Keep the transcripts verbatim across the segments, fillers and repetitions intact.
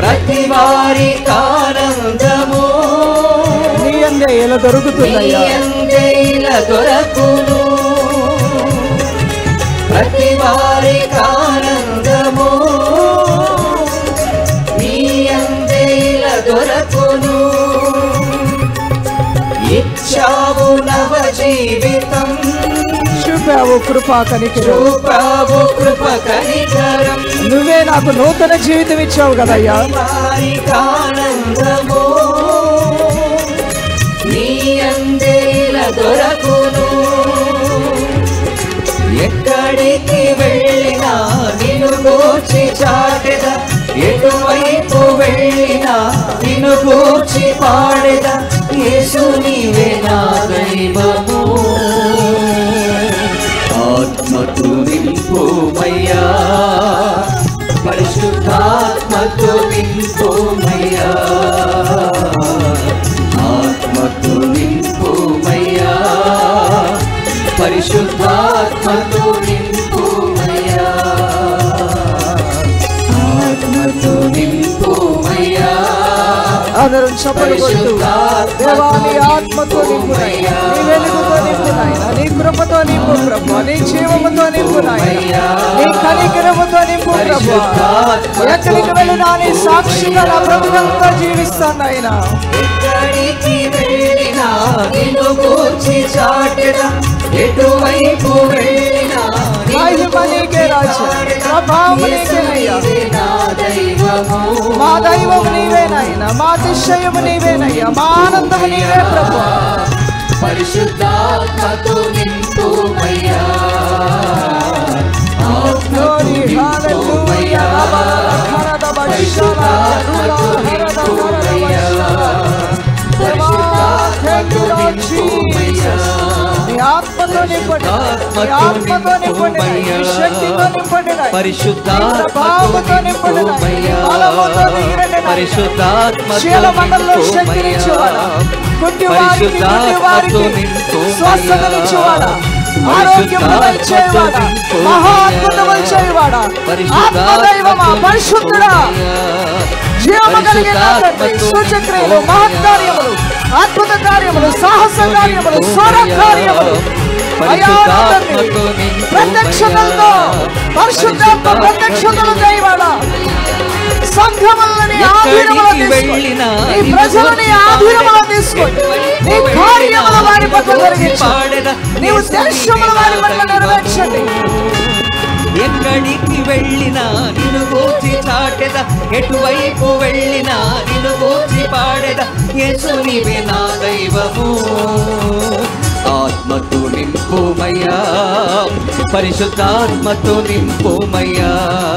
ప్రతి వారికి ఆనందము నీ యందే ఇలా దొరుకుతుందయ్యా, నీ యందే ఇలా దొరకును. ప్రతి వారికి ఆనందము నీ యందే ఇలా దొరకును. ఇచ్చావు నవ జీవితం, చూపావు కృపా కనికరం, చూపావు కృప కనికరం. నువ్వే నాకు నూతన జీవితం ఇచ్చావు కదయ్యా. వారికి ఆనందము నీ యందే ఇలా దొరకును. ఎక్కడికి వెళ్ళినా నిన్ను గూర్చి చాటెదా, ఎటువైపు వెళ్ళినా నిన్ను గూర్చి పాడెదా. యేసు నీవే నా దైవము, ఆత్మతో నింపుమయ్యా, పరిశుద్ధాత్మతో నింపుమయ్యా, ఆత్మతో నింపుమయ్యా, పరిశుద్ధాత్మతో నింపుమయ్యా, ఆత్మతో నింపుమయ్యా. అందరం చప్పట్లు కొడుతూ దేవా నీ ఆత్మతో నింపు నాయనా, నీ వెలుగుతో నింపు నాయనా, నీ కృపతో నింపు ప్రభువా, నీ జీవముతో నింపు నాయనా, నీ కనికరముతో నింపు ప్రభువా. ఎక్కడికి వెళ్ళినా నీ సాక్షిగా నా బ్రతుకంతా జీవిస్తాను నాయనా. ఎక్కడికి వెళ్ళినా నిన్ను గూర్చి చాటెదా, ఎటువైపు వెళ్ళినా మహిమ నీకే రాజా, ప్రభావం నీకేనయ్యా. మా దైవము నీవేనయ్యా, మా అతిశయము నీవేనయ్యా, మా ఆనందము నీవే ప్రభువా. పరిశుద్ధాత్మతో నింపుమయ్యా, Glory, hallelujah. పరిశుద్ధాత్మతో నింపుమయ్యా, పరిశుద్ధాత్మతో నింపుమయ్యా, నీ ఆత్మతో నింపండి, నీ ఆత్మతో నింపండి, నీ శక్తితో నింపండి, పరిశుద్ధాత్మతో నింపుమయ్యా, పరిశుద్ధాత్మతో నింపుమయ్యా, పరిశుద్ధాత్మతో నింపుమయ్యా, ఆరోగ్యమునిచ్చేవాడా, మహాద్భుతములు చేయవాడా, ఆత్మదైవమా, పరిశుద్ధుడా, జీవము కలిగిన తండ్రి, సూచక్రియలు, మహత్కార్యములు, అద్భుత కార్యములు, సాహస కార్యములు, స్వర కార్యములు, ప్రత్యక్షతలతో పరిశుద్ధాత్మ ప్రత్యక్షతలు చేయవాడా, సంఘములని ఆధీనములో తీసుకొని, నీ ప్రజలని ఆధీనములో తీసుకొని, నీ కార్యముల వారి పట్ల జరిగించండి, నీ ఉద్దేశముల వారి పట్ల నెరవేర్చండి. ఎక్కడికి వెళ్ళినా నిన్ను గూర్చి చాటెదా, ఎటువైపు వెళ్ళినా నిన్ను గూర్చి పాడెదా. యేసు నీవే నా దైవము, ఆత్మతో నింపుమయ్యా, పరిశుద్ధాత్మతో నింపుమయ్యా,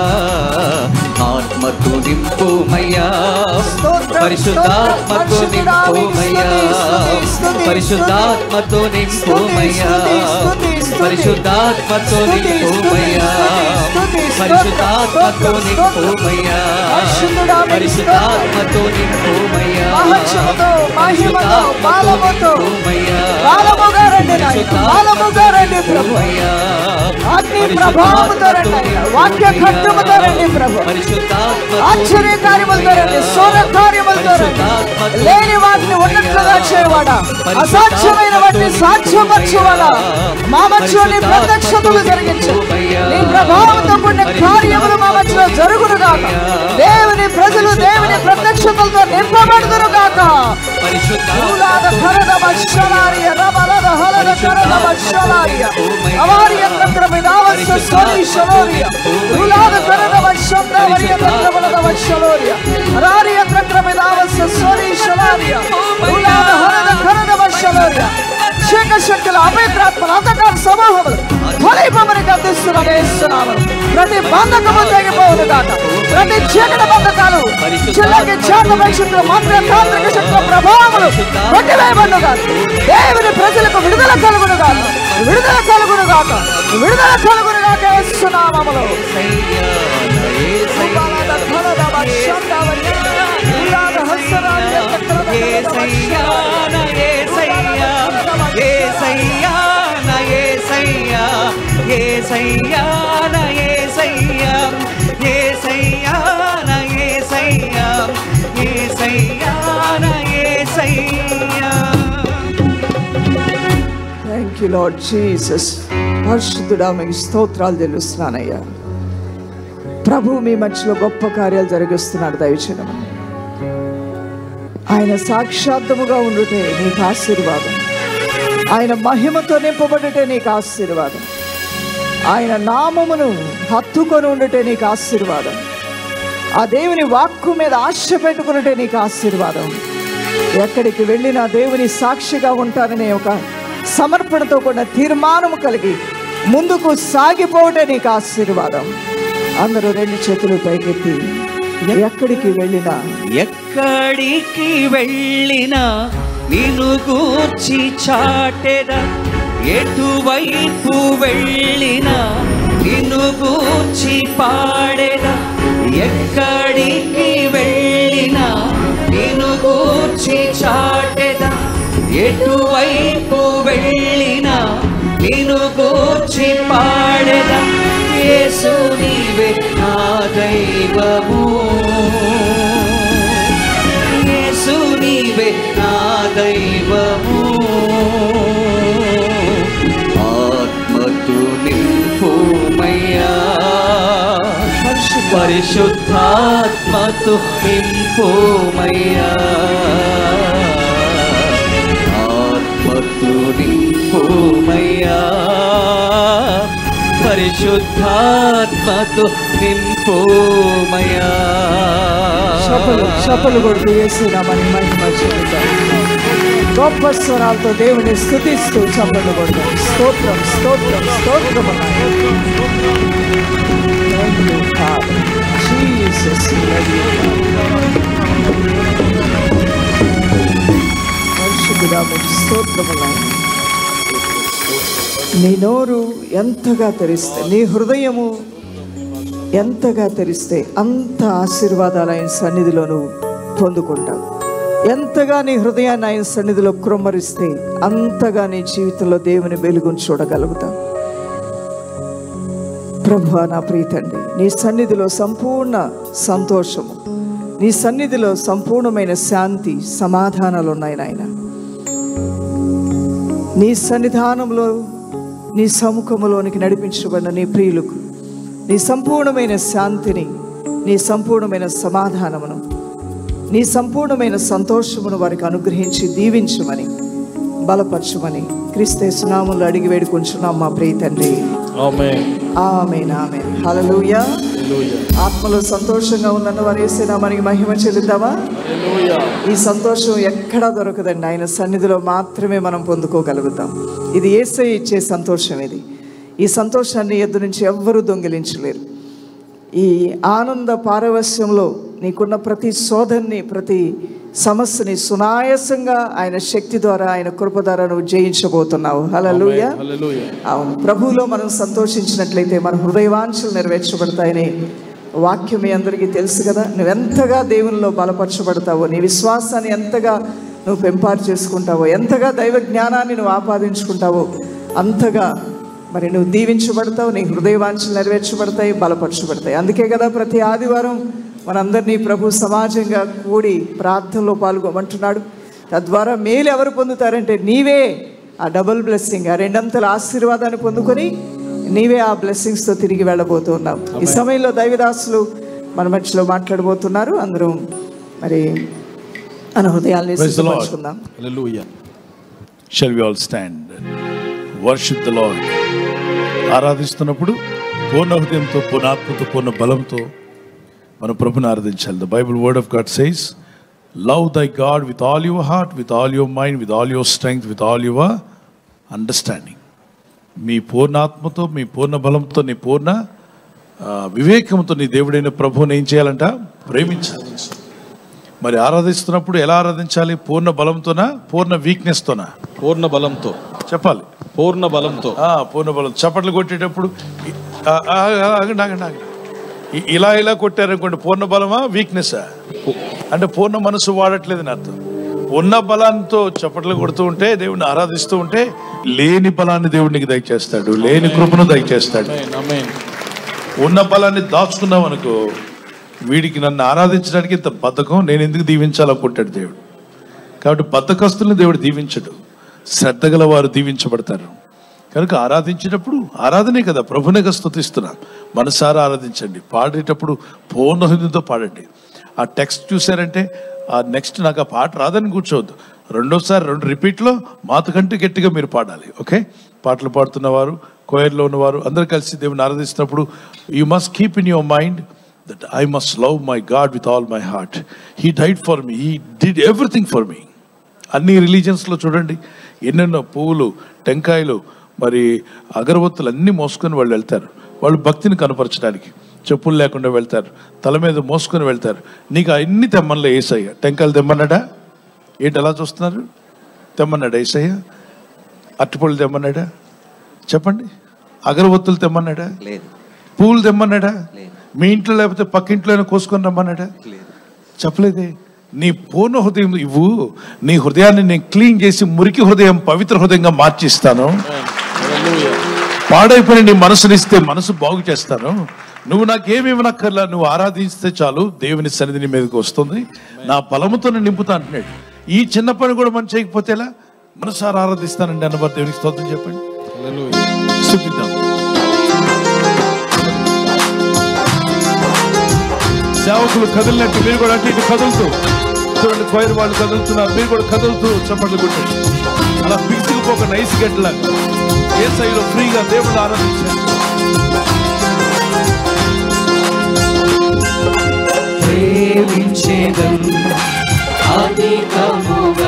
ఆత్మతో నింపుమయ్యా, పరిశుద్ధాత్మతో నింపుమయ్యా, పరిశుద్ధాత్మతో నింపుమయ్యా, పరిశుద్ధాత్మతో నింపుమయ్యా, పరిశుద్ధాత్మతో నింపుమయ్యా, పరిశుద్ధాత్మతో నింపుమయ్యా, పరిశుద్ధాత్మతో నింపుమయ్యా, వాక్య ఖడ్గముతో రండి ప్రభు, ఆశ్చర్య కార్యములతో రండి, సోర కార్యములతో రండి, లేని వాటిని ఉన్నట్లుగా చేయవాడా, అసాధ్యమైన వాటిని సాధ్యపరచువాడా, మా మధ్యలో నీ ప్రత్యక్షతలు జరిగించు, నీ ప్రభావంతో కూడిన కార్యములు మా మధ్యలో జరుగును గాక. దేవుని ప్రజలు దేవుని ప్రత్యక్షతలతో నింపబడుదురు గాక. శక్తుల అపవిత్రాత్మల అంధకార సమూహములు ఫలింపమని గర్దిస్తున్నాము. ప్రతి బంధకము తెగిపోవును గాక, ప్రతి చీకటి బంధకాలు చిల్లకి చేత శక్తులు మంత్ర తాంత్రిక శక్తుల ప్రభావములు కొట్టివేయబడును గాక. దేవుని ప్రజలకు విడుదల కలుగును గాక, విడుదల కలుగును గాక, విడుదల కలుగును గాక. యేసునామములో ఏసయ్యా యూ లార్డ్ జీసస్. పరిశుద్ధుడా మీకు స్తోత్రాలు తెలుస్తున్నానయ్యా. ప్రభు మీ మధ్యలో గొప్ప కార్యాలు జరిగిస్తున్నాడు. దయచేయడం ఆయన సాక్షాత్తముగా ఉండుటే నీకు ఆశీర్వాదం. ఆయన మహిమతో నింపబడుటే నీకు ఆశీర్వాదం. ఆయన నామమును హత్తుకొని ఉండుటే నీకు ఆశీర్వాదం. ఆ దేవుని వాక్కు మీద ఆశ పెట్టుకున్నట్టే నీకు ఆశీర్వాదం. ఎక్కడికి వెళ్ళినా దేవుని సాక్షిగా ఉంటాననే ఒక సమర్పణతో కూడిన తీర్మానము కలిగి ముందుకు సాగిపోవటే నీకు ఆశీర్వాదం. అందరూ రెండు చేతులు పైకెత్తి ఎక్కడికి వెళ్ళినా ఎక్కడికి వెళ్ళినా నిన్ను గూర్చి చాటెదా, ఎటువైపు వెళ్ళినా నిన్ను గూర్చి పాడెదా. ఎక్కడికి వెళ్ళినా నిన్ను గూర్చి చాటెదా, ఎటువైపు వెళ్ళినా నిన్ను గూర్చి పాడెదా. యేసు నీవే నా దైవము, యేసు నీవే నా దైవము. ఆత్మతో నింపుమయ్యా, పరిశుద్ధాత్మతో నింపుమయ్యా. ఆత్మతో నింపుమయ్యా, పరిశుద్ధాత్మతో నింపుమయ్యా. చప్పలు చప్పలు కొడుతూ యేసునామని మహిమ చెందుతాం. గొప్ప స్వరాలతో దేవుని స్తుతిస్తూ చప్పలు కొడతాం. స్తోత్రం స్తోత్రం స్తోత్రం. స్తోత్రములా నీ నోరు ఎంతగా తెరిస్తే, నీ హృదయము ఎంతగా తెరిస్తే అంత ఆశీర్వాదాలు ఆయన సన్నిధిలో నువ్వు పొందుకుంటావు. ఎంతగా నీ హృదయాన్ని ఆయన సన్నిధిలో కృమ్మరిస్తే అంతగా నీ జీవితంలో దేవుని వెలుగును చూడగలుగుతావు. ప్రభువా నా ప్రియతండ్రి, నీ సన్నిధిలో సంపూర్ణ సంతోషము, నీ సన్నిధిలో సంపూర్ణమైన శాంతి సమాధానాలు ఉన్నాయి నాయన. నీ సన్నిధానంలో నీ సముఖములోనికి నడిపించబడిన నీ ప్రియులకు నీ సంపూర్ణమైన శాంతిని, నీ సంపూర్ణమైన సమాధానమును, నీ సంపూర్ణమైన సంతోషమును వారికి అనుగ్రహించి దీవించమని, బలపరచమని క్రీస్తు నామములో అడిగి వేడుకొంచున్నాం మా ప్రియ తండ్రి. ఆమేన్ ఆమేన్ ఆమేన్. హల్లెలూయా. ఆత్మలో సంతోషంగా ఉన్నను వారు యేసునా మనకి మహిమ చెల్లిద్దామా? ఈ సంతోషం ఎక్కడా దొరకదండి, ఆయన సన్నిధిలో మాత్రమే మనం పొందుకోగలుగుతాం. ఇది యేసయ్య ఇచ్చే సంతోషం. ఇది ఈ సంతోషాన్ని ఎద్దు నుంచి ఎవ్వరూ దొంగిలించలేరు. ఈ ఆనంద పారవస్యంలో నీకున్న ప్రతి శోధన్ని, ప్రతి సమస్యని సునాయాసంగా ఆయన శక్తి ద్వారా, ఆయన కృప ద్వారా నువ్వు జయించబోతున్నావు. హల్లెలూయా. అవును, ప్రభువులో మనం సంతోషించినట్లయితే మన హృదయవాంఛలు నెరవేర్చబడతాయని వాక్యం మీ అందరికీ తెలుసు కదా. నువ్వెంతగా దేవునిలో బలపరచబడతావో, నీ విశ్వాసాన్ని ఎంతగా నువ్వు పెంపారు చేసుకుంటావో, ఎంతగా దైవ జ్ఞానాన్ని నువ్వు ఆపాదించుకుంటావో అంతగా మరి నువ్వు దీవించబడతావు, నీ హృదయవాంఛలు నెరవేర్చబడతాయి, బలపరచబడతాయి. అందుకే కదా ప్రతి ఆదివారం మనందరినీ ప్రభు సమాజంగా కూడి ప్రార్థనలో పాల్గొమంటున్నాడు. తద్వారా మేలు ఎవరు పొందుతారంటే నీవే ఆ డబుల్ బ్లెస్సింగ్, ఆ రెండంతల ఆశీర్వాదాన్ని పొందుకొని నీవే ఆ బ్లెస్సింగ్స్తో తిరిగి వెళ్ళబోతున్నావు. ఈ సమయంలో దైవదాసులు మన మధ్యలో మాట్లాడబోతున్నారు. అందరం మరి మన హృదయాల్ని సిద్ధపరచుకుందాం. Hallelujah. Shall we all stand? Worship the Lord. ఆరాధిస్తున్నప్పుడు పూర్ణ హృదయంతో, పూర్ణ ఆత్మతో, పూర్ణ బలంతో మన ప్రభుని ఆరాధించాలి. The Bible word of God says, love thy God with all your heart, with all your mind, with all your strength, with all your understanding. మీ పూర్ణ ఆత్మతో, మీ పూర్ణ బలంతో, నీ పూర్ణ వివేకంతో నీ దేవుడైన ప్రభువుని ఏం చేయాలంట? ప్రేమించాలి. మరి ఆరాధిస్తున్నప్పుడు ఎలా ఆరాధించాలి? పూర్ణ బలంతోనా, పూర్ణ వీక్నెస్తోనా? పూర్ణ బలంతో చెప్పాలి. పూర్ణ బలంతో. పూర్ణ బలం. చప్పట్లు కొట్టేటప్పుడు ఆగండి ఆగండి ఆగండి ఇలా ఇలా కొట్టారనుకోండి, పూర్ణ బలమా వీక్నెస్సా? అంటే పూర్ణ మనసు వాడట్లేదని అర్థం. ఉన్న బలాంతో చప్పట్లు కొడుతూ ఉంటే, దేవుడిని ఆరాధిస్తూ ఉంటే లేని బలాన్ని దేవుడికి దయచేస్తాడు, లేని కృపను దయచేస్తాడు. ఉన్న బలాన్ని దాచుకున్నాం అనుకో, వీడికి నన్ను ఆరాధించడానికి ఇంత బద్ధకం, నేను ఎందుకు దీవించాలనుకుంటాడు దేవుడు. కాబట్టి బద్ధకస్తుల్ని దేవుడు దీవించడు, శ్రద్ధ గల వారు దీవించబడతారు. కనుక ఆరాధించినప్పుడు ఆరాధనే కదా, ప్రభునిగా స్తుతిస్తున్నాం. మనసారా ఆరాధించండి. పాడేటప్పుడు పూర్ణ హృదయంతో పాడండి. ఆ టెక్స్ట్ చూసారంటే ఆ నెక్స్ట్ నాకు ఆ పాట రాదని కూర్చోవద్దు. రెండోసారి రెండు రిపీట్లో మాత కంటే గట్టిగా మీరు పాడాలి. ఓకే, పాటలు పాడుతున్నవారు, కోయర్లో ఉన్నవారు అందరూ కలిసి దేవుని ఆరాధిస్తున్నప్పుడు you must keep in your mind that I must love my God with all my heart. He died for me, he did everything for me. అన్ని రిలీజియన్స్లో చూడండి, ఎన్నెన్నో పువ్వులు, టెంకాయలు, మరి అగరబత్తులు అన్నీ మోసుకొని వాళ్ళు వెళ్తారు. వాళ్ళు భక్తిని కనపరచడానికి చెప్పులు లేకుండా వెళ్తారు, తల మీద మోసుకొని వెళ్తారు. నీకు అన్ని తెమ్మన్లే యేసయ్య. టెంకాయలు తెమ్మన్నాడా? ఏంటి అలా చూస్తున్నారు? తెమ్మన్నాడా యేసయ్య? అరటిపళ్ళు తెమ్మన్నాడా? చెప్పండి. అగరబత్తులు తెమ్మన్నాడా? పువ్వులు తెమ్మన్నాడా? మీ ఇంట్లో లేకపోతే పక్కింట్లోనే కోసుకొని రమ్మన్నాడా? చెప్పలేదే. నీ పూర్ణ హృదయం ఇవ్వు, నీ హృదయాన్ని నేను క్లీన్ చేసి మురికి హృదయం పవిత్ర హృదయంగా మార్చిస్తాను. పాడైపోయిన నీ మనసునిస్తే మనసు బాగు చేస్తాను. నువ్వు నాకేమేమనక్కర్లా, నువ్వు ఆరాధిస్తే చాలు దేవుని సన్నిధిని మీదకి వస్తుంది. నా బలముతో నేను నింపుతా అంటున్నాడు. ఈ చిన్న పని కూడా మనం చేయకపోతే ఎలా? మనసారా ఆరాధిస్తానండి అన్నవారు దేవునికి స్తోత్రం చెప్పండి. స్తుతిద్దాం. సేవకులు కదిలినట్టు మీరు కూడా అంటే ఇటు కదులుతూ చూడండి. కోయర్ వాళ్ళు కదులుతున్నారు, మీరు కూడా కదులుతూ చప్పట్లు కొట్టండి. అలా పిసిగిపోక నైస్ గట్టిలాగా ఏ సైలో ఫ్రీగా దేవుడు ఆరాధించండి. ప్రేమించేదను అధికముగా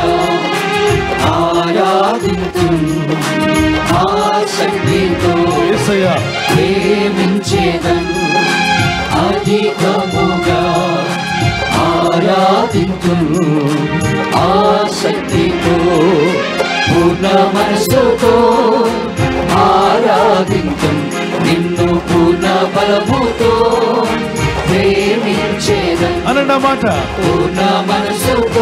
ఆరాధింతును ఆసక్తితో. యేసయ్యా ప్రేమించేదను అధికముగా ఆరాధింతును ఆసక్తితో. పూర్ణ మనసుతో ఆరాధింతును నిన్ను పూర్ణ బలముతో. ప్రేమించేదను అన్నమాట. పూర్ణ మనసుతో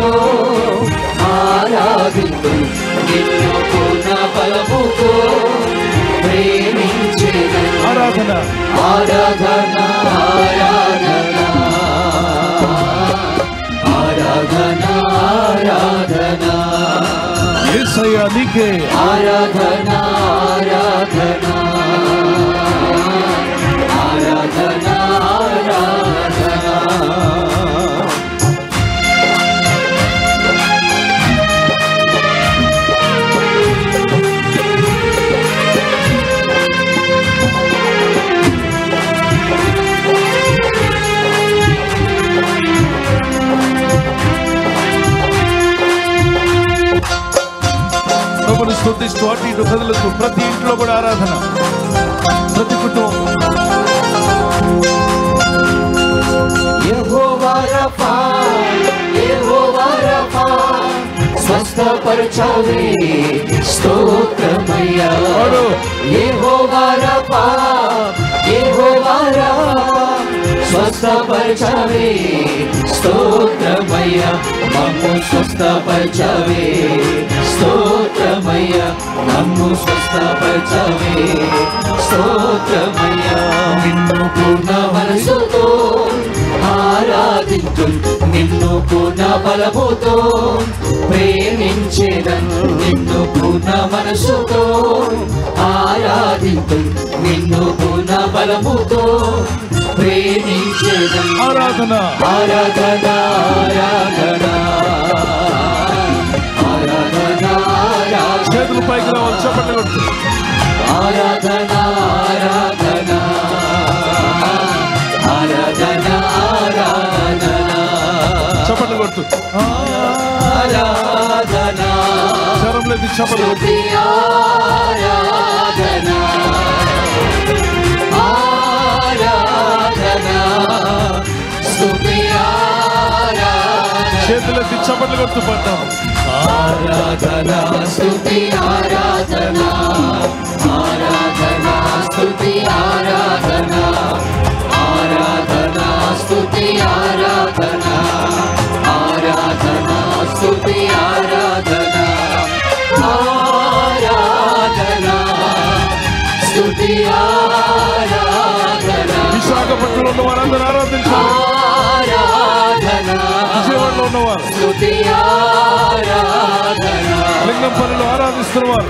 ఆరాధింతును నిన్ను పూర్ణ బలముతో. ప్రేమించేదను ఆరాధన ఆరాధన ఆరాధన ఆరాధన ఆరాధన యేసయ్యా నీకే ఆరాధన ఆరాధన ఆరాధన ఆరాధన. ప్రభుని స్తుతిస్తూ అటు ఇటు కదులుతూ ప్రతి ఇంట్లో కూడా ఆరాధన, ప్రతి కుటుంబం. యెహోవా రఫా యెహోవా రఫా స్వస్థపరచవే స్తోత్రమయ్యా. యెహోవా రఫా యెహోవా రఫా స్వస్థపరచవే స్తోత్రమయ్యా. మమ్ము స్వస్థపరచవే స్తోత్రమయ్యా. మమ్ము స్వస్థపరచవే స్తోత్రమయ్యా. నిన్ను పూర్ణ మనసుతో ఆరాధించు నిన్ను పూర్ణ బలముతో. ప్రేమించేదను నిన్ను పూర్ణ మనసుతో ఆరాధించు నిన్ను పూర్ణ బలముతో. ప్రేమించేదను ఆరాధన ఆరాధన ఆరాధన ఆరాధన ఆరాధన. చేతులు పైకి రావాలి, చప్పట్లు కొట్టు. ఆరాధన ఆరాధన ఆరాధన ఆరాధన చప్పట్లు కొట్టు. ఆరాధన స్వరం లేదు, చప్పట్లు కొట్టు. ఆరాధన ఆరాధన స్తుతి ఆరాధన. చేతులెత్తి చప్పట్లు కొట్టు పడ్డాం. ఆరాధన స్తుతి ఆరాధన ఆరాధన స్తుతి ఆరాధన ఆరాధన స్తుతి ఆరాధన ఆరాధన స్తుతి ఆరాధన ఆరాధన స్తుతి ఆరాధన. విశాఖపట్నంలో ఉన్న వారందరూ ఆరాధించాలి. ఆరాధన విజయవాడలో ఉన్నవారు స్తుతి ఆరాధన లింగంపల్లిలో ఆరాధిస్తున్న వారు,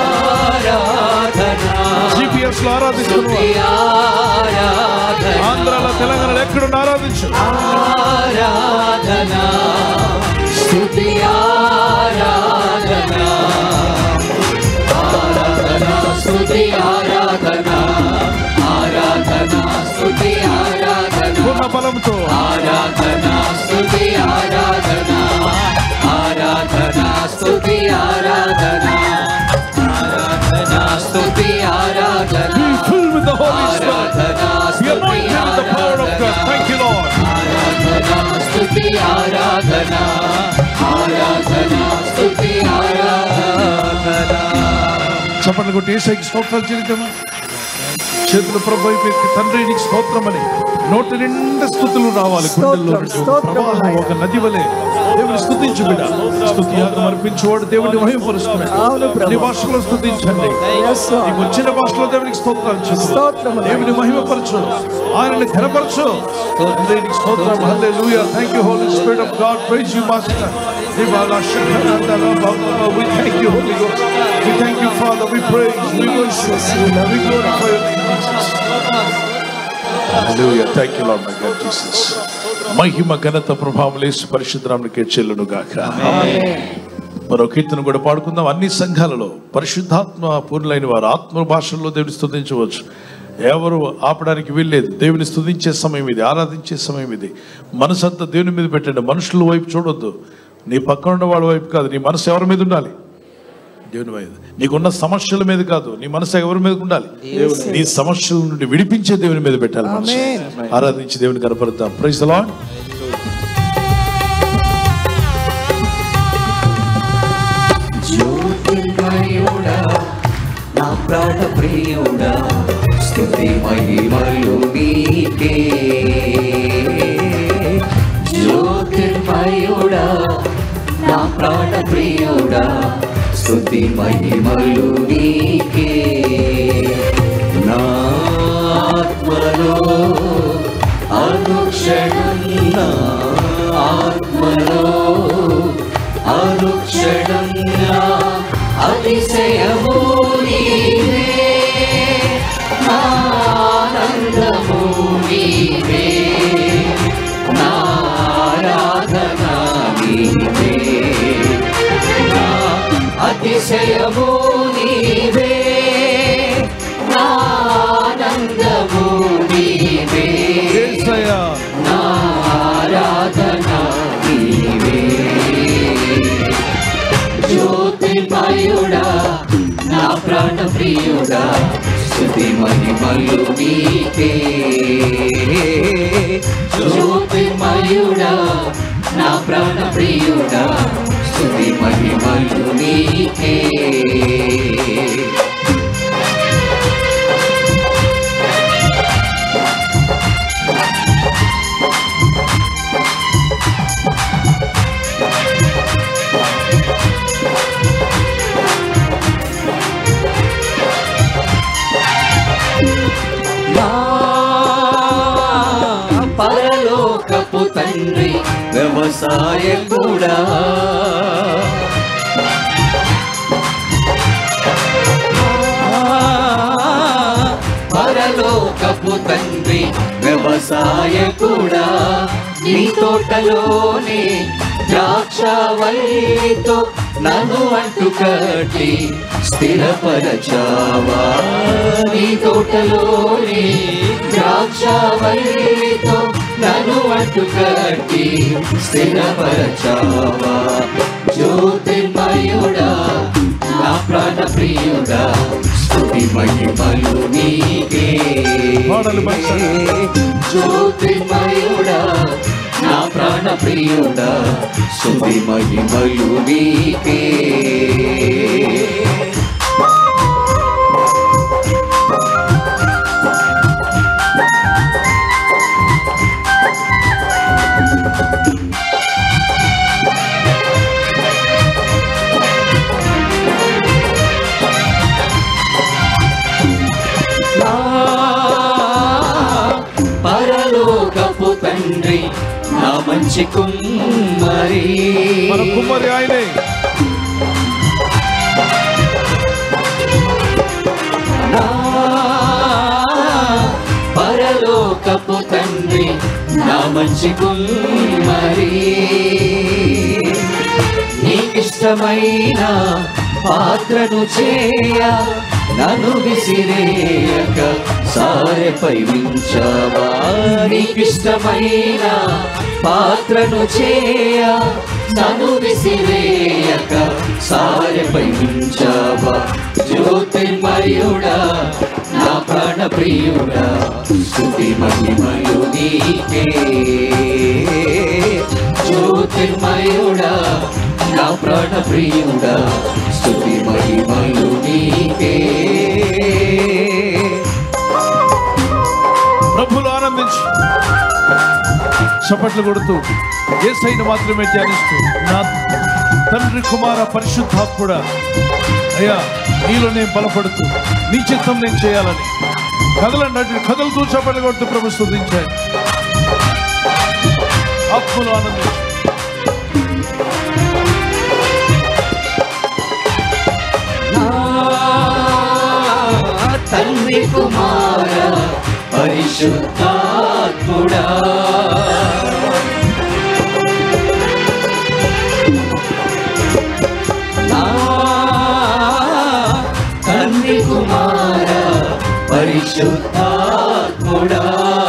జిపిఎస్ లో ఆరాధిస్తున్న వారు, ఆంధ్రాలో తెలంగాణలో ఎక్కడున్న ఆరాధించు. ఆరాధన స్తుతి ఆరాధన ఆరాధన స్తుతి ఆరాధన ఆరాధన స్తుతి ఆరాధన పూర్ణ బలంతో ఆరాధన స్తుతి ఆరాధన ఆరాధన స్తుతి ఆరాధన ఆరాధన స్తుతి ఆరాధన. Be filled with the Holy Spirit. Be anointed with the power of God. Thank you, Lord. ఆరాధన స్తుతి ఆరాధన ఆరాధన స్తుతి ఆరాధన. చప్పట్లు కొట్టి యేసయ్యకి స్తోత్రాలు చెల్లిద్దామా? చేతులు ప్రభు వైపు తండ్రి నీకు స్తోత్రమని నోటి నిండా స్తుతులు రావాలి. గుండెల్లో నుండి ఒక ప్రవాహం, ఒక నది వలె దేవుని స్తుతించు బిడ్డ. స్తుతి యాగం అర్పించేవాడు దేవుని మహిమపరుస్తున్నాడు. నీ భాషలో స్తుతించండి. నీకు వచ్చిన భాషలో దేవునికి స్తోత్రాలు చెల్లిద్దాం. దేవుని మహిమపరచు, ఆయనని ఘనపరచు. తండ్రి నీకు స్తోత్రం. హల్లెలూయా. Thank you Holy Spirit of God. Praise you master. We thank you, Holy Ghost. We thank you, Father. We praise, we worship, we glorify your name, Jesus. Hallelujah. Thank you, Lord, my God, Jesus. మహిమ ఘనత ప్రభావం యేసు పరిశుద్ధ నామమునకే చెల్లును గాక. మరో కీర్తన కూడా పాడుకుందాం. అన్ని సంఘాలలో పరిశుద్ధాత్మ పూర్ణులైన వారు ఆత్మ భాషల్లో దేవుని స్తుతించవచ్చు. ఎవరు ఆపడానికి వీల్లేదు. దేవుని స్తుతించే సమయం ఇది, ఆరాధించే సమయం ఇది. మనసంతా దేవుని మీద పెట్టండి. మనుషుల వైపు చూడొద్దు. నీ పక్కన ఉన్న వాళ్ళ వైపు కాదు. నీ మనసు ఎవరి మీద ఉండాలి? దేవుని మీద. నీకున్న సమస్యల మీద కాదు, నీ మనసు ఎవరి మీద ఉండాలి? నీ సమస్యల నుండి విడిపించే దేవుని మీద పెట్టాలి. ఆరాధించి దేవుని కనపడతాం. Praise the Lord. జ్యోతిర్మయుడా నా ప్రాణ ప్రియుడా స్తుతి మహిమలు నీకే. జ్యోతిర్మయుడా నా ప్రాణ ప్రియుడా స్తుతి మహిమలు నీకే. నా ఆత్మలో అనుక్షణం నా ఆత్మలో అనుక్షణం నా అతిశయము నీవే. నా ఆనందము నీవే. నా ఆరాధన నీవే. నా అతిశయము నీవే. నా ఆనందము నీవే. నా ఆరాధన నీవే. జ్యోతిర్మయుడా నా ప్రాణ ప్రియుడా స్తుతి మహిమలు నీకే. జ్యోతిర్మయుడా నా ప్రాణ ప్రియుడా స్తుతి మహిమలు నీకే. పరలోకపు తండ్రి వ్యవసాయ కూడా పరలోకపు తండ్రి వ్యవసాయ కూడా నీ తోటలోనే ద్రాక్షవల్లితో నన్ను అంటు కట్టి స్థిరపరచావా. నీ తోటలోనే ద్రాక్షవల్లితో నన్ను అంటు కట్టి స్థిరపరచావా. జ్యోతిర్మయుడా నా ప్రాణ ప్రియుడా స్తుతి మహిమలు నీకే. జ్యోతిర్మయుడా నా ప్రాణ ప్రియుడా స్తుతి మహిమలు నీకే. పరలోకపు తండ్రి నా మంచి కుమ్మరి. మన కుమ్మరి ఆయనే. పరలోకపు తండ్రి నా మంచి కుమ్మరి, నీకిష్టమైన పాత్రను చేయ నన్ను విసిరేయక సారెపై ఉంచావా. నీకిష్టమైన పాత్రను చేయ నన్ను విసిరేయక సారెపై ఉంచావా. జ్యోతిర్మయుడా నా ప్రాణ ప్రియుడా స్తుతి మహిమలు నీకే. జ్యోతిర్మయుడా నా ప్రాణ ప్రియుడా స్తుతి మహిమలు నీకే. ప్రభువులో ఆనందించి చప్పట్లు కొడుతూ యేసయ్యను మాత్రమే ధ్యానిస్తూ, నా తండ్రి కుమార పరిశుద్ధాత్ముడా అయ్యా నీలో నేను బలపడుతూ నీ చిత్తం నేను చేయాలని కదలండి. కదలుతూ చప్పట్లు కొడుతూ ప్రభు స్తుతించాడు. ఆత్మలో ఆనందించి తండ్రి కుమార పరిశుద్ధాత్ముడా నా తండ్రి కుమార పరిశుద్ధాత్ముడా.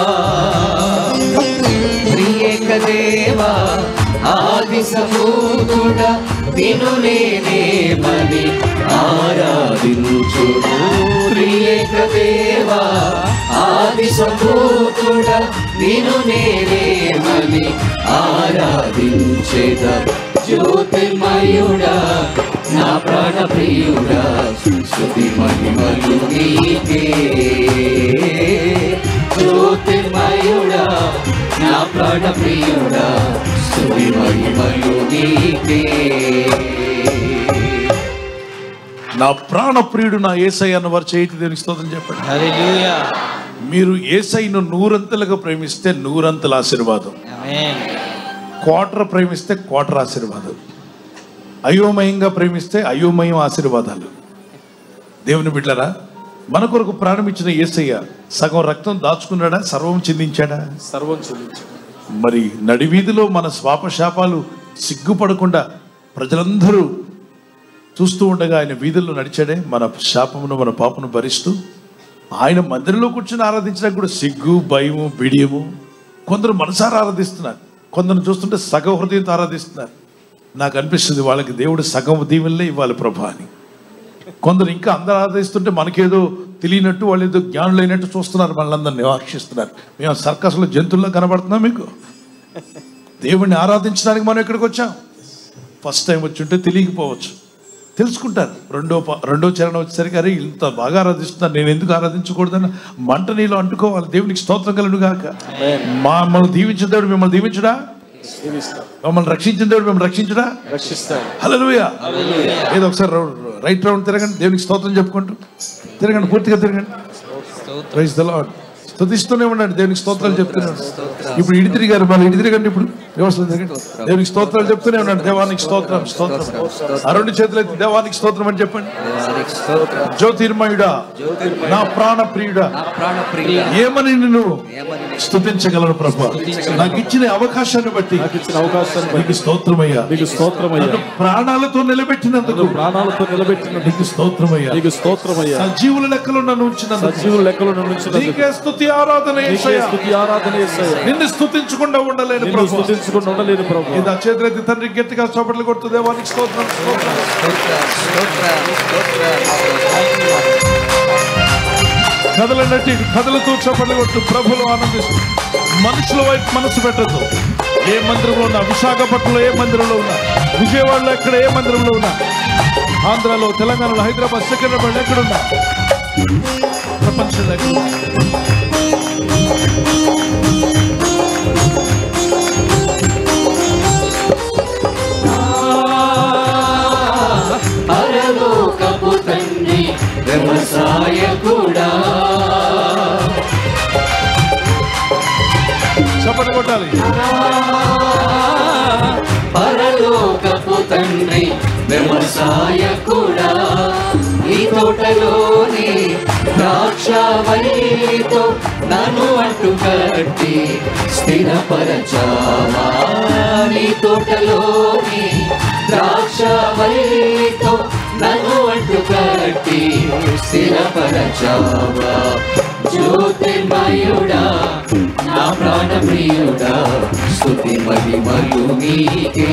త్రియేక దేవా ఆది సమూఢుడా నిన్ను నేనేమని ఆరాధించును. త్రియేక దేవా ఆది సమూఢుడా నిన్ను నేనేమని ఆరాధించేద. జ్యోతిర్మయుడా నా ప్రాణ ప్రియుడా స్తుతి మహిమలు నీకే. జ్యోతిర్మయుడా నా ప్రాణ ప్రియుడా స్తుతి మహిమలు నీకే. నా ప్రాణ ప్రియుడు నా యేసయ్య అన్న వారు చేతి దేవునికి స్తోత్రం చెప్పండి. హల్లెలూయా. మీరు యేసయ్యను నూరంతలుగా ప్రేమిస్తే నూరంతల ఆశీర్వాదం, ఆమేన్. క్వార్టర్ ప్రేమిస్తే క్వార్టర్ ఆశీర్వాదం, అయోమయంగా ప్రేమిస్తే అయోమయం ఆశీర్వాదాలు. దేవుని బిడ్డలారా, మన కొరకు ప్రాణం ఇచ్చిన యేసయ్య సగం రక్తం దాచుకున్నాడా, సర్వం చిందించాడా? సర్వం చెల్లించు. మరి నడివీధిలో మన స్వాపశాపాలు సిగ్గుపడకుండా ప్రజలందరూ చూస్తూ ఉండగా ఆయన వీధుల్లో నడిచాడే, మన శాపమును మన పాపను భరిస్తూ. ఆయన మందిరంలో కూర్చొని ఆరాధించడానికి కూడా సిగ్గు, భయము, బిడియము. కొందరు మనసారా ఆరాధిస్తున్నారు, కొందరు చూస్తుంటే సగం హృదయంతో ఆరాధిస్తున్నారు. నాకు అనిపిస్తుంది వాళ్ళకి దేవుడు సగం దీవెనలే ఇవ్వాలి ప్రభా అని. కొందరు ఇంకా అందరూ ఆరాధిస్తుంటే మనకేదో తెలియనట్టు, వాళ్ళు ఏదో జ్ఞానులైనట్టు చూస్తున్నారు, మనల్ని ఆకర్షిస్తున్నారు. మేము సర్కస్లో జంతువుల్లో కనబడుతున్నాం మీకు. దేవుడిని ఆరాధించడానికి మనం ఎక్కడికి వచ్చాం? ఫస్ట్ టైం వచ్చి ఉంటే తెలియకపోవచ్చు, తెలుసుకుంటారు. రెండో రెండో చరణం వచ్చేసరికి అరే ఇంత బాగా ఆరాధిస్తున్నారు, నేను ఎందుకు ఆరాధించకూడదని మంట నీలో అంటుకోవాలి. దేవునికి స్తోత్రం కలుగును గాక. మమ్మల్ని దీవించిన దేవుడు మిమ్మల్ని దీవించుడా, మమ్మల్ని రక్షించిన దేవుడు మిమ్మల్ని రక్షించుడా, హల్లెలూయా. ఏదో ఒకసారి రైట్ రౌండ్ తిరగండి, దేవునికి స్తోత్రం చెప్పుకుంటూ తిరగండి, పూర్తిగా తిరగండి. Praise the lord. స్తుతిస్తూనే ఉండండి, దేవునికి స్తోత్రాలు చెప్తున్నాడు. ఇప్పుడు ఇడి తిరిగారు, మళ్ళీ ఇడి తిరగండి. ఇప్పుడు దేవునికి స్తోత్రాలు చెప్తూనే ఉన్నాడు. దేవానికి స్తోత్రం, స్తోత్రం. ఆ రెండు చేతులు అయితే దేవానికి స్తోత్రం అని చెప్పండి. జ్యోతిర్మయుడా నా ప్రాణ ప్రియుడా ఏమని నిన్ను స్తుతించగలను ప్రభు. నాకు ఇచ్చిన అవకాశాన్ని బట్టి నీకు స్తోత్రమయ్యా, నీకు స్తోత్రమయ్యా. ప్రాణాలతో నిలబెట్టినందుకు ప్రాణాలతో నిలబెట్టినందుకు నీకు స్తోత్రమయ్యా, నీకు స్తోత్రమయ్యా. సజీవుల లెక్కలో నన్ను ఉంచినందుకు, సజీవుల లెక్కలో నన్ను ఉంచినందుకు నీకే స్తుతి ఆరాధన యేసయ్యా, స్తుతి ఆరాధన యేసయ్యా. నిన్ను స్తుతించకుండా ఉండలేను ప్రభు, స్తుతించకుండా ఉండలేను ప్రభు. ఇది చేతులెత్తి తండ్రి గట్టిగా చప్పట్లు కొడుతూ దేవానికి స్తోత్రం, స్తోత్రం. కదలనట్టి కదలతూ చప్పట్లు కొట్టు ప్రభులు ఆనందిస్తూ. మనుషుల వైపు మనసు పెట్టద్దు. ఏ మందిరంలో ఉన్నా, విశాఖపట్నంలో ఏ మందిరంలో ఉన్నా, విజయవాడలో ఎక్కడ ఏ మందిరంలో ఉన్నా, ఆంధ్రాలో, తెలంగాణలో, హైదరాబాద్, సికింద్రాబాద్ ఎక్కడున్నా, ప్రపంచంలో ఎక్కడున్నా పరలోకపు తండ్రి వ్యవసాయకుడా. చప్పట్లు కొట్టాలి. పరలోకపు తండ్రి వ్యవసాయకుడా, ఈ తోటలోని ద్రాక్షవల్లితో నన్ను అంటు కట్టి స్థిరపరచావా. నీ తోటలోని ద్రాక్షవల్లితో నన్ను అంటు కట్టి స్థిరపరచావా. జ్యోతిర్మయుడా నా ప్రాణ ప్రియుడా స్తుతి మహిమలు నీకే.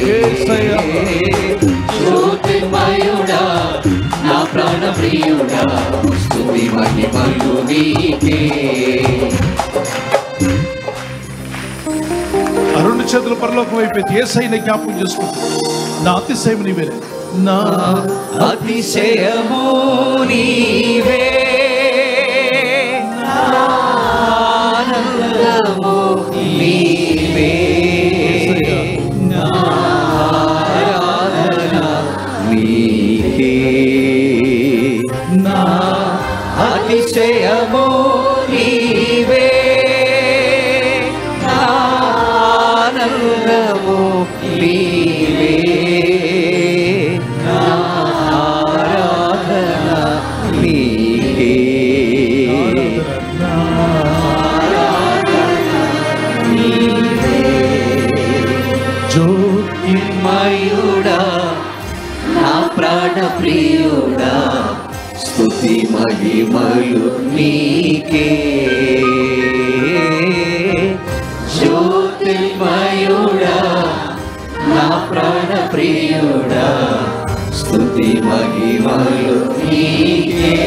జ్యోతిర్మయుడా నా ప్రాణ ప్రియుడా స్తుతి మహిమలు నీకే. ఆ రెండు చేతుల పరలోకం అయిపోయింది. యేసయ్యని జ్ఞాపకం చేసుకుంటూ నా అతిశయం నీవే, నా అతిశయము నీవే, ఆనందము నీవే, నా ఆరాధన నీకే. నా అతిశయము నీవే, నా ఆనందము నీవే, నా ఆరాధన నీకే. జ్యోతిర్మయుడా నా ప్రాణ ప్రియుడా స్తుతి మహిమలు నీకే. జ్యోతిర్మయుడా నా ప్రాణ ప్రియుడా స్తుతి మహిమలు నీకే.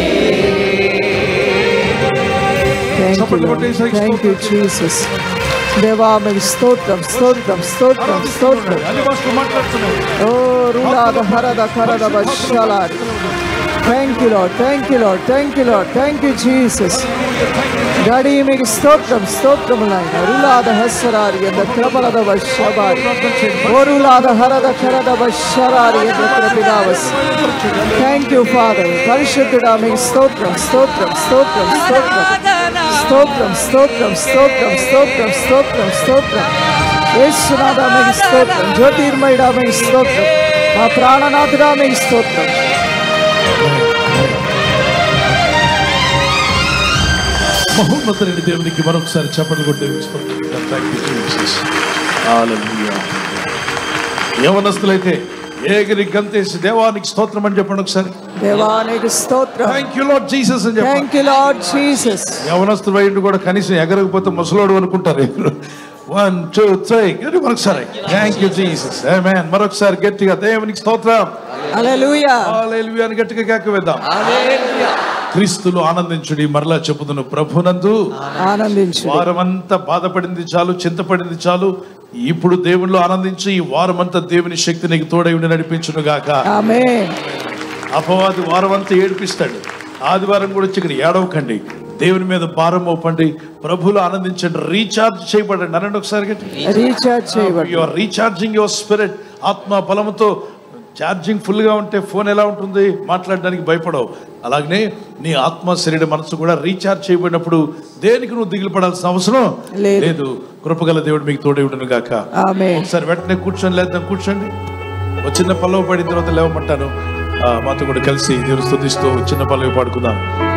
Thank you, Jesus. దేవా మీకు స్తోత్రం స్తోత్రం స్తోత్రం స్తోత్రం. ఓ రులాద హరద కరద బషలారి. Thank you Lord, thank you Lord, thank you Lord, thank you Jesus. Daddy మీకు స్తోత్రం స్తోత్రం నాయన. రులాద హసరారి ఎంద త్రబలద బషబారి. ఓ రులాద హరద కరద బషలారి ఎంద త్రపిదావస్. Thank you Father. పరిశుద్ధుడా మీకు స్తోత్రం స్తోత్రం స్తోత్రం స్తోత్రం స్తోత్రం స్తోత్రం స్తోత్రం స్తోత్రం స్తోత్రం స్తోత్రం. యేసునాథా మీకు స్తోత్రం. జ్యోతిర్మయుడా మీకు స్తోత్రం. మా ప్రాణనాథుడా మీకు స్తోత్రం. మహోన్నతుడైన దేవునికి మరొకసారి చప్పట్లు కొట్టి యవనస్తులైతే ఏగిరి గంతేసి దేవానికి స్తోత్రం అని చెప్పండి ఒకసారి. దేవానికి స్తోత్రం. థ్యాంక్ యూ లార్డ్ జీసస్ అని చెప్పండి. Thank you Lord Jesus. యవనస్తులు వైండు కూడా కనీసం ఎగరకపోతే ముసలోడు అనుకుంటారు. వన్ టూ త్రీ మరొకసారి థ్యాంక్ యూ జీసస్. ఆమేన్. మరొకసారి గట్టిగా దేవునికి స్తోత్రం. హల్లెలూయా హల్లెలూయా అని గట్టిగా కేక వేద్దాం. హల్లెలూయా. క్రీస్తులు ఆనందించుడి. మరలా చెప్పుదును ప్రభునందు ఆనందించు. వారమంతా బాధపడింది చాలు, చింతపడింది చాలు. ఇప్పుడు దేవుళ్ళు ఆనందించి ఈ వారమంతా దేవుని శక్తి నీకు తోడై ఉండి నడిపించును గాక. ఆమేన్. అపవాది వారమంతా ఏడిపిస్తాడు. ఆదివారం కూడా వచ్చి ఇక్కడ ఏడవకండి, దేవుని మీద భారం మోపండి, ప్రభువులో ఆనందించండి, రీఛార్జ్ చేయబడండి. అనండి ఒకసారి. రీఛార్జ్ చేయబడండి. You are recharging your spirit. ఆత్మ బలముతో ఛార్జింగ్ ఫుల్గా ఉంటే ఫోన్ ఎలా ఉంటుంది? మాట్లాడడానికి భయపడవు. అలాగనే నీ ఆత్మ శరీర మనసు కూడా రీఛార్జ్ చేయబడినప్పుడు దేనికి నువ్వు దిగులు పడాల్సిన అవసరం లేదు. కృపగల దేవుడు మీకు తోడై ఉండును గాక. ఆమేన్. ఒకసారి వెంటనే కూర్చొని లేద్దాం. కూర్చోండి. ఒక చిన్న పల్లవి పడిన తర్వాత లేవమంటాను. మాతో కూడా కలిసి దేవుని స్తుతిస్తూ చిన్న పల్లవి పాడుకుందాం.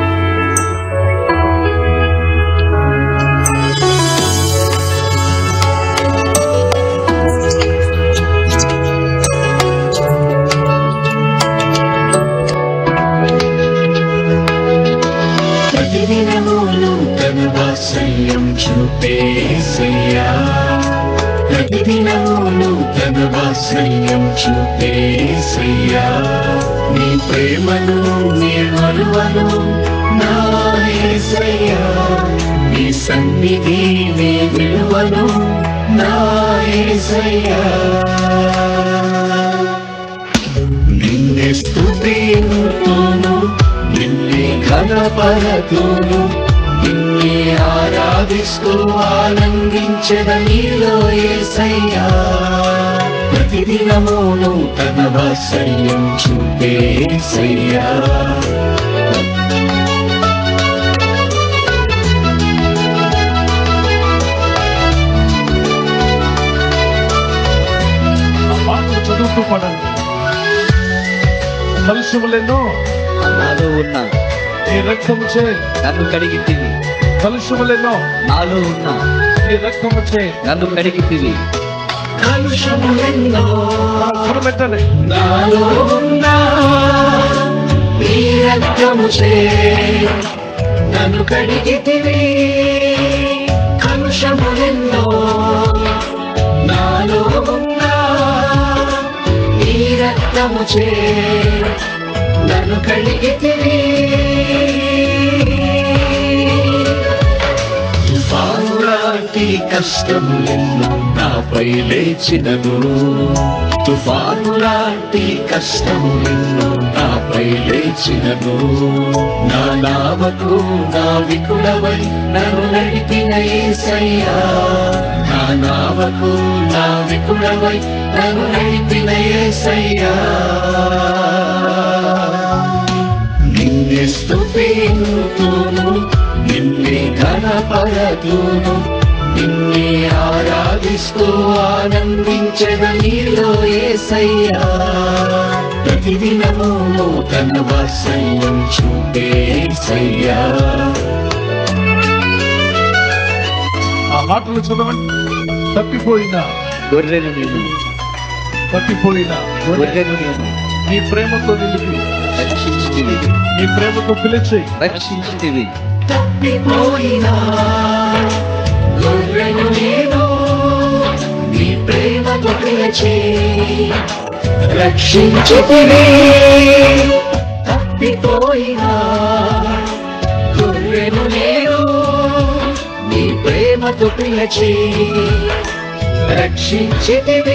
వాత్సల్యం చూపేసయ్యా, ప్రతిదినము నూతన వాత్సల్యం చూపేసయ్యా. నీ ప్రేమను నీ మరువను నా యేసయ్యా, నీ సన్నిధి నీ విలువను నా యేసయ్యా. నిన్నే స్తుతింతును, నిన్నే ఘనపరతును, నిన్నే ఆరాధిస్తూ ఆనందించెద నీలో యేసయ్యా. ప్రతిదినము నూతన వాత్సల్యం చూపేసయ్యా. చదువుతూ పడండి. కలుషములెన్నో నాలో ఉన్న నీ రక్తముచే నన్ను కడిగితివి. కలుషములెన్నో నాలో ఉన్న నీ రక్తముచే నన్ను కడిగితివి. కలుషములెన్నో పెట్టండి. నాలో ఉన్న నీ రక్తముచే నన్ను కడిగితివి. కలుషములెన్నో నాలో ఉన్న నీ రక్తముచే నన్ను కడిగితివి. తుఫానులాంటి కష్టములెన్నో నాపై లేచినను. తుఫానులాంటి కష్టములెన్నో నాపై లేచినను. నా నామకు నావికుడవై నన్ను నడిపిన యేసయ్యా. నా నామకు నావికుడవై నన్ను నడిపిన యేసయ్యా. నిన్నే స్తుతింతును, నిన్నే ఘనపరతును, నిన్నే ఆరాధిస్తూ ఆనందించెద నీలో యేసయ్యా. ప్రతిదినము నూతన వాత్సల్యం చూపే యేసయ్యా. ఆ మాటలు చదవండి. తప్పిపోయిన గొర్రెను నేను, తప్పిపోయిన గొర్రెను నేను నీ ప్రేమతో నిలిపి, రక్షించితివి, నీ ప్రేమతో పిలిచి రక్షించితివి. తప్పిపోయినా గొర్రెను నేను నీ ప్రేమతో పిలిచి రక్షించితివి. తప్పిపోయినా గొర్రెను నేను నీ ప్రేమతో పిలిచి రక్షించితివి.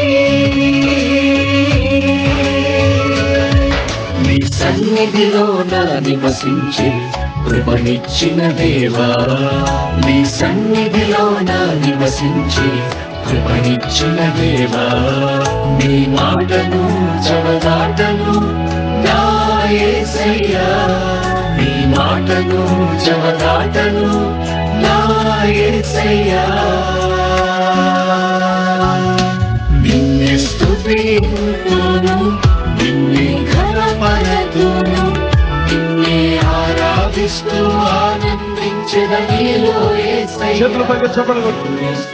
నీ సన్నిధిలో నా నివసించి కృపనిచ్చిన దేవా. నీ సన్నిధిలో నా నివసించి కృపనిచ్చిన దేవా. నీ మాటను చవదాటను నా యేసయ్యా. నీ మాటను చవదాటను నా యేసయ్యా. నిన్నే స్తుతింతును, నిన్నే ఘనపరతును, నిన్నే ఆరాధిస్తూ ఆనందించెద నీలో యేసయ్యా. చేతులపైకి చప్పట్లు కొట్టు.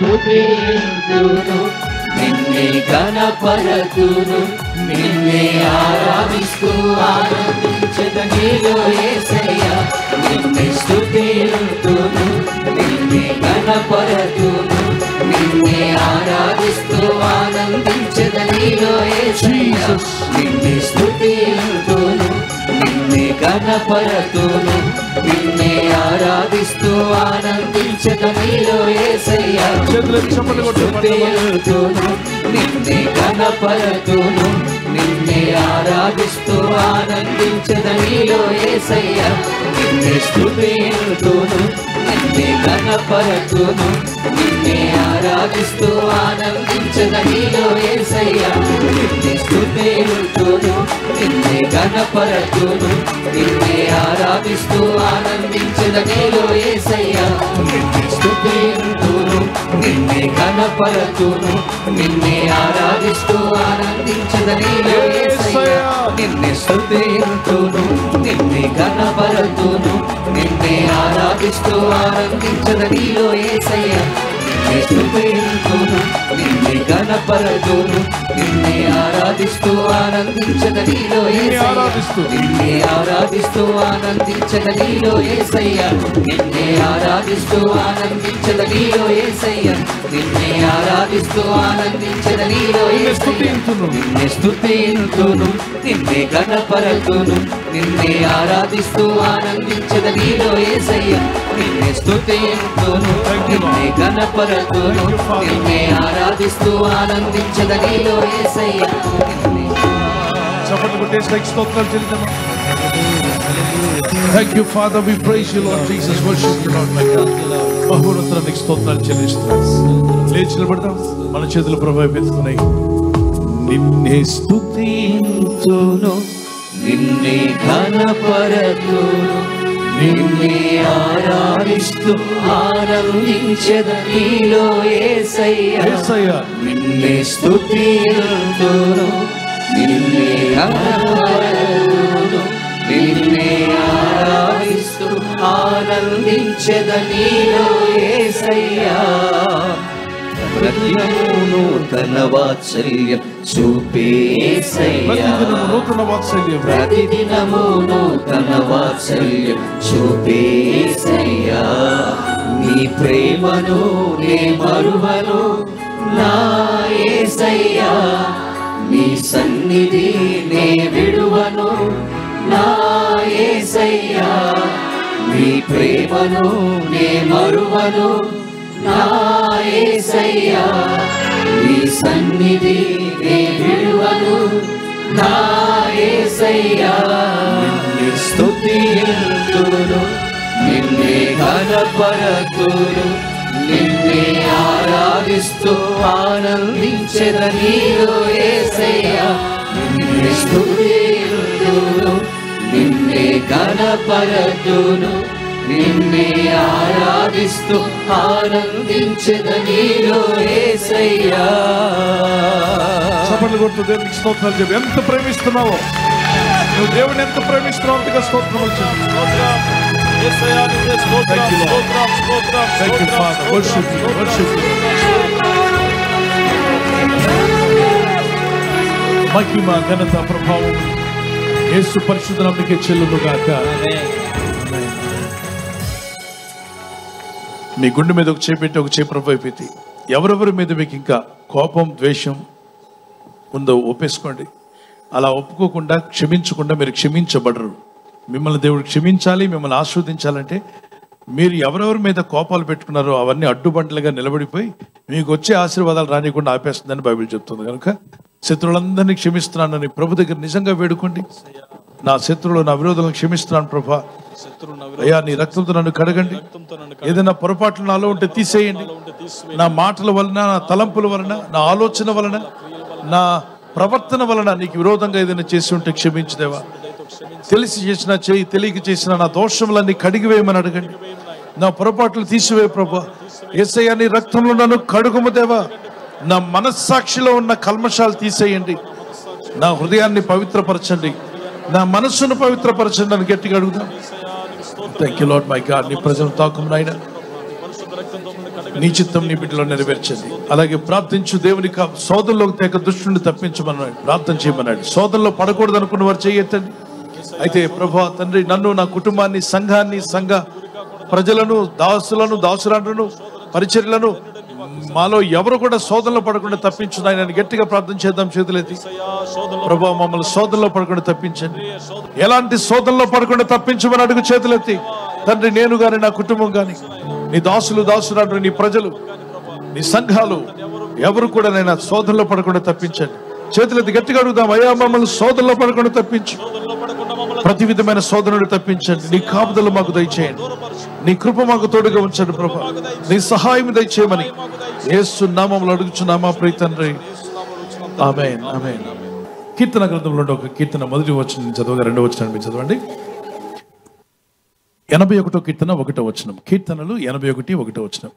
స్తుతింతును, నిన్నే ఘనపరతును, నిన్నే ఆరాధిస్తూ ఆనందించెద నీలో యేసయ్యా. నిన్నే స్తుతింతును, నిన్నే ఘనపరతును, నిన్నే ఆరాధిస్తూ ఆనందించెద నీలో యేసయ్యా. నిన్నే స్తుతింతును, నిన్నే ఘనపరతును, నిన్నే ఆరాధిస్తూ ఆనందించెద నీలో యేసయ్యా. చేతులకు చప్పట్లు కొట్టు. స్తుతింతును, నిన్నే ఘనపరతును, నిన్నే ఆరాధిస్తూ ఆనందించెద నీలో యేసయ్యా. నిన్నే స్తుతింతును, నిన్నే ఘనపరతును, నిన్నే ఆరాధిస్తూ ఆనందించెద నీలో యేసయ్యా. నిన్నే స్తుతింతును, నిన్నే ఘనపరతును, నిన్నే ఆరాధిస్తూ ఆనందించెద నీలో యేసయ్యా. నిన్నే స్తుతింతును, నిన్నే ఘనపరతును, నిన్నే ఆరాధిస్తూ ఆనందించెద నీలో యేసయ్యా. నిన్నే స్తుతింతును, నిన్నే ఘనపరతును, నిన్నే ఆరాధిస్తూ ఆనందించెద నీలో యేసయ్యా. నిన్నే స్తుతింతును, నిన్నే ఘనపరతును, నిన్నే ఆరాధిస్తూ ఆనందించెద నీలో యేసయ్యా. నిన్నే ఆరాధిస్తూ ఆనందించెద నీలో యేసయ్యా. నిన్నే ఆరాధిస్తూ ఆనందించెద నీలో యేసయ్యా. నిన్నే ఆరాధిస్తూ ఆనందించెద నీలో యేసయ్యా. నిన్నే స్తుతింతును, నిన్నే ఘనపరతును, నిన్నే ఆరాధిస్తూ ఆనందించెద నీలో యేసయ్యా. నిన్నే స్తుతింతును, నిన్నే ఘనపరతును, నిన్నే ఆరాధిస్తూ ఆనందించెద నీలో యేసయ్యా. చప్పట్లు కొట్టేసి స్తోత్రాలు చెల్లిద్దామా? Thank you, Father. We praise you, Lord Jesus. Worship you, Lord my God. బహుమతులకు స్తోత్రాలు చెల్లిస్తున్నాం. లేచి నిలబడదాం. మన చేతులు ప్రభువు ఎత్తుకున్నాయి. నిన్నే స్తుతింతును, నిన్నే ఘనపరతును, నిన్నే ఆరాధిస్తూ ఆనందించెద నీలో యేసయ్యా. యేసయ్యా. నిన్నే స్తుతింతును, నిన్నే ఘనపరతును, నిన్నే ఆరాధిస్తూ ఆనందించెద నీలో యేసయ్యా. ప్రతిదినము నూతన వాత్సల్యం చూపే యేసయ్యా. నూతన వాత్సల్యం ప్రతిదినము నూతన వాత్సల్యం చూపే యేసయ్యా. నీ ప్రేమను నే మరువను నా యేసయ్యా. నీ సన్నిధి నే విడువను నా యేసయ్యా. నీ ప్రేమను నే మరువను నా యేసయ్యా. నీ సన్నిధి నే విడువను నా యేసయ్యా. నిన్నే స్తుతింతును నిన్నే ఘనపరతును నిన్నే ఆరాధిస్తూ ఆనందించెద నీలో యేసయ్యా. నిన్నే స్తుతింతును నిన్నే ఘనపరతును నిన్నే ఆరాధిస్తూ ఆనందించెద నీలో యేసయ్యా. చప్పట్లు కొడుతూ దేవునికి స్తోత్రాలు చెప్పి ఎంత ప్రేమిస్తున్నావో, నువ్వు దేవుని ఎంత ప్రేమిస్తున్నావు అంతగా స్తోత్రం వచ్చింది. మహిమ ఘనత ప్రభావం యేసు పరిశుద్ధ నామమునకే చెల్లును గాక. మీ గుండె మీద ఒక చేపెట్టి ఒక చేయి ప్రభు అయిపోయింది. ఎవరెవరి మీద మీకు ఇంకా కోపం ద్వేషం ఉందో ఒప్పేసుకోండి. అలా ఒప్పుకోకుండా క్షమించకుండా మీరు క్షమించబడరు. మిమ్మల్ని దేవుడు క్షమించాలి, మిమ్మల్ని ఆస్వాదించాలంటే మీరు ఎవరెవరి మీద కోపాలు పెట్టుకున్నారో అవన్నీ అడ్డుబంటలుగా నిలబడిపోయి మీకు వచ్చే ఆశీర్వాదాలు రానికుండా ఆపేస్తుందని బైబిల్ చెప్తుంది. కనుక శత్రువులందరినీ క్షమిస్తున్నానని ప్రభు దగ్గర నిజంగా వేడుకోండి. నా శత్రువులు నా విరోధులను క్షమిస్తున్నాను ప్రభా, అయ్యా నీ రక్తంతో నన్ను కడగండి. ఏదైనా పొరపాట్లు నాలో ఉంటే తీసేయండి. నా మాటల వలన, నా తలంపుల వలన, నా ఆలోచన వలన, నా ప్రవర్తన వలన నీకు విరోధంగా ఏదైనా చేసి ఉంటే క్షమించుదేవా. తెలిసి చేసిన చేయి, తెలియక చేసిన నా దోషములన్నీ కడిగివేయమని అడగండి. నా పొరపాట్లు తీసివే ప్రభా. యేసయ్యా నీ రక్తంలో నన్ను కడుగుము దేవా. నా మనస్సాక్షిలో ఉన్న కల్మషాలు తీసేయండి. నా హృదయాన్ని పవిత్రపరచండి, నా మనస్సును పవిత్రపరచండి అని గట్టిగా అడుగుదాం. Thank you Lord my God. నీ ప్రజలు తాకము నాయనా, నీ చిత్తం నీ బిడ్డలో నెరవేర్చండి. అలాగే ప్రార్థించు దేవుని సోదరులోకి తెగ దుష్టుని తప్పించమన్నాడు, ప్రార్థన చేయమన్నాడు. సోదరులో పడకూడదు అనుకున్న వారు చేయెత్తండి. అయితే ప్రభా తండ్రి, నన్ను, నా కుటుంబాన్ని, సంఘాన్ని, సంఘ ప్రజలను, దాసులను, దాసురాలను, పరిచర్యలను, మాలో ఎవరు కూడా సోదరులో పడకుండా తప్పించు ఆయన గట్టిగా ప్రార్థన చేద్దాం. చేతులెత్తి ప్రభా మమ్మల్ని సోదరులో పడకుండా తప్పించండి. ఎలాంటి సోదరులో పడకుండా తప్పించమని అడుగు. చేతులెత్తి తండ్రి, నేను గాని నా కుటుంబం గాని, నీ దాసులు, దాసురాలు, నీ ప్రజలు, నీ సంఘాలు ఎవరు కూడా నైనా సోదరులో పడకుండా తప్పించండి. చేతులెత్తి గట్టిగా అడుగుదాం. అయ్యా మమ్మల్ని సోదరులో పడకుండా తప్పించు, ప్రతి విధమైన సోదరుని తప్పించండి. నీ కాపుదలు మాకు దయచేయండి, నీ కృప మాకు తోడుగా ఉంచండి ప్రభా. నీ సహాయం దయచేయమని యేసు నామములో అడుగుచున్నామా ప్రియ తండ్రి, ఆమేన్ ఆమేన్. కీర్తన గ్రంథంలో ఒక కీర్తన మొదటి వచనం చదవగా రెండో వచనాన్ని మీరు చదవండి. ఎనభై ఒకటో కీర్తన ఒకటో వచనం. కీర్తనలు ఎనభై ఒకటి ఒకటో వచనం.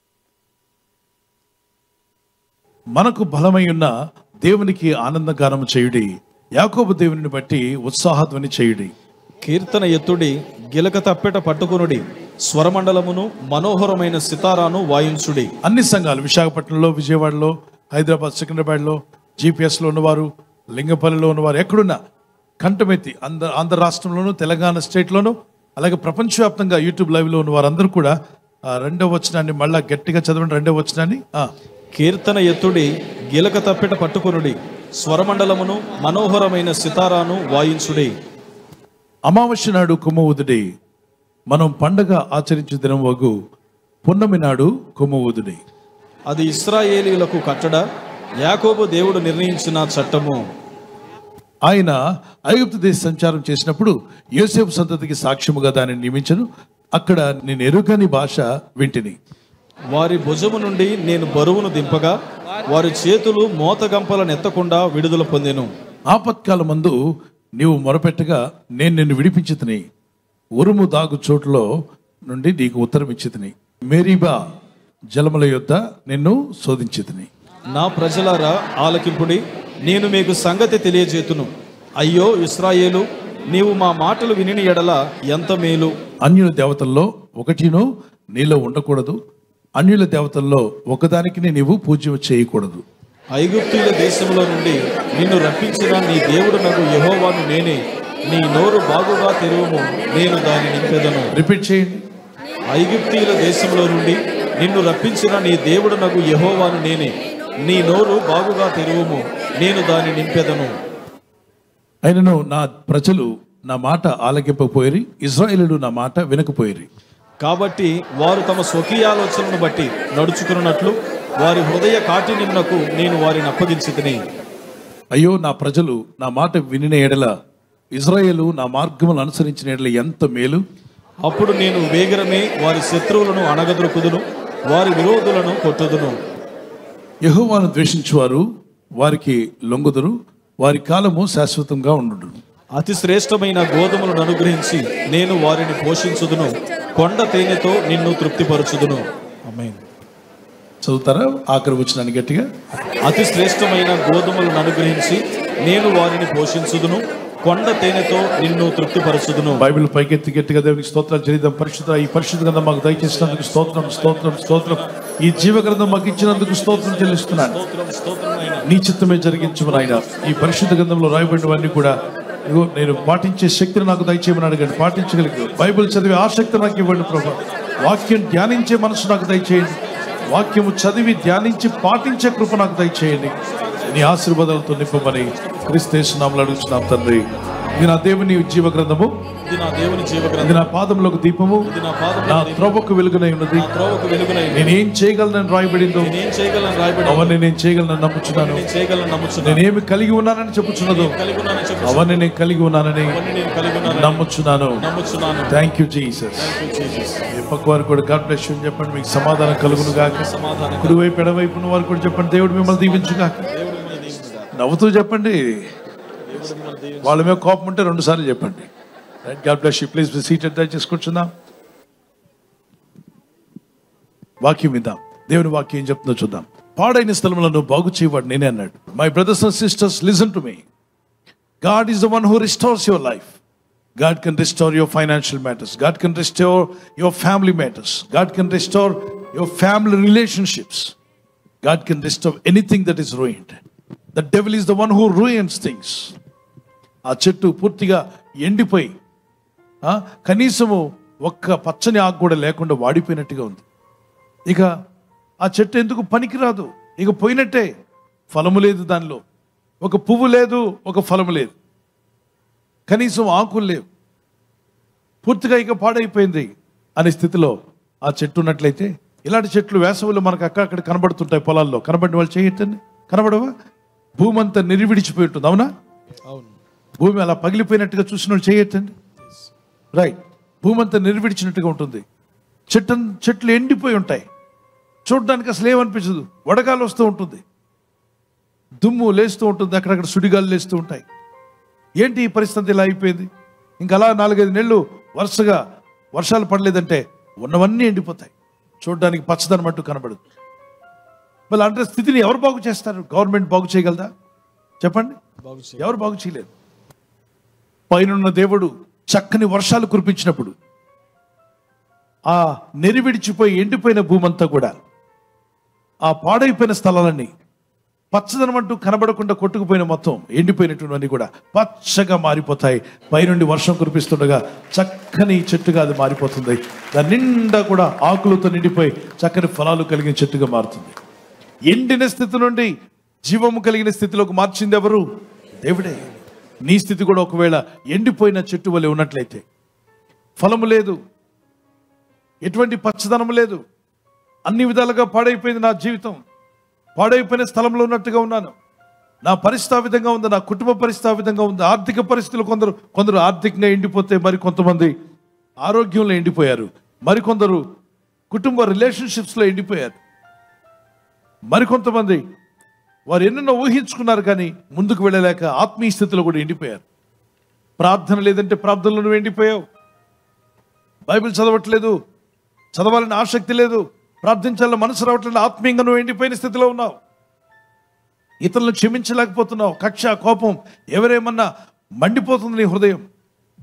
మనకు బలమై ఉన్న దేవునికి ఆనందగానము చేయుడి, యాకోబు దేవుని బట్టి ఉత్సాహధ్వని చేయుడి. కీర్తన ఎత్తుడి, గిలక తప్పెట పట్టుకునుడి, స్వరమండలమును మనోహరమైన సితారాను వాయించుడి. అన్ని సంఘాలు విశాఖపట్నంలో, విజయవాడలో, హైదరాబాద్, సికింద్రాబాద్లో, జీపీఎస్లో ఉన్నవారు, లింగపల్లిలో ఉన్నవారు, ఎక్కడున్నా కంఠమెత్తి ఆంధ్ర ఆంధ్ర రాష్ట్రంలోను, తెలంగాణ స్టేట్లోను, అలాగే ప్రపంచవ్యాప్తంగా యూట్యూబ్ లైవ్లో ఉన్న వారందరూ కూడా రెండవ వచనాన్ని మళ్ళా గట్టిగా చదవండి. రెండవ వచనాన్ని, కీర్తన ఎత్తుడి, గిలక తప్పెట పట్టుకునుడి, స్వరమండలమును మనోహరమైన సితారాను వాయించుడి. అమావాస్య నాడు కొమ్మవుదుడి, మనం పండగ ఆచరించే దినం వగు పున్నమి నాడు కొమ్మవుదుడి. అది ఇశ్రాయేలీయులకు కట్టడ, యాకోబు దేవుడు నిర్ణయించిన చట్టము. ఆయన ఐగుప్తు దేశ సంచారం చేసినప్పుడు యోసేపు సంతతికి సాక్ష్యముగా దానిని నియమించను. అక్కడ నేను ఎరుగని భాష వింటిని. వారి భుజము నుండి నేను బరువును దింపగా, వారి చేతులు మోతగంపలను ఎత్తకుండా విడుదల పొందెను. ఆపత్కాలమందు నీవు మొరపెట్టగా నేను నిన్ను విడిపించితిని, ఉరుము దాగు చోటులో నుండి నీకు ఉత్తరం ఇచ్చితిని, మేరీబా జలముల యొద్ద నిన్ను శోధించితిని. నా ప్రజలారా ఆలకింపుడి, నేను మీకు సంగతి తెలియజేతును. అయ్యో ఇశ్రాయేలు, నీవు మా మాటలు వినిన ఎడల ఎంత మేలు. అన్యుల దేవతల్లో ఒకటిను నీలో ఉండకూడదు, అన్యుల దేవతల్లో ఒకదానికి నీవు పూజ చేయకూడదు. ఐగుప్తీయుల దేశంలో నుండి నిన్ను రప్పించిన నీ దేవుడు నాకు యెహోవాను నేనే, నీ నోరు బాగుగా తెరువుము, నేను దాని నింపెదను. రిపీట్ చేయండి. ఐగుప్తీయుల దేశంలో నుండి నిన్ను రప్పించిన నీ దేవుడు నాకు యెహోవాను నేనే, నీ నోరు బాగుగా తెరువుము, నేను దాని నింపెదను. అయినను నా ప్రజలు నా మాట ఆలకింపపోయిరి, ఇశ్రాయేలులు నా మాట వినకపోయిరి. కాబట్టి వారు తమ స్వకీయాలోచనను బట్టి నడుచుకున్నట్లు వారి హృదయ కాఠిన్యమునకు నేను వారిని అప్పగించితిని. అయ్యో నా ప్రజలు నా మాట వినిన ఎడల, ఇశ్రాయేలు నా మార్గములను అనుసరించిన ఎడల ఎంత మేలు. అప్పుడు నేను వేగరమే వారి శత్రువులను అణగదొరుకుదును, వారి విరోధులను కొట్టుదును. యెహోవాను ద్వేషించువారు వారికి లొంగుదురు, వారి కాలము శాశ్వతంగా ఉండును. అతి శ్రేష్టమైన గోధుమలను అనుగ్రహించి నేను వారిని పోషించుదును, కొండ తేనెతో నిన్ను తృప్తిపరచుదును. ఆమేన్. చదువుతారా ఆఖరి వచ్చినాన్ని గట్టిగా? అతి శ్రేష్టమైన గోధుమలను అనుగ్రహించి నేను వారిని పోషించుదును, కొండ తేనెతో నిన్ను తృప్తిపరచుదును. బైబిల్ పైకెత్తి గట్టిగా దేవునికి స్తోత్రాలు చెల్లిద్దాం. పరిశుద్ధ ఈ పరిశుద్ధ గ్రంథం మాకు దయచేసినందుకు స్తోత్రం స్తోత్రం స్తోత్రం. ఈ జీవ గ్రంథం మాకు ఇచ్చినందుకు స్తోత్రం చెల్లిస్తున్నాను. నీ చిత్తమే జరిగించు నాయన. ఈ పరిశుద్ధ గ్రంథంలో రాయబడినవన్నీ కూడా ఇగో నేను పాటించే శక్తిని నాకు దయచేయమని అడగండి. పాటించగలిగి బైబిల్ చదివే ఆసక్తి నాకు ఇవ్వండి ప్రభు. వాక్యం ధ్యానించే మనసు నాకు దయచేయండి. వాక్యము చదివి ధ్యానించి పాటించే కృప నాకు దయచేయండి. నీ ఆశీర్వాదాలతో నింపమని క్రీస్తు యేసు నామములో అడుగుతున్నాం తండ్రి. ఇది నా దేవుని జీవ గ్రంథము, ఇది నా దేవుని జీవ ఇది గ్రంథం, నా పాదములకు దీపము, ఇది నా పాదములకు నా దీపము, త్రోవకు వెలుగునై ఉన్నది. నా త్రోవకు వెలుగునై ఉన్నది. నేనేం చేయగలనని రాయబడిందో నేనేం చేయగలను రాయబడి అవన్నీ నేను చేయగలనని నమ్ముచున్నాను. నేను చేయగలను నమ్ముచున్నాను. నేనేమి కలిగి ఉన్నానని చెప్పుచున్నదో కలిగి ఉన్నానని చెప్పు, అవన్నీ నేను కలిగి ఉన్నానని అవన్నీ నేను కలిగి ఉన్నానని నమ్ముచున్నాను. నమ్ముచున్నాను. Thank you Jesus. Thank you, Jesus. మీ పక్క వారు కూడా గాడ్ బ్లెస్ యూ అని చెప్పండి. మీకు సమాధానం కలుగును గాక. సమాధానం కుడివైపు ఎడవైపు ఉన్న వారు కూడా చెప్పండి, దేవుడు మిమ్మల్ని దీవించుగాక. దేవుడు మిమ్మల్ని దీవించుగాక. నవ్వుతూ చెప్పండి. దేవుడు మిమ్మల్ని దీవించుగాక. వాళ్ళ మీద కోపం ఉంటే రెండు సార్లు చెప్పండి. God bless you. Please seated దయచేసి కూర్చుందాం. వాక్యం విందాం. దేవుని వాక్యం ఏం చెప్తుందో చూద్దాం. పాడైన స్థలములను బాగు చేయవాడు నేనే అన్నాడు. My brothers and sisters listen to me. God is the one who restores your life. God can restore your financial matters. God can restore your family matters. God can restore your family relationships. God can restore anything that is ruined. The devil is the one who ruins things. ఆ చెట్టు పూర్తిగా ఎండిపోయి కనీసము ఒక్క పచ్చని ఆకు కూడా లేకుండా వాడిపోయినట్టుగా ఉంది. ఇక ఆ చెట్టు ఎందుకు పనికిరాదు, ఇక పోయినట్టే. ఫలము లేదు దానిలో, ఒక పువ్వు లేదు, ఒక ఫలము లేదు, కనీసం ఆకులు లేవు, పూర్తిగా ఇక పాడైపోయింది అనే స్థితిలో ఆ చెట్టు ఉన్నట్లయితే, ఇలాంటి చెట్లు వేసవిలో మనకు అక్కడక్కడ కనబడుతుంటాయి. పొలాల్లో కనబడిన వాళ్ళు చేయటండి, కనబడవా? భూమి అంతా నిర్విడిచిపోయి ఉంటుంది, అవునా? అవును. భూమి అలా పగిలిపోయినట్టుగా చూసిన వాళ్ళు చేయటండి. రైట్, భూమి అంతా నిర్విడిచినట్టుగా ఉంటుంది. చెట్టు చెట్లు ఎండిపోయి ఉంటాయి, చూడడానికి అసలు ఏమనిపించదు. వడగాలు వస్తూ ఉంటుంది, దుమ్ము లేస్తూ ఉంటుంది, అక్కడక్కడ సుడిగాలు లేస్తూ ఉంటాయి. ఏంటి ఈ పరిస్థితి ఇలా అయిపోయింది? ఇంకా అలా నాలుగైదు నెలలు వరుసగా వర్షాలు పడలేదంటే ఉన్నవన్నీ ఎండిపోతాయి, చూడడానికి పచ్చదనం అంటూ కనబడదు. మళ్ళీ అంటే స్థితిని ఎవరు బాగు చేస్తారు? గవర్నమెంట్ బాగు చేయగలదా? చెప్పండి, ఎవరు బాగు చేయలేరు. పైన దేవుడు చక్కని వర్షాలు కురిపించినప్పుడు ఆ నెరివిడిచిపోయి ఎండిపోయిన భూమంతా కూడా, ఆ పాడైపోయిన స్థలాలన్నీ పచ్చదనం అంటూ కనబడకుండా కొట్టుకుపోయిన మొత్తం ఎండిపోయినటువంటివన్నీ కూడా పచ్చగా మారిపోతాయి. పైనుండి వర్షం కురిపిస్తుండగా చక్కని చెట్టుగా అది మారిపోతుంది. దాని నిండా కూడా ఆకులతో నిండిపోయి చక్కని ఫలాలు కలిగిన చెట్టుగా మారుతుంది. ఎండిన స్థితి నుండి జీవము కలిగిన స్థితిలోకి మార్చింది ఎవరు? దేవుడే. నీ స్థితి కూడా ఒకవేళ ఎండిపోయిన చెట్టు వలె ఉన్నట్లయితే, ఫలము లేదు, ఎటువంటి పచ్చదనం లేదు, అన్ని విధాలుగా పాడైపోయింది నా జీవితం, పాడైపోయిన స్థలంలో ఉన్నట్టుగా ఉన్నాను, నా పరిస్థితి ఆ విధంగా ఉంది, నా కుటుంబ పరిస్థితి ఆ విధంగా ఉంది, ఆర్థిక పరిస్థితులు కొందరు కొందరు ఆర్థికంగా ఎండిపోతే, మరి కొంతమంది ఆరోగ్యంలో ఎండిపోయారు, మరికొందరు కుటుంబ రిలేషన్షిప్స్లో ఎండిపోయారు, మరికొంతమంది వారు ఎన్నెన్నో ఊహించుకున్నారు కానీ ముందుకు వెళ్ళలేక ఆత్మీయ స్థితిలో కూడా ఎండిపోయారు. ప్రార్థన లేదంటే ప్రార్థనలో నువ్వు ఎండిపోయావు. బైబిల్ చదవట్లేదు, చదవాలని ఆసక్తి లేదు, ప్రార్థించాలని మనసు రావట్లేదు, ఆత్మీయంగా నువ్వు ఎండిపోయిన స్థితిలో ఉన్నావు. ఇతరులను క్షమించలేకపోతున్నావు, కక్ష కోపం ఎవరేమన్నా మండిపోతుంది నీ హృదయం.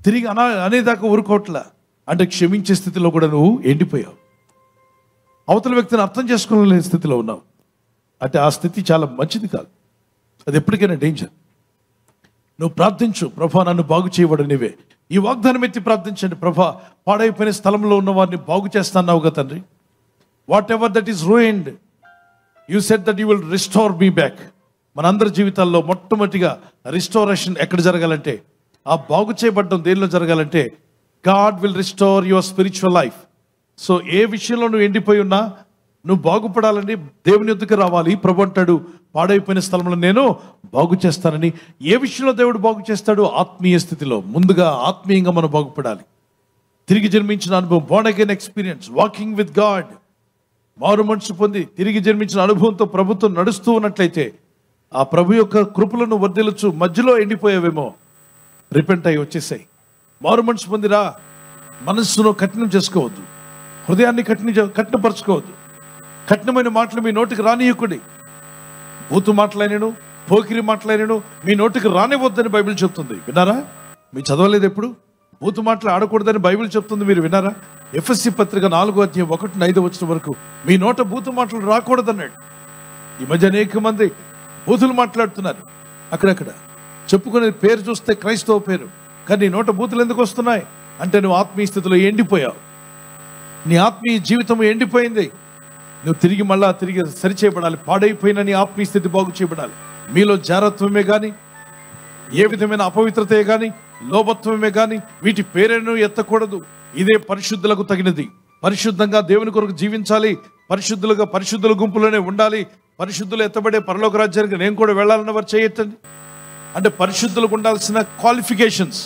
తిరిగి అనా అనేదాకా ఊరుకోవట్లా. అంటే క్షమించే స్థితిలో కూడా నువ్వు ఎండిపోయావు. అవతల వ్యక్తిని అర్థం చేసుకోలేని స్థితిలో ఉన్నావు. అంటే ఆ స్థితి చాలా మంచిది కాదు. అది ఎప్పటికైనా డేంజర్. నువ్వు ప్రార్థించు, ప్రభా నన్ను బాగు చేయబడు నీవే. ఈ వాగ్దానం ఎత్తి ప్రార్థించండి. ప్రభా పాడైపోయిన స్థలంలో ఉన్న వారిని బాగు చేస్తున్నావు కదా తండ్రి. Whatever that is ruined, you said that you will restore me back. మనందరి జీవితాల్లో మొట్టమొదటిగా రిస్టోరేషన్ ఎక్కడ జరగాలంటే, ఆ బాగు చేయబడ్డం దేనిలో జరగాలంటే, God will restore your spiritual life. So ఏ విషయంలో నువ్వు ఎండిపోయి ఉన్నా నువ్వు బాగుపడాలని దేవుని యొద్దకు రావాలి. ప్రభు అంటాడు, పాడైపోయిన స్థలంలో నేను బాగు చేస్తానని. ఏ విషయంలో దేవుడు బాగు చేస్తాడు? ఆత్మీయ స్థితిలో. ముందుగా ఆత్మీయంగా మనం బాగుపడాలి. తిరిగి జన్మించిన అనుభవం, born again experience, walking with God. మారు మనసు పొంది తిరిగి జన్మించిన అనుభవంతో ప్రభుత్వం నడుస్తూ ఉన్నట్లయితే ఆ ప్రభు యొక్క కృపలను వర్ధిల్లచ్చు. మధ్యలో ఎండిపోయావేమో, రిపెంట్ అయ్యి వచ్చేసాయి. మారు మనసు పొందిరా. మనస్సును కఠినం చేసుకోవద్దు, హృదయాన్ని కఠిన కఠినపరచుకోవద్దు. కఠినమైన మాటలు మీ నోటికి రానియకుడి. బూతు మాటలైనను, పోకిరి మాటలైనను మీ నోటికి రానివ్వద్దని బైబిల్ చెప్తుంది. విన్నారా? మీరు చదవలేదు ఎప్పుడు? బూతు మాటలు ఆడకూడదని బైబిల్ చెప్తుంది, మీరు విన్నారా? ఎఫ్ఎస్సి పత్రిక నాలుగో అధ్యాయం ఒకటి ఐదు వచ్చిన వరకు మీ నోట బూతు మాటలు రాకూడదన్నాడు. ఈ మధ్య అనేక మంది బూతులు మాట్లాడుతున్నారు. అక్కడక్కడ చెప్పుకునే పేరు చూస్తే క్రైస్తవ పేరు, కానీ నీ నోట బూతులు ఎందుకు వస్తున్నాయి అంటే నువ్వు ఆత్మీయ స్థితిలో ఎండిపోయావు. నీ ఆత్మీయ జీవితం ఎండిపోయింది. నువ్వు తిరిగి మళ్ళా తిరిగి సరిచేయబడాలి. పాడైపోయిన నీ ఆత్మీయ స్థితి బాగు చేయబడాలి. మీలో జారత్వమే కానీ, ఏ విధమైన అపవిత్రతే కానీ, లోభత్వమే కానీ వీటి పేరును ఎత్తకూడదు. ఇదే పరిశుద్ధులకు తగినది. పరిశుద్ధంగా దేవుని కొరకు జీవించాలి. పరిశుద్ధులుగా పరిశుద్ధుల గుంపులోనే ఉండాలి. పరిశుద్ధులు ఎత్తబడే పరలోక రాజ్యానికి నేను కూడా వెళ్ళాలన్న వారు చేయొచ్చండి. అంటే పరిశుద్ధులకు ఉండాల్సిన క్వాలిఫికేషన్స్,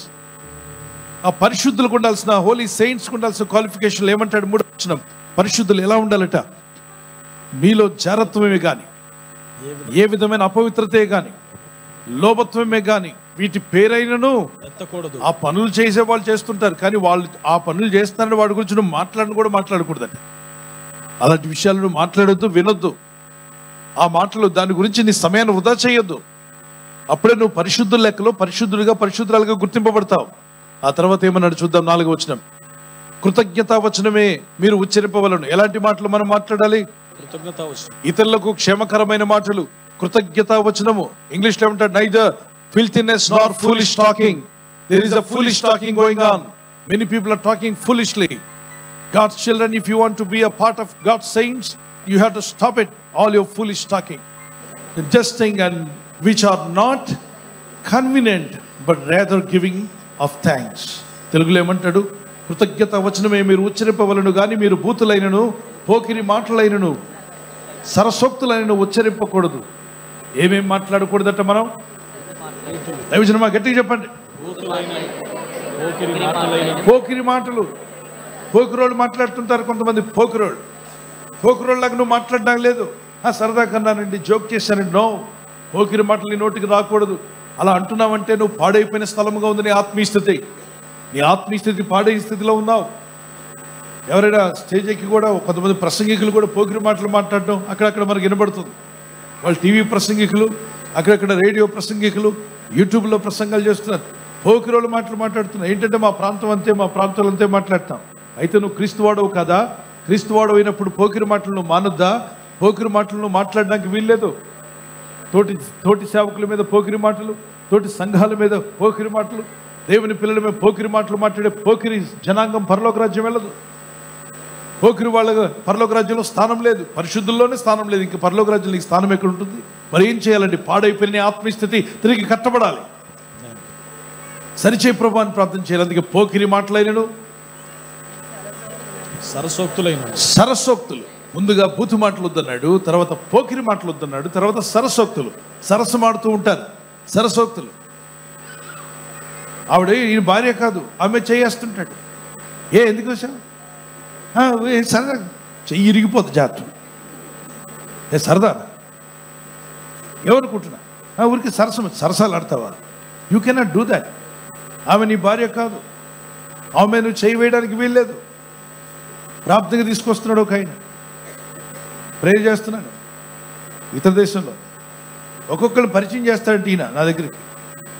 ఆ పరిశుద్ధులకు ఉండాల్సిన, హోలీ సెయింట్స్కి ఉండాల్సిన క్వాలిఫికేషన్లు ఏమంటాడు? మూడో వచనం, పరిశుద్ధులు ఎలా ఉండాలట? మీలో జారత్వమే కానీ, ఏ విధమైన అపవిత్రతే కానీ, లోభత్వమే కానీ వీటి పేరైనను ఎత్తకూడదు. ఆ పనులు చేసే వాళ్ళు చేస్తుంటారు, కానీ వాళ్ళు ఆ పనులు చేస్తారని వాడి గురించి నువ్వు మాట్లాడిన కూడా మాట్లాడకూడదండి. అలాంటి విషయాలు నువ్వు మాట్లాడొద్దు, వినొద్దు. ఆ మాటలు దాని గురించి నీ సమయాన్ని వృధా చేయొద్దు. అప్పుడే నువ్వు పరిశుద్ధుల లెక్కలో పరిశుద్ధులుగా పరిశుద్ధులుగా గుర్తింపబడతావు. ఆ తర్వాత ఏమన్నాడు చూద్దాం. నాలుగో వచనం, కృతజ్ఞతా వచనమే మీరు ఉచ్చరింపవలను. ఎలాంటి మాటలు మనం మాట్లాడాలి? కృతజ్ఞతా వచనం. ఇతరులకు క్షేమకరమైన మాటలు, కృతజ్ఞతా వచనము. ఇంగ్లీష్ లో ఏమంటాడు? Neither filthiness nor foolish talking. There is a foolish talking going on. Many people are talking foolishly. God's children, if you want to be a part of God's saints, you have to stop it, all your foolish talking, just saying and which are not convenient but rather giving of thanks. తెలుగులో ఏమంటాడు? కృతజ్ఞత వచనమే మీరు ఉచ్చరింపవలను గాని మీరు బూతులైనను, పోకిరి మాటలైనను, సరసోక్తులైనను ఉచ్చరింపకూడదు. ఏమేం మాట్లాడకూడదట మనం? దైవజనమా గట్టిగా చెప్పండి. పోకిరి మాటలు. పోకిరోళ్ళు మాట్లాడుతుంటారు కొంతమంది. పోకిరోళ్ళు పోకిరోళ్ళలాగా నువ్వు మాట్లాడడం లేదు. సరదా కన్నానండి, జోక్ చేశానండి. నో, పోకిరి మాటలు నీ నోటికి రాకూడదు. అలా అంటున్నావంటే నువ్వు పాడైపోయిన స్థలముగా ఉంది నీ ఆత్మీయ స్థితి. నీ ఆత్మీయ స్థితి పాడైన స్థితిలో ఉన్నావు. ఎవరైనా స్టేజ్ ఎక్కి కూడా కొంతమంది ప్రసంగికులు కూడా పోకిరి మాటలు మాట్లాడడం అక్కడక్కడ మనకు వినబడుతుంది. వాళ్ళు టీవీ ప్రసంగికులు, అక్కడక్కడ రేడియో ప్రసంగికులు, యూట్యూబ్లో ప్రసంగాలు చేస్తున్నారు. పోకిరోళ్ళు మాటలు మాట్లాడుతున్నారు. ఏంటంటే మా ప్రాంతం అంతే, మా ప్రాంతాలు అంతే మాట్లాడతాం. అయితే నువ్వు క్రీస్తువాడవు కదా? క్రీస్తువాడవు అయినప్పుడు పోకిరి మాటలు నువ్వు మానొద్దా? పోకిరి మాటలు నువ్వు మాట్లాడడానికి వీల్లేదు. తోటి తోటి సేవకుల మీద పోకిరి మాటలు, తోటి సంఘాల మీద పోకిరి మాటలు, దేవుని పిల్లల మీద పోకిరి మాటలు మాట్లాడే పోకిరి జనాంగం పరలోక రాజ్యం వెళ్ళదు. పోకిరి వాళ్ళ పరలోక రాజ్యంలో స్థానం లేదు. పరిశుద్ధుల్లోనే స్థానం లేదు. ఇంక పరలోక రాజ్యంలో నీకు స్థానం ఎక్కడ ఉంటుంది? మరి ఏం చేయాలండి? పాడైపోయిన ఆత్మీయస్థితి తిరిగి కట్టబడాలి. సరిచే ప్రభు అని ప్రార్థన చేయాలి. అందుకే పోకిరి మాటలైనను, సరసోక్తులైన సరసోక్తులు. ముందుగా బూతు మాటలు వద్దన్నాడు, తర్వాత పోకిరి మాటలు వద్దన్నాడు, తర్వాత సరసోక్తులు. సరస్సు మాడుతూ ఉంటారు సరసోక్తులు. ఆవిడ ఈయన భార్య కాదు, ఆమె చేయేస్తుంటాడు. ఏ ఎందుకు వచ్చావు? సరదా, చెయ్యి ఇరిగిపోతుంది జాతర. ఏ సరదా ఎవరుకుంటున్నా? ఊరికి సరసం సరసాలు ఆడతావా? You cannot do that. ఆమె నీ భార్య కాదు. ఆమె నువ్వు చేయి వేయడానికి వీల్లేదు. ప్రాప్తిగా తీసుకొస్తున్నాడు ఒక ఆయన, ప్రేర్ చేస్తున్నాడు ఇతర దేశంలో. ఒక్కొక్కరు పరిచయం చేస్తాడంటే ఈయన నా దగ్గరికి.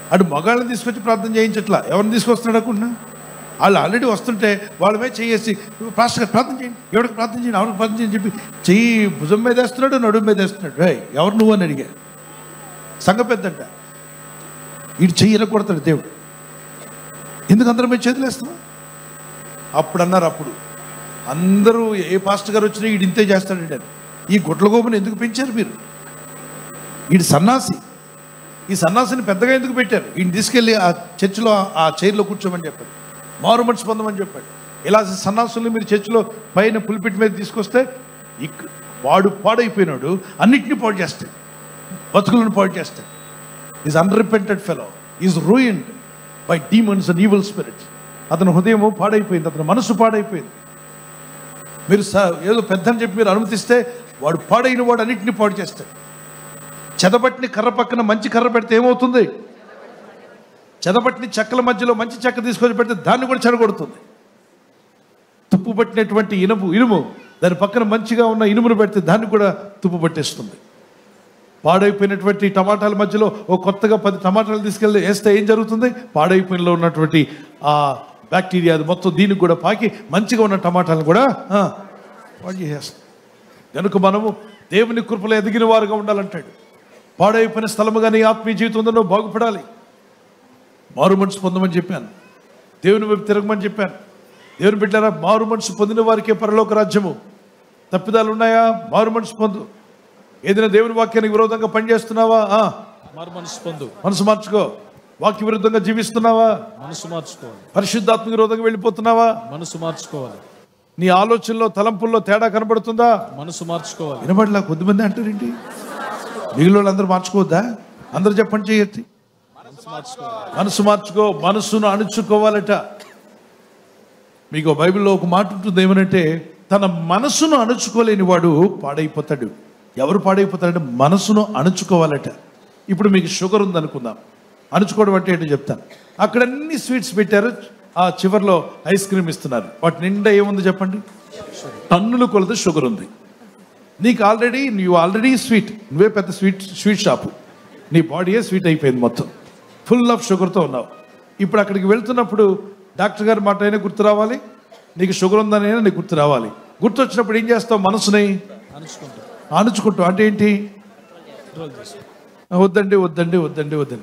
అటు మగాళ్ళని తీసుకొచ్చి ప్రార్థన చేయించట్లా. ఎవరిని తీసుకొస్తున్నాడు అనుకుంటున్నా? వాళ్ళు ఆల్రెడీ వస్తుంటే వాళ్ళ మీద చేసి పాస్టర్ గారు ప్రార్థన చేయండి, ఎవరికి ప్రార్థన చేయండి, ఎవరికి ప్రార్థన చేయని చెప్పి చెయ్యి భుజం మీద వేస్తున్నాడు, నడుము మీద వేస్తున్నాడు. రే ఎవరు నువ్వు అని అడిగా. సంఘ పెద్దంట, వీడు చెయ్యి ఇరగొడతాడు దేవుడు. ఎందుకు అందరం మీద చేతులు వేస్తాం? అప్పుడు అన్నారు, అప్పుడు అందరూ ఏ పాస్టర్ గారు వచ్చినా వీడు ఇంతే చేస్తాడండి అని. ఈ గుడ్ల గోపుని ఎందుకు పెంచారు మీరు? వీడు సన్నాసి. ఈ సన్నాసిని పెద్దగా ఎందుకు పెట్టారు? వీడిని తీసుకెళ్ళి ఆ చర్చిలో ఆ చైర్లో కూర్చోమని చెప్పాడు, మారు మనసు పొందమని చెప్పాడు. ఇలా సన్నాసుల్ని మీరు చర్చిలో పైన పులిపిట్ మీద తీసుకొస్తే ఇక్ వాడు పాడైపోయినాడు, అన్నిటినీ పాడు చేస్తాడు, బతుకులను పాడు చేస్తాడు. Is unrepented fellow, is ruined by demons and evil spirits. అతని హృదయం పాడైపోయింది, అతని మనసు పాడైపోయింది. మీరు ఏదో పెద్దని చెప్పి మీరు అనుమతిస్తే వాడు పాడైన వాడు అన్నింటినీ పాడు చేస్తాడు. చెదబట్టిని కర్ర పక్కన మంచి కర్ర పెడితే ఏమవుతుంది? చెదబట్టిని చెక్కల మధ్యలో మంచి చెక్క తీసుకొని పెడితే దాన్ని కూడా చెడగొడుతుంది. తుప్పు పట్టినటువంటి ఇనుము ఇనుము దాని పక్కన మంచిగా ఉన్న ఇనుమును పెడితే దాన్ని కూడా తుప్పు పట్టేస్తుంది. పాడైపోయినటువంటి టమాటాల మధ్యలో ఓ కొత్తగా పది టమాటాలు తీసుకెళ్ళి వేస్తే ఏం జరుగుతుంది? పాడైపోయినలో ఉన్నటువంటి ఆ బ్యాక్టీరియా అది మొత్తం దీనికి కూడా పాకి మంచిగా ఉన్న టమాటాలను కూడా పాడు చేసేస్తుంది. కనుక మనము దేవుని కృపలో ఎదిగిన వారుగా ఉండాలంటాడు. పాడైపోయిన స్థలము కానీ ఆత్మీయ జీవితంలో బాగుపడాలి. మారు మనసు పొందమని చెప్పాను, దేవుని వైపు తిరగమని చెప్పాను. దేవుని బిడ్డలారా, మారు మనసు పొందిన వారికే పరలోక రాజ్యము. తప్పిదాలు ఉన్నాయా? మారు మనసు పొందు. ఏదైనా దేవుని వాక్యానికి విరోధంగా పనిచేస్తున్నావా? మారు మనసు పొందు, మనసు మార్చుకో. వాక్య విరుద్ధంగా జీవిస్తున్నావా? మనసు మార్చుకోవాలి. పరిశుద్ధాత్మ విరోధంగా వెళ్ళిపోతున్నావా? మనసు మార్చుకోవాలి. నీ ఆలోచనలో తలంపుల్లో తేడా కనబడుతుందా? మనసు మార్చుకోవాలి. వినబడలా కొద్దిమంది అంటారేంటి? మిగిలిన వాళ్ళు అందరూ మార్చుకోవద్దా? అందరూ చెప్పండి చేయొద్దు. మనసు మార్చుకో, మనసును అణుచుకోవాలట. మీకు బైబిల్లో ఒక మాట ఉంటుంది, ఏమనంటే తన మనసును అణుచుకోలేని వాడు పాడైపోతాడు. ఎవరు పాడైపోతాడంటే మనసును అణుచుకోవాలట. ఇప్పుడు మీకు షుగర్ ఉంది అనుకుందాం, అణుచుకోవడం అంటే ఏంటో చెప్తాను. అక్కడ అన్ని స్వీట్స్ పెట్టారు, ఆ చివర్లో ఐస్ క్రీమ్ ఇస్తున్నారు. వాటి నిండా ఏముంది చెప్పండి? టన్నుల కొలత షుగర్ ఉంది. నీకు ఆల్రెడీ నువ్వు ఆల్రెడీ స్వీట్, నువ్వే పెద్ద స్వీట్ స్వీట్ షాపు, నీ బాడీయే స్వీట్ అయిపోయింది, మొత్తం ఫుల్ ఆఫ్ షుగర్తో ఉన్నావు. ఇప్పుడు అక్కడికి వెళ్తున్నప్పుడు డాక్టర్ గారి మాట అయినా గుర్తు రావాలి, నీకు షుగర్ ఉందని నీకు గుర్తు రావాలి. గుర్తు వచ్చినప్పుడు ఏం చేస్తావు? మనసుని అణుచుకుంటావు. అంటే ఏంటి? వద్దండి వద్దండి వద్దండి వద్దండి.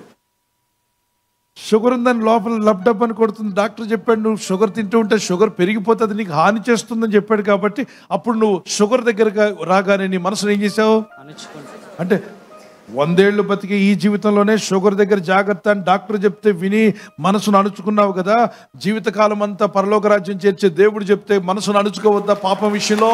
షుగర్ ఉందని లోపల లబ్డబ్ అని కొడుతుంది. డాక్టర్ చెప్పాడు నువ్వు షుగర్ తింటూ ఉంటే షుగర్ పెరిగిపోతుంది, నీకు హాని చేస్తుందని చెప్పాడు. కాబట్టి అప్పుడు నువ్వు షుగర్ దగ్గరగా రాగానే నీ మనసును ఏం చేసావు? అంటే వందేళ్లు బతికి ఈ జీవితంలోనే షుగర్ దగ్గర జాగ్రత్త అని డాక్టర్ చెప్తే విని మనసును అణుచుకున్నావు కదా. జీవితకాలం అంతా పరలోక రాజ్యం చేర్చే దేవుడు చెప్తే మనసును అణుచుకోవద్దా? పాపం విషయంలో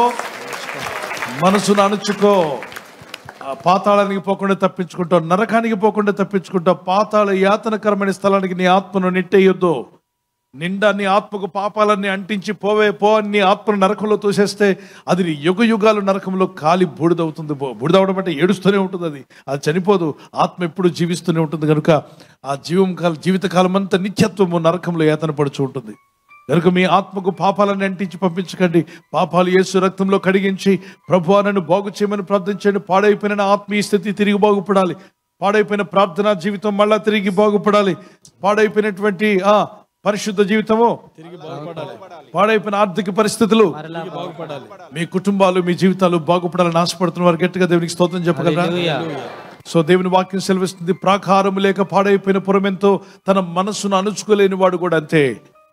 మనసును అణుచుకో. పాతాళానికి పోకుండా తప్పించుకుంటావు, నరకానికి పోకుండా తప్పించుకుంటావు. పాతాళ యాతనకరమైన స్థలానికి నీ ఆత్మను నెట్టేయొద్దు. నిండా నీ ఆత్మకు పాపాలన్నీ అంటించి పోవే పో అని నీ ఆత్మను నరకంలో తోసేస్తే అది నీ యుగ యుగాలు నరకంలో కాలి బూడిదవుతుంది. బూడిదవడం అంటే ఏడుస్తూనే ఉంటుంది, అది అది చనిపోదు. ఆత్మ ఎప్పుడు జీవిస్తూనే ఉంటుంది. కనుక ఆ జీవం కాల జీవితకాలం అంతా నిత్యత్వము నరకంలో యాతన పడుచు ఉంటుంది. కనుక మీ ఆత్మకు పాపాలను అంటించి పంపించకండి. పాపాలు యేసు రక్తంలో కడిగించి ప్రభువా నన్ను బాగు చేయమని ప్రార్థించండి. పాడైపోయిన ఆత్మీయ స్థితి తిరిగి బాగుపడాలి. పాడైపోయిన ప్రార్థనా జీవితం మళ్ళా తిరిగి బాగుపడాలి. పాడైపోయినటువంటి ఆ పరిశుద్ధ జీవితము తిరిగి బాగుపడాలి. పాడైపోయిన ఆర్థిక పరిస్థితులు బాగుపడాలి. మీ కుటుంబాలు మీ జీవితాలు బాగుపడాలని ఆశపడుతున్న వారు గట్టిగా దేవునికి స్తోత్రం చెప్పగలరా? సో దేవుని వాక్యం సెలవిస్తుంది, ప్రాకారం లేక పాడైపోయిన పురమెంతో తన మనస్సును అణుచుకోలేని వాడు కూడా అంతే.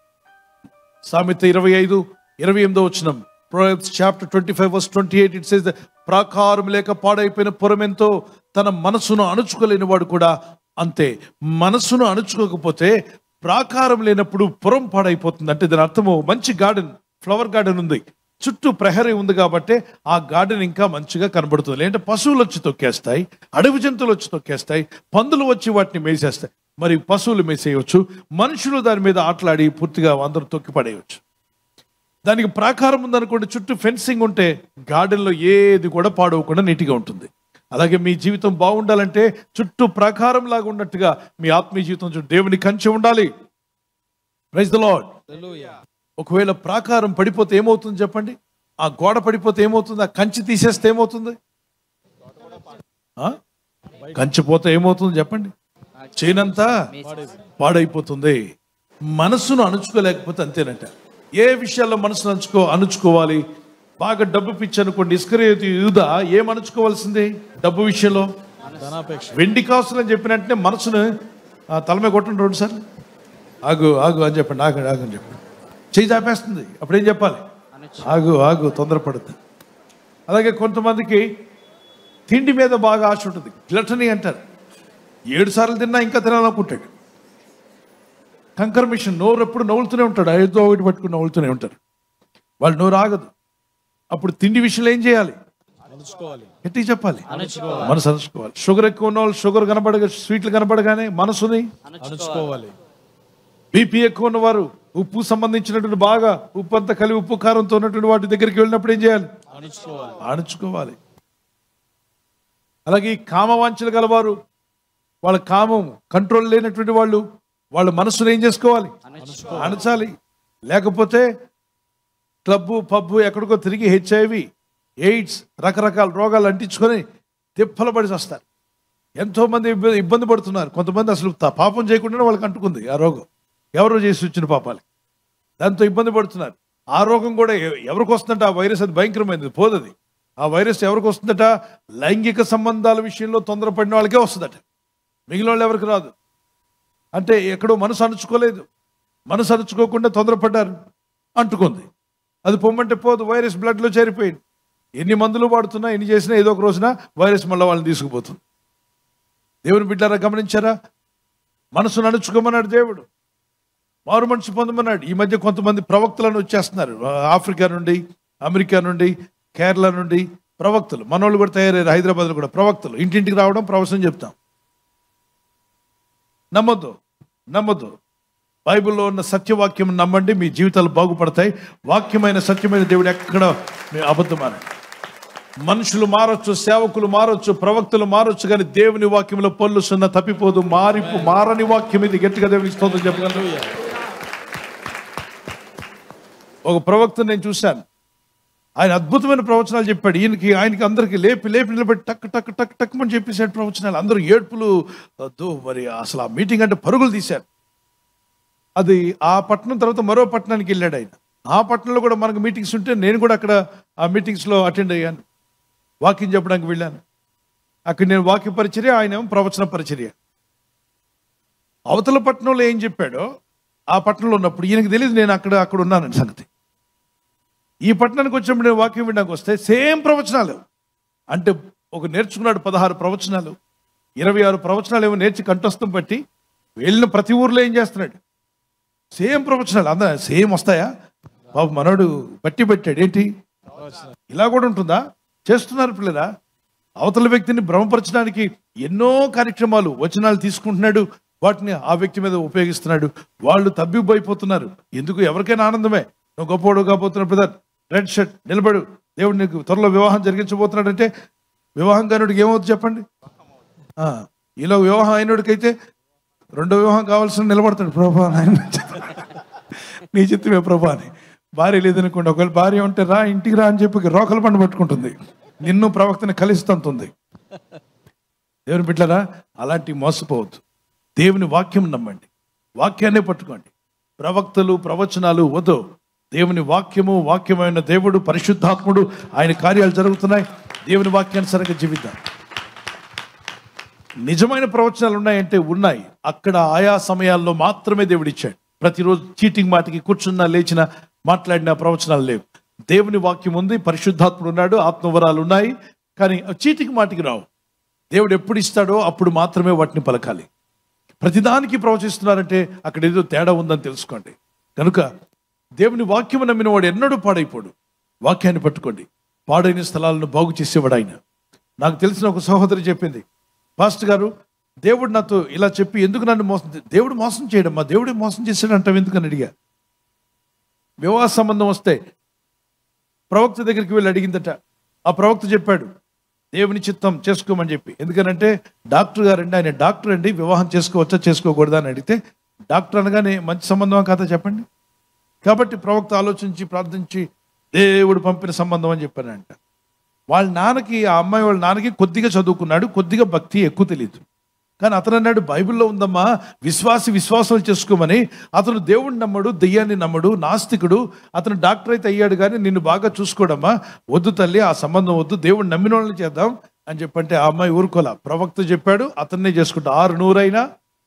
సామెత ఇరవై ఐదు ఇరవై ఎనిమిదో వచనం, Proverbs chapter twenty-five verse twenty-eight, it says that ప్రాకారం లేక పాడైపోయిన పురమెంతో తన మనసును అణుచుకోలేని వాడు కూడా అంతే. మనసును అణుచుకోకపోతే ప్రాకారం లేనప్పుడు పురం పాడైపోతుంది. అంటే దాని అర్థము మంచి గార్డెన్, ఫ్లవర్ గార్డెన్ ఉంది, చుట్టూ ప్రహరీ ఉంది కాబట్టి ఆ గార్డెన్ ఇంకా మంచిగా కనబడుతుంది. లేదంటే పశువులు వచ్చి తొక్కేస్తాయి, అడవి జంతువులు వచ్చి తొక్కేస్తాయి, పందులు వచ్చి వాటిని మేసేస్తాయి. మరి పశువులు మేసేయవచ్చు, మనుషులు దాని మీద ఆటలాడి పూర్తిగా అందరూ తొక్కి పడేయవచ్చు. దానికి ప్రాకారం ఉందనుకోండి, చుట్టూ ఫెన్సింగ్ ఉంటే గార్డెన్లో ఏది కూడా పాడవకుండా నీట్గా ఉంటుంది. అలాగే మీ జీవితం బాగుండాలంటే చుట్టూ ప్రాకారం లాగా ఉన్నట్టుగా మీ ఆత్మీయ జీవితం చుట్టూ దేవుని కంచె ఉండాలి. Praise the lord. ఒకవేళ ప్రాకారం పడిపోతే ఏమవుతుంది చెప్పండి? ఆ గోడ పడిపోతే ఏమవుతుంది? ఆ కంచె తీసేస్తే ఏమవుతుంది? కంచె పోతే ఏమవుతుంది చెప్పండి? చేయనంతా పాడైపోతుంది. మనసును అణుచుకోలేకపోతే అంతేనట. ఏ విషయాల్లో మనసును అణుచుకో అణుచుకోవాలి బాగా డబ్బు పిచ్చి అనుకోండి. ఇస్కరియోతు యూదా ఏం అణుచుకోవాల్సింది? డబ్బు విషయంలో వెండి కాసులు అని చెప్పిన వెంటనే మనసును తలమే కొట్టండి రెండు సార్లు, ఆగు ఆగు అని చెప్పండి, ఆగు ఆగు అని చెప్పండి, చేయి చాపేస్తుంది. అప్పుడేం చెప్పాలి? ఆగు ఆగు, తొందరపడద్దు. అలాగే కొంతమందికి తిండి మీద బాగా ఆశ ఉంటుంది, గ్లటనీ అంటారు. ఏడు సార్లు తిన్నా ఇంకా తినాలనుకుంటాడు. కంకర్ మిషన్, నోరు ఎప్పుడు నవ్వులుతూనే ఉంటాడు, ఏదో ఒకటి పట్టుకుని నవ్వులుతూనే ఉంటారు. వాళ్ళు నోరు ఆగదు. అప్పుడు తిండి విషయంలో ఏం చేయాలి? ఎట్టి చెప్పాలి? మనసు అణుచుకోవాలి. షుగర్ ఎక్కువ ఉన్న వాళ్ళు షుగర్ కనబడగా స్వీట్లు కనబడగానే మనసుని అణుచుకోవాలి. బీపీ ఎక్కువ ఉన్నవారు ఉప్పు సంబంధించినటువంటి బాగా ఉప్పు అంతా కలిపి ఉప్పు కారంతో ఉన్నటువంటి వాటి దగ్గరికి వెళ్ళినప్పుడు ఏం చేయాలి? అణుచుకోవాలి. అలాగే కామవాంఛలు గలవారు, వాళ్ళ కామం కంట్రోల్ లేనటువంటి వాళ్ళు వాళ్ళ మనసును ఏం చేసుకోవాలి? అణచాలి. లేకపోతే క్లబ్బు పబ్బు ఎక్కడికో తిరిగి హెచ్ఐవి ఎయిడ్స్ రకరకాల రోగాలు అంటించుకొని తిప్పలు పడి వస్తారు. ఎంతోమంది ఇబ్బంది పడుతున్నారు. కొంతమంది అసలు పాపం చేయకుండానే వాళ్ళకి అంటుకుంది ఆ రోగం, ఎవరో చేసి వచ్చిన పాపాలు, దాంతో ఇబ్బంది పడుతున్నారు. ఆ రోగం కూడా ఎవరికి వస్తుందట? ఆ వైరస్ అది భయంకరమైనది, పోదది. ఆ వైరస్ ఎవరికి వస్తుందట? లైంగిక సంబంధాల విషయంలో తొందరపడిన వాళ్ళకే వస్తుందట, మిగిలిన వాళ్ళు ఎవరికి రాదు. అంటే ఎక్కడో మనసు అణుచుకోలేదు, మనసు అణుచుకోకుండా తొందరపడ్డారు, అంటుకుంది. అది పొమ్మంటే పోదు, వైరస్ బ్లడ్లో చేరిపోయింది. ఎన్ని మందులు వాడుతున్నా ఎన్ని చేసినా ఏదో ఒక రోజున వైరస్ మళ్ళీ వాళ్ళని తీసుకుపోతుంది. దేవుని బిడ్డారా, గమనించారా? మనసును అణుచుకోమన్నాడు దేవుడు, మారు మనసు పొందమన్నాడు. ఈ మధ్య కొంతమంది ప్రవక్తలను వచ్చేస్తున్నారు, ఆఫ్రికా నుండి, అమెరికా నుండి, కేరళ నుండి ప్రవక్తలు. మనోళ్ళు కూడా తయారయ్యారు. హైదరాబాద్లో కూడా ప్రవక్తలు ఇంటింటికి రావడం, ప్రవచనం చెప్తాం. నమ్మొద్దు, నమ్మొద్దు. బైబిల్లో ఉన్న సత్యవాక్యం నమ్మండి, మీ జీవితాలు బాగుపడతాయి. వాక్యమైన సత్యమైన దేవుడు ఎక్కడ మీ అబద్ధమాన. మనుషులు మారొచ్చు, సేవకులు మారొచ్చు, ప్రవక్తలు మారొచ్చు, కానీ దేవుని వాక్యంలో పళ్ళు సున్న తప్పిపోదు. మారిపు మారని వాక్యం ఇది. గట్టిగా దేవునికి స్తోత్రం చెప్పగలను. ఒక ప్రవక్త నేను చూశాను, ఆయన అద్భుతమైన ప్రవచనాలు చెప్పాడు. ఈయనకి ఆయనకి అందరికి లేపి లేపి నిలబెట్టి టక్ టక్ టక్ టక్ అని చెప్పేసాడు ప్రవచనాలు. అందరూ ఏడ్పులు, మరి అసలు ఆ మీటింగ్ అంటే పరుగులు తీశారు. అది ఆ పట్టణం తర్వాత మరో పట్టణానికి వెళ్ళాడు ఆయన. ఆ పట్టణంలో కూడా మనకు మీటింగ్స్ ఉంటే నేను కూడా అక్కడ ఆ మీటింగ్స్లో అటెండ్ అయ్యాను, వాక్యం చెప్పడానికి వెళ్ళాను. అక్కడ నేను వాక్య పరిచర్య, ఆయన ఏమో ప్రవచన పరిచర్య. అవతల పట్టణంలో ఏం చెప్పాడో ఆ పట్టణంలో ఉన్నప్పుడు ఈయనకి తెలియదు నేను అక్కడ అక్కడ ఉన్నానని సంగతి. ఈ పట్టణానికి వచ్చినప్పుడు నేను వాక్యం వినడానికి వస్తే సేమ్ ప్రవచనాలు. అంటే ఒక నేర్చుకున్నాడు పదహారు ప్రవచనాలు, ఇరవై ఆరు ప్రవచనాలు ఏమో నేర్చి కంఠస్థం బట్టి వెళ్ళిన ప్రతి ఊర్లో ఏం చేస్తున్నాడు? సేమ్ ప్రవచనాలు. అందా సేమ్ వస్తాయా? బాబు మనోడు బట్టి పెట్టాడు. ఏంటి ఇలా కూడా ఉంటుందా? చేస్తున్నారు పిల్లరా. అవతల వ్యక్తిని భ్రమపరచడానికి ఎన్నో కార్యక్రమాలు, వచనాలు తీసుకుంటున్నాడు, వాటిని ఆ వ్యక్తి మీద ఉపయోగిస్తున్నాడు. వాళ్ళు తబ్బిబ్బైపోతున్నారు. ఎందుకు? ఎవరికైనా ఆనందమే. నువ్వు గొప్పవాడు కాబోతున్నాడు బ్రదర్, రెడ్ షర్ట్ నిలబడు, దేవుడు నీకు త్వరలో వివాహం జరిగించబోతున్నాడు అంటే వివాహం కానుడికి ఏమవుతుంది చెప్పండి? ఇలా వివాహం అయినోడికైతే రెండో వివాహం కావాల్సిన నిలబడతాడు. ప్రభా నీ చిత్తమే ప్రభా అని. భార్య లేదనుకోండి, ఒకవేళ భార్య ఉంటే రా ఇంటికి రా అని చెప్పి రోకల పండు పట్టుకుంటుంది, నిన్ను ప్రవక్తని కలిస్తుంటుంది. దేవుని బిడ్డలారా, అలాంటి మోసపోవద్దు. దేవుని వాక్యం నమ్మండి, వాక్యాన్ని పట్టుకోండి. ప్రవక్తలు ప్రవచనాలు వద్దు. దేవుని వాక్యము, వాక్యమైన దేవుడు పరిశుద్ధాత్ముడు, ఆయన కార్యాలు జరుగుతున్నాయి. దేవుని వాక్యానుసారంగా జీవిద్దాం. నిజమైన ప్రవచనాలు ఉన్నాయంటే ఉన్నాయి, అక్కడ ఆయా సమయాల్లో మాత్రమే దేవుడు ఇచ్చాడు. ప్రతిరోజు చీటింగ్ మాటికి కూర్చున్నా లేచిన మాట్లాడిన ప్రవచనాలు లేవు. దేవుని వాక్యం ఉంది, పరిశుద్ధాత్ముడు ఉన్నాడు, ఆత్మవరాలు ఉన్నాయి, కానీ చీటింగ్ మాటికి రావు. దేవుడు ఎప్పుడు ఇస్తాడో అప్పుడు మాత్రమే వాటిని పలకాలి. ప్రతిదానికి ప్రవచిస్తున్నారంటే అక్కడ ఏదో తేడా ఉందని తెలుసుకోండి. కనుక దేవుని వాక్యము నమ్మిన వాడు ఎన్నడూ పాడైపోడు. వాక్యాన్ని పట్టుకోండి. పాడైన స్థలాలను బాగు చేసేవాడు ఆయన. నాకు తెలిసిన ఒక సహోదరి చెప్పింది, పాస్టర్ గారు దేవుడు నాతో ఇలా చెప్పి ఎందుకు నన్ను మోసం, దేవుడు మోసం చేయడం, మా దేవుడే మోసం చేశాడు అంటావు ఎందుకని అడిగా. వివాహ సంబంధం వస్తే ప్రవక్త దగ్గరికి వెళ్ళి అడిగిందట. ఆ ప్రవక్త చెప్పాడు దేవుని చిత్తం చేసుకోమని చెప్పి. ఎందుకనంటే డాక్టర్ గారండి, ఆయన డాక్టర్ అండి, వివాహం చేసుకోవచ్చా చేసుకోకూడదా అని అడిగితే, డాక్టర్ అనగానే మంచి సంబంధం కాదా చెప్పండి. కాబట్టి ప్రవక్త ఆలోచించి ప్రార్థించి దేవుడు పంపిన సంబంధం అని చెప్పానంట. వాళ్ళ నాన్నకి, ఆ అమ్మాయి వాళ్ళ నాన్నకి కొద్దిగా చదువుకున్నాడు, కొద్దిగా భక్తి ఎక్కువ తెలియదు. కానీ అతను అన్నాడు, బైబిల్లో ఉందమ్మా, విశ్వాసి విశ్వాసాలు చేసుకోమని. అతను దేవుడిని నమ్మడు, దెయ్యాన్ని నమ్మడు, నాస్తికుడు. అతను డాక్టర్ అయితే అయ్యాడు కానీ నిన్ను బాగా చూసుకోడమ్మా, వద్దు తల్లి, ఆ సంబంధం వద్దు, దేవుడిని నమ్మిన వాళ్ళని చేద్దాం అని చెప్పంటే ఆ అమ్మాయి ఊరుకోలా. ప్రవక్త చెప్పాడు, అతన్నే చేసుకుంటా. ఆరు నూరైనా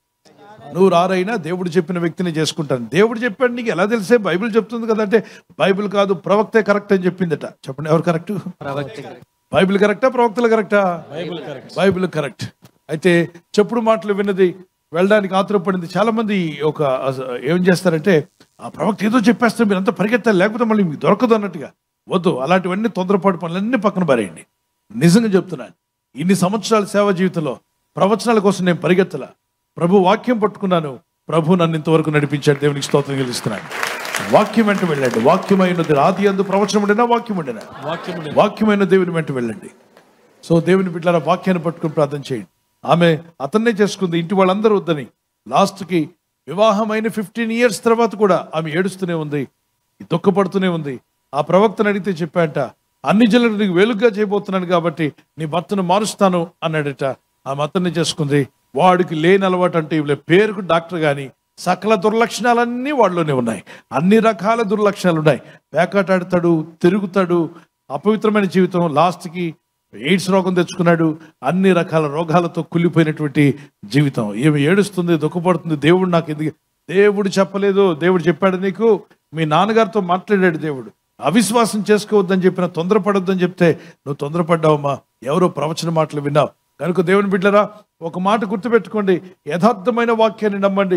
నూరు ఆరైనా దేవుడు చెప్పిన వ్యక్తిని చేసుకుంటాను. దేవుడు చెప్పాడు, నీకు ఎలా తెలిసే? బైబిల్ చెప్తుంది కదా అంటే, బైబిల్ కాదు, ప్రవక్తే కరెక్ట్ అని చెప్పిందట. చెప్పండి, ఎవరు కరెక్ట్? బైబిల్ కరెక్టా, ప్రవక్తలు కరెక్టా? Bible correct. అయితే చెప్పుడు మాటలు విన్నది వెళ్ళడానికి ఆతురపడింది. చాలా మంది ఒక ఏం చేస్తారంటే, ఆ ప్రవక్త ఏదో చెప్పేస్తే మీరు అంతా పరిగెత్తాలి, లేకపోతే మళ్ళీ మీకు దొరకదు అన్నట్టుగా. వద్దు, అలాంటివన్నీ తొందరపాటు పనులన్నీ పక్కన పారేయండి. నిజంగా చెప్తున్నాను, ఇన్ని సంవత్సరాల సేవ జీవితంలో ప్రవచనాల కోసం నేను పరిగెత్తలా. ప్రభు వాక్యం పట్టుకున్నాను, ప్రభు నన్ను ఇంతవరకు నడిపించాడు. దేవునికి స్తోత్రం చెల్లిస్తున్నాను. వాక్యం వెంట వెళ్ళండి. వాక్యమైనది ఆది అందు ప్రవచనం ఉండినా వాక్యం ఉండినా వాక్యమైన దేవుని వెంట వెళ్ళండి. సో దేవుని బిడ్డలారా, వాక్యాన్ని పట్టుకుని ప్రార్థన చేయండి. ఆమె అతన్నే చేసుకుంది, ఇంటి వాళ్ళందరూ వద్దని. లాస్ట్కి వివాహమైన ఫిఫ్టీన్ ఇయర్స్ తర్వాత కూడా ఆమె ఏడుస్తూనే ఉంది, దుఃఖపడుతూనే ఉంది. ఆ ప్రవక్తను అడిగితే చెప్పాట, అన్ని జనులకు నీకు వెలుగుగా చేయబోతున్నాను కాబట్టి నీ భర్తను మారుస్తాను అన్నాడట. ఆమె అతన్ని చేసుకుంది. వాడికి లేని అలవాటు అంటే ఇవి పేరుకు డాక్టర్ కానీ సకల దుర్లక్షణాలన్నీ వాడిలోనే ఉన్నాయి. అన్ని రకాల దుర్లక్షణాలు ఉన్నాయి. పేకాటాడుతాడు, తిరుగుతాడు, అపవిత్రమైన జీవితం. లాస్ట్కి ఎయిడ్స్ రోగం తెచ్చుకున్నాడు. అన్ని రకాల రోగాలతో కుళ్ళిపోయినటువంటి జీవితం. ఏమి ఏడుస్తుంది, దుఃఖపడుతుంది. దేవుడు నాకు ఎందుకు, దేవుడు చెప్పలేదు, దేవుడు చెప్పాడు నీకు. మీ నాన్నగారితో మాట్లాడాడు దేవుడు. అవిశ్వాసం చేసుకోవద్దని చెప్పిన, తొందరపడొద్దని చెప్తే నువ్వు తొందరపడ్డావమ్మా, ఎవరో ప్రవచన మాటలు విన్నావు. కనుక దేవుని బిడ్డరా, ఒక మాట గుర్తుపెట్టుకోండి, యథార్థమైన వాక్యాన్ని నమ్మండి.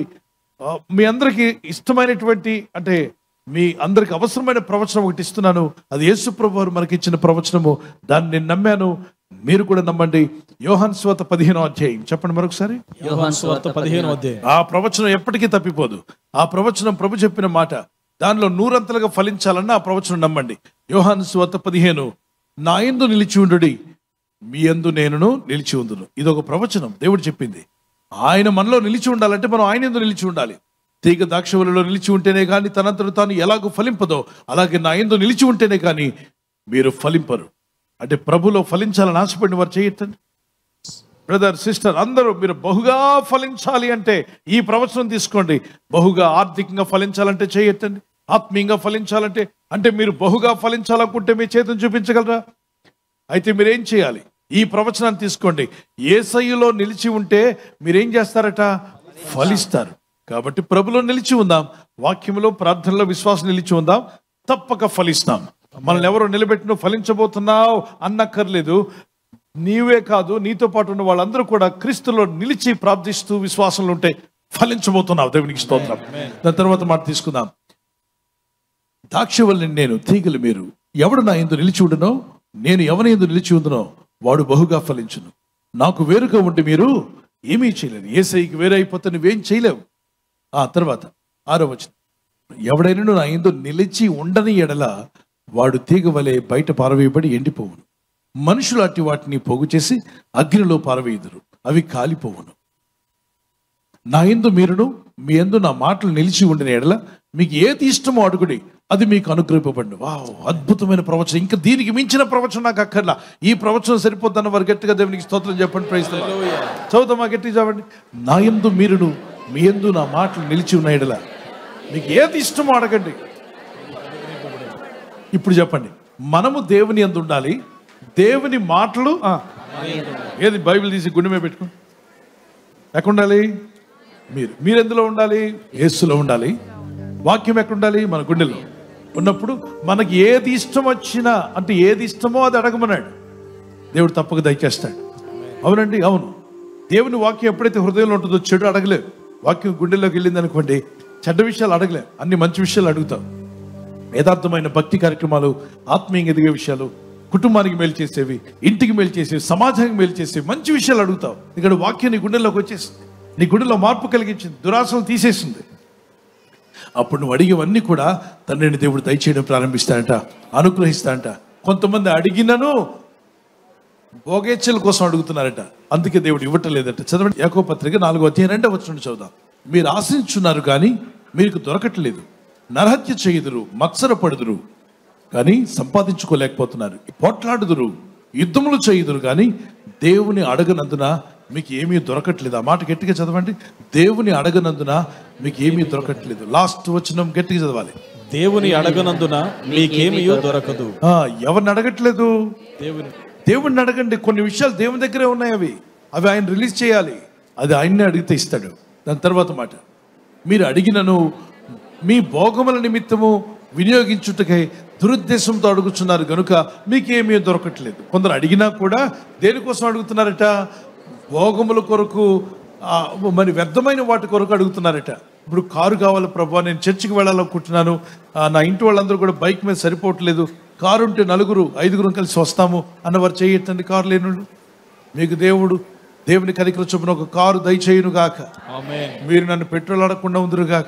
మీ అందరికీ ఇష్టమైనటువంటి, అంటే మీ అందరికి అవసరమైన ప్రవచనం ఒకటి ఇస్తున్నాను. అది యేసు ప్రభు వారు మనకి ఇచ్చిన ప్రవచనము. దాన్ని నేను నమ్మాను, మీరు కూడా నమ్మండి. యోహాను సువార్త పదిహేనో అధ్యాయం చెప్పండి మరొకసారి. యోహాను సువార్త పదిహేనో అధ్యాయం. ఆ ప్రవచనం ఎప్పటికీ తప్పిపోదు. ఆ ప్రవచనం ప్రభు చెప్పిన మాట, దానిలో నూరంతలుగా ఫలించాలన్న ఆ ప్రవచనం నమ్మండి. యోహాను సువార్త పదిహేను, నా యందు నిలిచి ఉండుడి, మీ యందు నేనును నిలిచి ఉందును. ఇది ఒక ప్రవచనం, దేవుడు చెప్పింది. ఆయన మనలో నిలిచి ఉండాలంటే మనం ఆయన యందు నిలిచి ఉండాలి. తీగ ద్రాక్షవల్లిలో నిలిచి ఉంటేనే కానీ తనంతట తాను ఎలాగో ఫలింపదో, అలాగే నా యందు నిలిచి ఉంటేనే కానీ మీరు ఫలింపరు. అంటే ప్రభులో ఫలించాలని ఆశపడిన వారు చేయొద్దండి. బ్రదర్, సిస్టర్, అందరూ మీరు బహుగా ఫలించాలి అంటే ఈ ప్రవచనం తీసుకోండి. బహుగా ఆర్థికంగా ఫలించాలంటే చేయొద్దండి. ఆత్మీయంగా ఫలించాలంటే, అంటే మీరు బహుగా ఫలించాలనుకుంటే మీ చేతిని చూపించగలరా? అయితే మీరేం చేయాలి? ఈ ప్రవచనాన్ని తీసుకోండి. యేసయ్యలో నిలిచి ఉంటే మీరేం చేస్తారట? ఫలిస్తారు. కాబట్టి ప్రభులో నిలిచి ఉందాం, వాక్యంలో, ప్రార్థనలో, విశ్వాసం నిలిచి ఉందాం, తప్పక ఫలిస్తాం. మనల్ని ఎవరో నిలబెట్టిన ఫలించబోతున్నావు అన్నక్కర్లేదు. నీవే కాదు, నీతో పాటు ఉన్న వాళ్ళందరూ కూడా క్రీస్తులో నిలిచి ప్రార్థిస్తూ విశ్వాసంలో ఉంటే ఫలించబోతున్నావు. దేవునికి స్తోత్రం. దాని తర్వాత మాట తీసుకుందాం. ద్రాక్షవల్లి నేను, తీగలు మీరు. ఎవడు నా యందు నిలిచి ఉండునో, నేను ఎవరి యందు నిలిచి ఉందునో వాడు బహుగా ఫలించును. నాకు వేరుగా ఉంటే మీరు ఏమీ చేయలేరు. యేసయ్యకి వేరే అయిపోతే నువ్వేం చేయలేవు. ఆ తర్వాత ఆరో వచనం, ఎవడైనా నా యందు నిలిచి ఉండని ఎడల వాడు తీగ వలె బయట పారవేయబడి ఎండిపోవును. మనుషులు అట్టి వాటిని పోగు చేసి అగ్నిలో పారవేయుదురు, అవి కాలిపోవును. నా యందు మీరును, మీ యందు నా మాటలు నిలిచి ఉండిన ఎడల మీకు ఏది ఇష్టమో అడుగుడి, అది మీకు అనుగ్రహింపబడి. వావ్, అద్భుతమైన ప్రవచనం. ఇంకా దీనికి మించిన ప్రవచనం నాకు అక్కర్లా. ఈ ప్రవచనం సరిపోద్దన్న వారు గట్టిగా దేవునికి స్తోత్రం చెప్పండి. Praise the lord. చదువుతామా? గట్టిగా చదవండి. నా యందు మీరును, మీ యందు నా మాటలు నిలిచి ఉన్న ఎడల మీకు ఏది ఇష్టమో అడగండి. ఇప్పుడు చెప్పండి, మనము దేవుని యందు ఉండాలి, దేవుని మాటలు ఏది బైబిల్ తీసి గుండె మీద పెట్టుకో. ఎక్కడ ఉండాలి? మీరు మీరు ఎందులో ఉండాలి? యేసులో ఉండాలి. వాక్యం ఎక్కడ ఉండాలి? మన గుండెలో ఉన్నప్పుడు మనకి ఏది ఇష్టం వచ్చినా, అంటే ఏది ఇష్టమో అది అడగమన్నాడు దేవుడు, తప్పక దయచేస్తాడు. అవునండి, అవును. దేవుని వాక్యం ఎప్పుడైతే హృదయంలో ఉంటుందో చెడు అడగలేవు. వాక్యం గుండెల్లోకి వెళ్ళింది అనుకోండి, చెడ్డ విషయాలు అడగలేవు, అన్ని మంచి విషయాలు అడుగుతాం. యథార్థమైన భక్తి కార్యక్రమాలు, ఆత్మీయంగా ఎదిగే విషయాలు, కుటుంబానికి మేలు చేసేవి, ఇంటికి మేలు చేసేవి, సమాజానికి మేలు చేసేవి, మంచి విషయాలు అడుగుతావు. ఇక్కడ వాక్యం నీ గుండెల్లోకి వచ్చేసింది, నీ గుండెలో మార్పు కలిగించింది, దురాశలు తీసేసింది. అప్పుడు నువ్వు అడిగేవన్నీ కూడా తండ్రిని దేవుడు దయచేయడం ప్రారంభిస్తాడంట, అనుగ్రహిస్తాడంట. కొంతమంది అడిగినను భోగేచ్ఛల కోసం అడుగుతున్నారట, అందుకే దేవుడు ఇవ్వటం లేదట. చదవండి, యాకోబు పత్రిక నాలుగో అధ్యాయం రెండవ వచనం చదువుదాం. మీరు ఆశించున్నారు కానీ మీకు దొరకట్లేదు, నరహత్య చేయుదురు, మత్సరపడుదురు కానీ సంపాదించుకోలేకపోతున్నారు, పోట్లాడుదురు, యుద్ధములు చేయుదురు కానీ దేవుని అడగనందున మీకు ఏమీ దొరకట్లేదు. ఆ మాట గట్టిగా చదవండి. దేవుని అడగనందున మీకు ఏమీ దొరకట్లేదు. లాస్ట్ వచనం గట్టిగా చదవాలి. దేవుని అడగనందున మీకేమీ దొరకదు. ఎవరిని అడగట్లేదు? దేవుని దేవుణ్ణి అడగండి. కొన్ని విషయాలు దేవుని దగ్గరే ఉన్నాయి. అవి అవి ఆయన రిలీజ్ చేయాలి. అది ఆయన్నే అడిగితే ఇస్తాడు. దాని తర్వాత మాట, మీరు అడిగినను మీ భోగముల నిమిత్తము వినియోగించుటకై దురుద్దేశంతో అడుగుతున్నారు కనుక మీకేమీ దొరకట్లేదు. కొందరు అడిగినా కూడా దేనికోసం అడుగుతున్నారట? భోగముల కొరకు, మరి వ్యర్థమైన వాటి కొరకు అడుగుతున్నారట. ఇప్పుడు కారు కావాలి ప్రభా, నేను చర్చికి వెళ్ళాలనుకుంటున్నాను, నా ఇంటి వాళ్ళందరూ కూడా బైక్ మీద సరిపోవట్లేదు, కారు ఉంటే నలుగురు ఐదుగురు కలిసి వస్తాము అన్నవారు చేయొద్దండి. కారు లేనుళ్ళు మీకు దేవుడు దేవుని కనికరం చొప్పున ఒక కారు దయచేయును గాక. మీరు నన్ను పెట్రోల్ అడగకుండా ఉందరు గాక.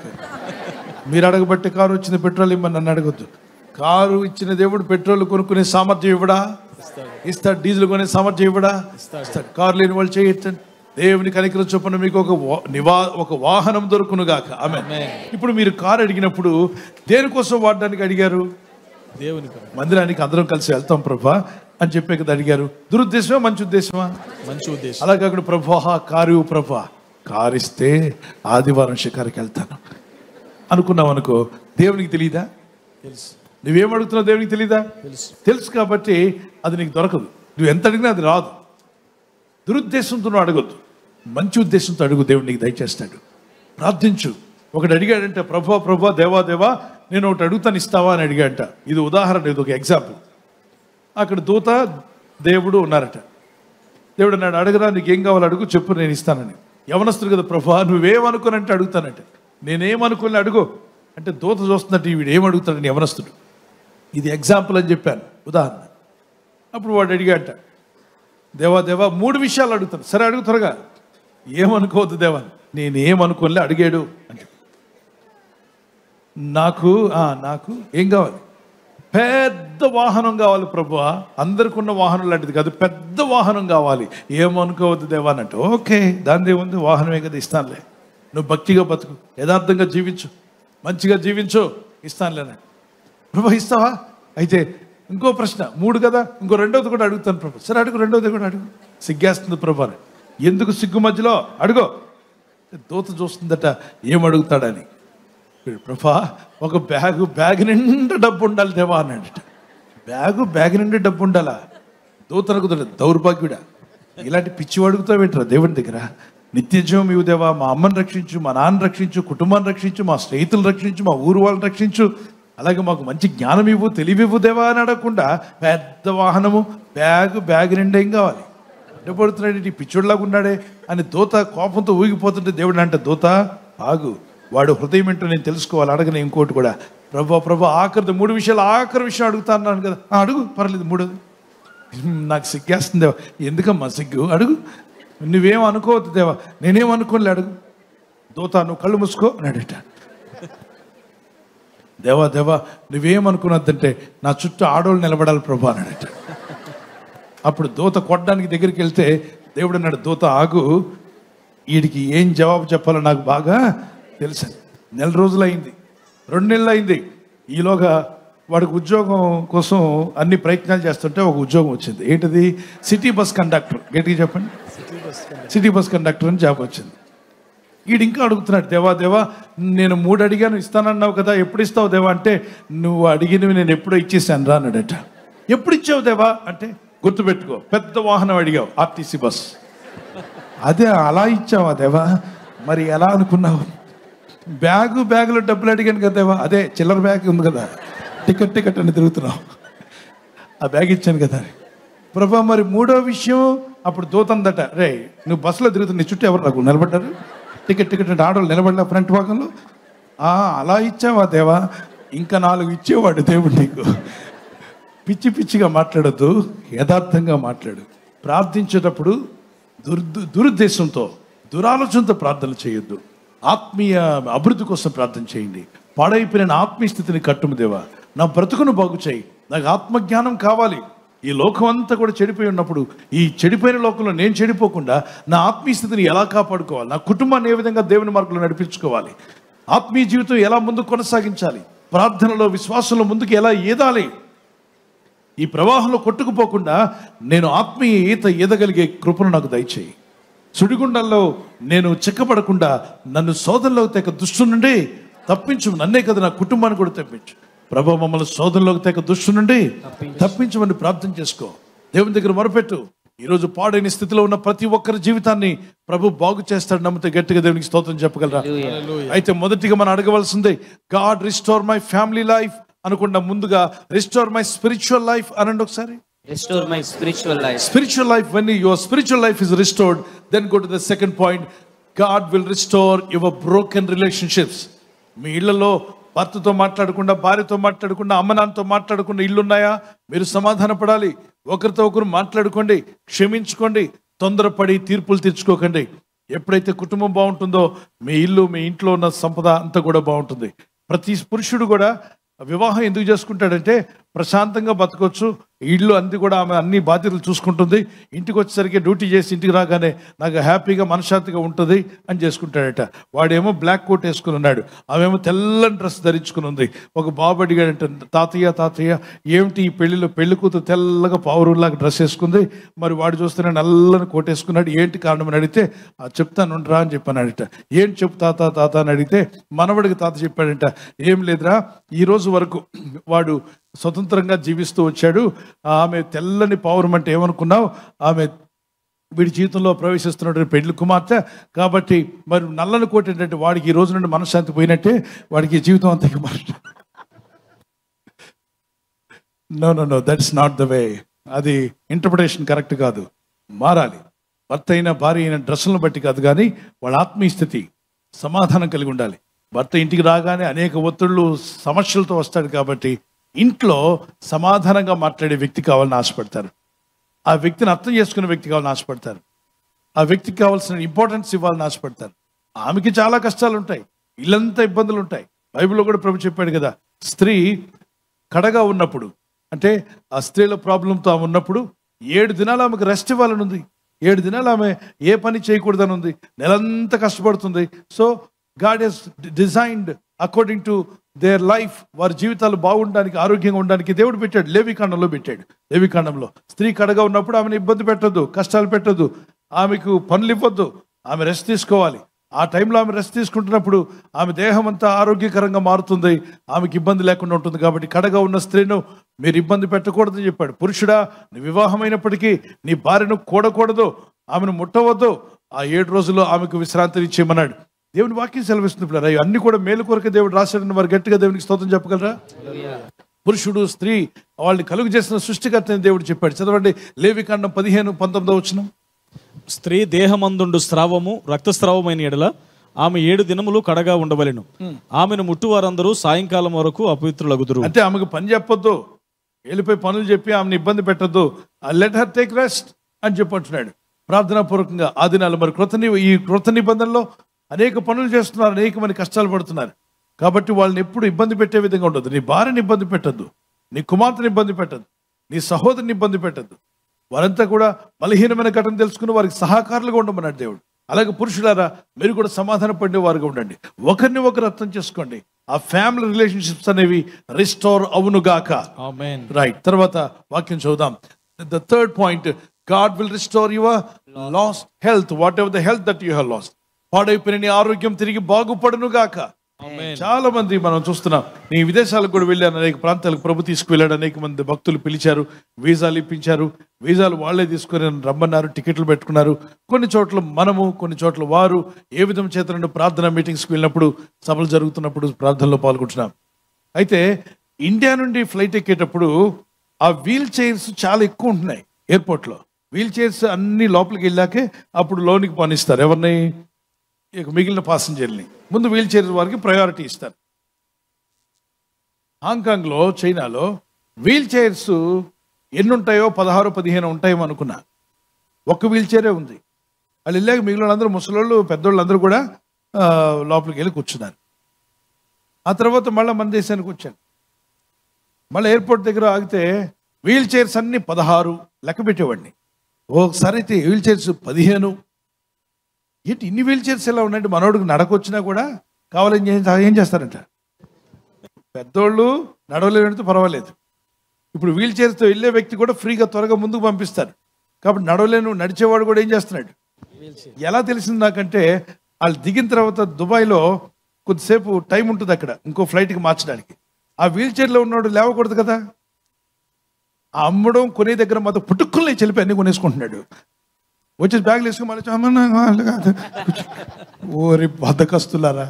మీరు అడగబట్టే కారు వచ్చింది, పెట్రోల్ ఇమ్మని నన్ను అడగొద్దు. కారు ఇచ్చిన దేవుడు పెట్రోల్ కొనుక్కునే సామర్థ్యం ఇవ్వడా? ఇస్తాడు. డీజిల్ కొనే సామర్థ్యం ఇవ్వడా? ఇస్తాడు. కారు లేని వాళ్ళు చేయొచ్చండి. దేవుని కనికరం చొప్పున మీకు ఒక నివా ఒక వాహనం దొరుకును గాక. ఆమేన్. ఇప్పుడు మీరు కారు అడిగినప్పుడు దేనికోసం వాడడానికి అడిగారు? దేవుని మందిరానికి అందరం కలిసి వెళ్తాం ప్రభా అని చెప్పే కదా అడిగారు. దురుద్దేశమా మంచి ఉద్దేశమా? మంచి ఉద్దేశం. అలా కాకుండా ప్రభా కారు ప్రభా కారు ఇస్తే ఆదివారం షికారుకి వెళ్తాను అనుకున్నావు అనుకో, దేవునికి తెలియదా? తెలుసు. నువ్వేం అడుగుతున్నావు దేవునికి తెలియదా? తెలుసు. తెలుసు కాబట్టి అది నీకు దొరకదు. నువ్వు ఎంత అడిగినా అది రాదు. దురుద్దేశంతో నువ్వు అడగొద్దు, మంచి ఉద్దేశంతో అడుగు, దేవుడు నీకు దయచేస్తాడు. ప్రార్థించు. ఒకటి అడిగాడంటే ప్రభా ప్రభా దేవా దేవా నేను ఒకటి అడుగుతాను ఇస్తావా అని అడిగాడంట. ఇది ఉదాహరణ, ఇది ఒక ఎగ్జాంపుల్. అక్కడ దూత దేవుడు ఉన్నారట. దేవుడు అన్నాడు అడగరా, నీకు ఏం కావాలో అడుగు, చెప్పు నేను ఇస్తానని. యవనస్తుడు కదా ప్రభా నువ్వేమనుకోనంటే అడుగుతానంటే. నేనేమనుకోని అడుగు అంటే దూత చూస్తున్నట్టు వీడు ఏం అడుగుతాడని యవనస్తుడు. ఇది ఎగ్జాంపుల్ అని చెప్పాను, ఉదాహరణ. అప్పుడు వాడు అడిగాట దేవా దేవా మూడు విషయాలు అడుగుతాను. సరే అడుగు త్వరగా. ఏమనుకోవద్దు దేవా, నేనేమనుకోలే అడిగాడు అంటే. నాకు నాకు ఏం కావాలి? పెద్ద వాహనం కావాలి ప్రభువా. అందరికి ఉన్న వాహనం లాంటిది కాదు, పెద్ద వాహనం కావాలి. ఏమనుకోవద్దు దేవా అని అంటే ఓకే, దాని ఏముంది, వాహనమే కదా ఇస్తానులే. నువ్వు భక్తిగా బతుకు, యథార్థంగా జీవించు, మంచిగా జీవించు, ఇస్తానులేనా. ప్రభా ఇస్తావా? అయితే ఇంకో ప్రశ్న, మూడు కదా, ఇంకో రెండవది కూడా అడుగుతాను ప్రభా. సరే అడుగు, రెండవది కూడా అడుగు. సిగ్గేస్తుంది ప్రభా. ఎందుకు సిగ్గు మధ్యలో? అడుగో. దూత చూస్తుందట ఏం అడుగుతాడని. ప్రభా ఒక బ్యాగు బ్యాగ్ నిండా డబ్బు ఉండాలి దేవా అన్నాడట. బ్యాగు బ్యాగ్ నిండా డబ్బు ఉండాలా? దూత అనుకుతాడు దౌర్భాగ్యుడా, ఇలాంటి పిచ్చి అడుగుతావు ఏంట్రా దేవుని దగ్గర? నిత్య జీవం ఇవ్వు దేవా, మా అమ్మని రక్షించు, మా నాన్న రక్షించు, కుటుంబాన్ని రక్షించు, మా స్నేహితులను రక్షించు, మా ఊరు వాళ్ళని రక్షించు, అలాగే మాకు మంచి జ్ఞానం ఇవ్వు, తెలివివ్వు దేవా అని అడగకుండా పెద్ద వాహనము బ్యాగు బ్యాగ్ నిండా ఏం కావాలి? అడ్డపడుతున్నాడు, ఈ పిచ్చోడ్లాగా ఉన్నాడే అని దూత కోపంతో ఊగిపోతుంటే దేవుడు అంటే దూత ఆగు, వాడు హృదయం ఏంటో నేను తెలుసుకోవాలి, అడగను. ఇంకోటి కూడా ప్రభా ప్రభా ఆఖరి మూడు విషయాలు ఆఖరి విషయం అడుగుతా అన్నాను కదా, అడుగు పర్లేదు. మూడోది నాకు సిగ్గేస్తుంది దేవా. ఎందుకమ్మా సిగ్గు? అడుగు. నువ్వేం అనుకోవద్దు దేవా. నేనేం అనుకోలే, అడుగు. దూత నువ్వు కళ్ళు మూసుకో అని అడిట. దేవా దేవా నువ్వేమనుకున్నదంటే నా చుట్టూ ఆడోళ్ళు నిలబడాలి ప్రభా అని అడిట. అప్పుడు దూత కొట్టడానికి దగ్గరికి వెళ్తే దేవుడు అన్నాడు దూత ఆగు, వీడికి ఏం జవాబు చెప్పాలో నాకు బాగా తెలుసు. నెల రోజులు అయింది, రెండు నెలలు అయింది. ఈలోగా వాడికి ఉద్యోగం కోసం అన్ని ప్రయత్నాలు చేస్తుంటే ఒక ఉద్యోగం వచ్చింది. ఏంటిది? City bus conductor. గట్టిగా చెప్పండి. సిటీ బస్ కండక్టర్ అని జాబ్ వచ్చింది. వీడు ఇంకా అడుగుతున్నాడు దేవా దేవా నేను మూడు అడిగాను ఇస్తానన్నావు కదా, ఎప్పుడు ఇస్తావు దేవా అంటే నువ్వు అడిగినవి నేను ఎప్పుడో ఇచ్చేసాను రా అన్నాడట. ఎప్పుడు ఇచ్చావు దేవా అంటే గుర్తుపెట్టుకో, పెద్ద వాహనం అడిగావు, ఆర్టీసీ బస్. అదే అలా ఇచ్చావా దేవా? మరి ఎలా అనుకున్నావు? బ్యాగు బ్యాగులో డబ్బులు అడిగాను కదా దేవా, అదే చిల్లర బ్యాగ్ ఉంది కదా, టికెట్ టికెట్ అని తిరుగుతున్నావు, ఆ బ్యాగ్ ఇచ్చాను కదా. ప్రభా మరి మూడో విషయం, అప్పుడు దూతందట రే నువ్వు బస్సులో తిరుగుతున్న నీ చుట్టూ ఎవరు నాకు నిలబడ్డారు? టికెట్ టికెట్ అంటే ఆడవాళ్ళు నిలబడలే ఫ్రంట్ భాగంలో. అలా ఇచ్చావా దేవా? ఇంకా నాలుగు ఇచ్చేవాడు దేవుడు నీకు. పిచ్చి పిచ్చిగా మాట్లాడద్దు, యథార్థంగా మాట్లాడు. ప్రార్థించేటప్పుడు దుర్ దురుద్దేశంతో దురాలోచనతో ప్రార్థన చేయొద్దు. ఆత్మీయ అభివృద్ధి కోసం ప్రార్థన చేయండి. పాడైపోయిన ఆత్మీయ స్థితిని కట్టుము దేవా, నా బ్రతుకును బాగు చేయి, నాకు ఆత్మజ్ఞానం కావాలి. ఈ లోకం అంతా కూడా చెడిపోయి ఉన్నప్పుడు ఈ చెడిపోయిన లోకంలో నేను చెడిపోకుండా నా ఆత్మీయ స్థితిని ఎలా కాపాడుకోవాలి, నా కుటుంబాన్ని ఏ విధంగా దేవుని మార్గంలో నడిపించుకోవాలి, ఆత్మీయ జీవితం ఎలా ముందుకు కొనసాగించాలి, ప్రార్థనలో విశ్వాసంలో ముందుకు ఎలా ఈదాలి, ఈ ప్రవాహంలో కొట్టుకుపోకుండా నేను ఆత్మీయ ఈత ఈదగలిగే కృపను నాకు దయచేయి. సుడిగుండంలో నేను చిక్కబడకుండా నన్ను శోధనలోకి తెక దుష్టు నుండి తప్పించు. నన్నే కదా నా కుటుంబాన్ని కూడా తప్పించు. ప్రభు మమ్మల్ని శోధనలోకి తెక దుష్టు నుండి తప్పించమని ప్రార్థన చేసుకో. దేవుని దగ్గర మొరపెట్టు. ఈరోజు పాడైన స్థితిలో ఉన్న ప్రతి ఒక్కరి జీవితాన్ని ప్రభు బాగు చేస్తాడు నమ్మితే గట్టిగా దేవునికి స్తోత్రం చెప్పగలరా? అయితే మొదటిగా మనం అడగవలసిందే, God restore my family life అనుకున్న ముందుగా రిస్టోర్ మై స్పిరిచువల్ లైఫ్ అనండి ఒకసారి. Restore my spiritual life. Spiritual life, when your spiritual life is restored, then go to the second point. God will restore your broken relationships. మీ ఇళ్లలో భర్తతో మాట్లాడకుండా, భార్యతో మాట్లాడకుండా, అమ్మనాన్నతో మాట్లాడకుండా ఇల్లున్నాయా? మీరు సమాధాన పడాలి. ఒకరితో ఒకరు మాట్లాడుకోండి, క్షమించుకోండి, తొందరపడి తీర్పులు తీర్చుకోకండి. ఎప్పుడైతే కుటుంబం బాగుంటుందో మీ ఇల్లు, మీ ఇంట్లో ఉన్న సంపద అంతా కూడా బాగుంటుంది. ప్రతి పురుషుడు కూడా వివాహం ఎందుకు చేసుకుంటాడంటే ప్రశాంతంగా బతకొచ్చు, ఇల్లు అంది కూడా ఆమె అన్ని బాధ్యతలు చూసుకుంటుంది, ఇంటికి వచ్చేసరికి డ్యూటీ చేసి ఇంటికి రాగానే నాకు హ్యాపీగా మనశ్శాంతిగా ఉంటుంది అని చేసుకుంటాడట. వాడేమో బ్లాక్ కోట్ వేసుకుని ఉన్నాడు, ఆమెమో తెల్లని డ్రెస్ ధరించుకుని ఉంది. ఒక బాబు అడిగాడంట, తాతయ్య తాతయ్య ఏమిటి ఈ పెళ్లిలో పెళ్లి కూతురు తెల్లగా పావురులాగా డ్రెస్ వేసుకుంది, మరి వాడు చూస్తేనే నల్లని కోట్ వేసుకున్నాడు, ఏంటి కారణం అని అడిగితే చెప్తాను రా అని చెప్పానట. ఏంటి చెప్పు తాత తాత అని అడిగితే మనవడికి తాత చెప్పాడంట, ఏం లేదురా ఈ రోజు వరకు వాడు స్వతంత్రంగా జీవిస్తూ వచ్చాడు, ఆమె తెల్లని పావురం అంటే ఏమనుకున్నావు, ఆమె వీడి జీవితంలో ప్రవేశిస్తున్నటువంటి పెళ్లి కుమార్తె కాబట్టి మరి నల్లని కోట ఏంటంటే వాడికి ఈ రోజు నుండి మనశ్శాంతి పోయినట్టే, వాడికి జీవితం అంతా no no no that's not the way. అది ఇంటర్ప్రిటేషన్ కరెక్ట్ కాదు. మారాలి. భర్త అయినా భార్య అయిన డ్రెస్సులను బట్టి కాదు, కానీ వాళ్ళ ఆత్మీయ స్థితి సమాధానం కలిగి ఉండాలి. భర్త ఇంటికి రాగానే అనేక ఒత్తిళ్ళు సమస్యలతో వస్తాడు కాబట్టి ఇంట్లో సమాధానంగా మాట్లాడే వ్యక్తి కావాలని ఆశపడతారు. ఆ వ్యక్తిని అర్థం చేసుకునే వ్యక్తి కావాలని ఆశపడతారు. ఆ వ్యక్తికి కావాల్సిన ఇంపార్టెన్స్ ఇవ్వాలని ఆశపడతారు. ఆమెకి చాలా కష్టాలు ఉంటాయి, ఇల్లంతా ఇబ్బందులు ఉంటాయి. బైబిల్లో కూడా ప్రభు చెప్పాడు కదా, స్త్రీ కడగా ఉన్నప్పుడు అంటే ఆ స్త్రీల ప్రాబ్లంతో ఆమె ఉన్నప్పుడు ఏడు దినాలు ఆమెకు రెస్ట్ ఇవ్వాలని ఉంది. ఏడు దినాలు ఆమె ఏ పని చేయకూడదని ఉంది. నెలంతా కష్టపడుతుంది. So God he's designed according to their life, వారి జీవితాలు బాగుండడానికి, ఆరోగ్యంగా ఉండడానికి దేవుడు పెట్టాడు. లేవికాండంలో పెట్టాడు. లేవికాండంలో స్త్రీ కడగా ఉన్నప్పుడు ఆమెను ఇబ్బంది పెట్టద్దు, కష్టాలు పెట్టద్దు, ఆమెకు పనులు ఇవ్వద్దు, ఆమె రెస్ట్ తీసుకోవాలి. ఆ టైంలో ఆమె రెస్ట్ తీసుకుంటున్నప్పుడు ఆమె దేహం అంతా ఆరోగ్యకరంగా మారుతుంది, ఆమెకి ఇబ్బంది లేకుండా ఉంటుంది. కాబట్టి కడగా ఉన్న స్త్రీను మీరు ఇబ్బంది పెట్టకూడదని చెప్పాడు. పురుషుడా, నీ వివాహమైనప్పటికీ నీ భార్యను కూడకూడదు, ఆమెను ముట్టవద్దు, ఆ ఏడు రోజుల్లో ఆమెకు విశ్రాంతిని ఇచ్చేయమన్నాడు. దేవుని వాక్యం సెలవిస్తుంది. పిల్లలు అన్ని కూడా మేలు కొరకే దేవుడు రాశాడని వారు గట్టిగా దేవునికి స్తోత్రం చెప్పగలరా? పురుషుడు స్త్రీ వాళ్ళని కలుగు చేసిన సృష్టికర్త అని దేవుడు చెప్పాడు. చదవండి లేవికాండం పదిహేను పంతొమ్మిదో వచనం. స్త్రీ దేహమందుండు స్రావము రక్తస్రావమైన ఎడల ఆమె ఏడు దినములు కడగా ఉండవలెను. ఆమెను ముట్టు వారందరూ సాయంకాలం వరకు అపవిత్రులగుదురు. అంటే ఆమెకు పని చెప్పొద్దు, వెళ్ళిపోయి పనులు చెప్పి ఆమెను ఇబ్బంది పెట్టద్దు. లెట్ హర్ టేక్ రెస్ట్ అని చెప్పంటున్నాడు ప్రార్థనాపూర్వకంగా. ఆ దినాలు మరి కృత ఈ కృత నిబంధనలో అనేక పనులు చేస్తున్నారు, అనేక మంది కష్టాలు పడుతున్నారు. కాబట్టి వాళ్ళని ఎప్పుడు ఇబ్బంది పెట్టే విధంగా ఉండదు. నీ భార్యని ఇబ్బంది పెట్టద్దు, నీ కుమార్తెని ఇబ్బంది పెట్టద్దు, నీ సహోదరిని ఇబ్బంది పెట్టద్దు. వారంతా కూడా బలహీనమైన ఘటన తెలుసుకుని వారికి సహకారులుగా ఉండమన్నాడు దేవుడు. అలాగే పురుషులారా, మీరు కూడా సమాధాన పడే వారుగా ఉండండి. ఒకరిని ఒకరు అర్థం చేసుకోండి. ఆ ఫ్యామిలీ రిలేషన్షిప్స్ అనేవి రిస్టోర్ అవునుగాక. ఆమేన్. రైట్. తర్వాత వాక్యం చూద్దాం. The third point, God will restore your lost health, whatever the health that you have lost. పాడైపోయిన నీ ఆరోగ్యం తిరిగి బాగుపడును గాక. చాలా మంది మనం చూస్తున్నాం. నీ విదేశాలకు కూడా వెళ్ళాను, అనేక ప్రాంతాలకు ప్రభు తీసుకువెళ్ళాడు. అనేక మంది భక్తులు పిలిచారు, వీసాలు ఇప్పించారు, వీసాలు వాళ్లే తీసుకొని రమ్మన్నారు, టికెట్లు పెట్టుకున్నారు. కొన్ని చోట్ల మనము, కొన్ని చోట్ల వారు ఏ విధం చేత ప్రార్థన మీటింగ్స్కి వెళ్ళినప్పుడు, సభలు జరుగుతున్నప్పుడు ప్రార్థనలో పాల్గొంటున్నాం. అయితే ఇండియా నుండి ఫ్లైట్ ఎక్కేటప్పుడు ఆ వీల్ చైర్స్ చాలా ఎక్కువ ఉంటున్నాయి ఎయిర్పోర్ట్లో. వీల్ చైర్స్ అన్ని లోపలికి వెళ్ళాకే అప్పుడు లోనికి పనిస్తారు ఎవరిని, మిగిలిన పాసెంజర్ని. ముందు వీల్ చైర్ వారికి ప్రయారిటీ ఇస్తారు. హాంకాంగ్లో, చైనాలో వీల్ చైర్స్ ఎన్ని ఉంటాయో పదహారు పదిహేను ఉంటాయేమో అనుకున్నా. ఒక్క వీల్ చైరే ఉంది. వాళ్ళు వెళ్ళాక మిగిలిన అందరూ ముసలోళ్ళు, పెద్దోళ్ళు అందరూ కూడా లోపలికి వెళ్ళి కూర్చున్నారు. ఆ తర్వాత మళ్ళీ మన దేశానికి వచ్చాను. మళ్ళీ ఎయిర్పోర్ట్ దగ్గర ఆగితే వీల్ చైర్స్ అన్ని పదహారు లెక్క పెట్టేవాడిని. ఒకసారి అయితే వీల్ చైర్స్ పదిహేను. ఏంటి ఇన్ని వీల్ చైర్స్ ఎలా ఉన్నాయంటే, మనోడికి నడకొచ్చినా కూడా కావాలని ఏం చేస్తారంట, పెద్దోళ్ళు నడవలేనంటే పర్వాలేదు, ఇప్పుడు వీల్ చైర్స్తో వెళ్ళే వ్యక్తి కూడా ఫ్రీగా త్వరగా ముందుకు పంపిస్తారు. కాబట్టి నడవలేను నడిచేవాడు కూడా ఏం చేస్తున్నాడు, ఎలా తెలిసింది నాకంటే, వాళ్ళు దిగిన తర్వాత దుబాయ్లో కొద్దిసేపు టైం ఉంటుంది అక్కడ ఇంకో ఫ్లైట్కి మార్చడానికి. ఆ వీల్ చైర్లో ఉన్నవాడు లేవకూడదు కదా, ఆ అమ్మడం కొనే దగ్గర మాత్రం పుట్టుకుల్ని చెలిపి అన్ని కొనేసుకుంటున్నాడు. వచ్చేసి బ్యాగులు వేసుకుని మళ్ళీ అమ్మ కాదు, ఓరి బద్దకస్తులారా.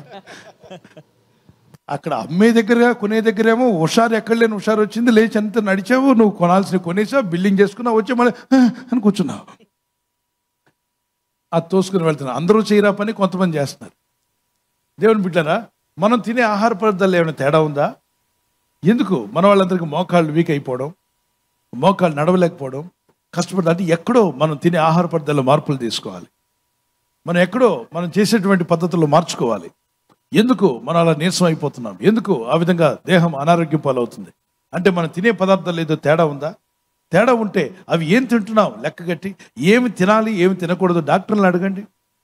అక్కడ అమ్మే దగ్గర కొనే దగ్గర ఏమో హుషారు ఎక్కడ లేని హుషారు వచ్చింది. లేచి అంత నడిచావు, నువ్వు కొనాల్సిన కొనేసావు, బిల్డింగ్ చేసుకున్నావు, వచ్చి మళ్ళీ అని కూర్చున్నావు. అది తోసుకుని వెళ్తున్నావు. అందరూ చేయరా పని కొంతమంది చేస్తున్నారు. దేవుని బిడ్డారా, మనం తినే ఆహార పదార్థాలు ఏమైనా తేడా ఉందా? ఎందుకు మన వాళ్ళందరికీ మోకాళ్ళు వీక్ అయిపోవడం, మోకాళ్ళు నడవలేకపోవడం, కష్టపడ అంటే ఎక్కడో మనం తినే ఆహార పదార్థాల్లో మార్పులు తీసుకోవాలి. మనం ఎక్కడో మనం చేసేటువంటి పద్ధతుల్లో మార్చుకోవాలి. ఎందుకు మనం అలా నీరసం అయిపోతున్నాం? ఎందుకు ఆ విధంగా దేహం అనారోగ్యం పాలవుతుంది? అంటే మనం తినే పదార్థాలు ఏదో తేడా ఉందా? తేడా ఉంటే అవి ఏం తింటున్నాం లెక్క కట్టి, ఏమి తినాలి ఏమి తినకూడదు డాక్టర్లను అడగండి.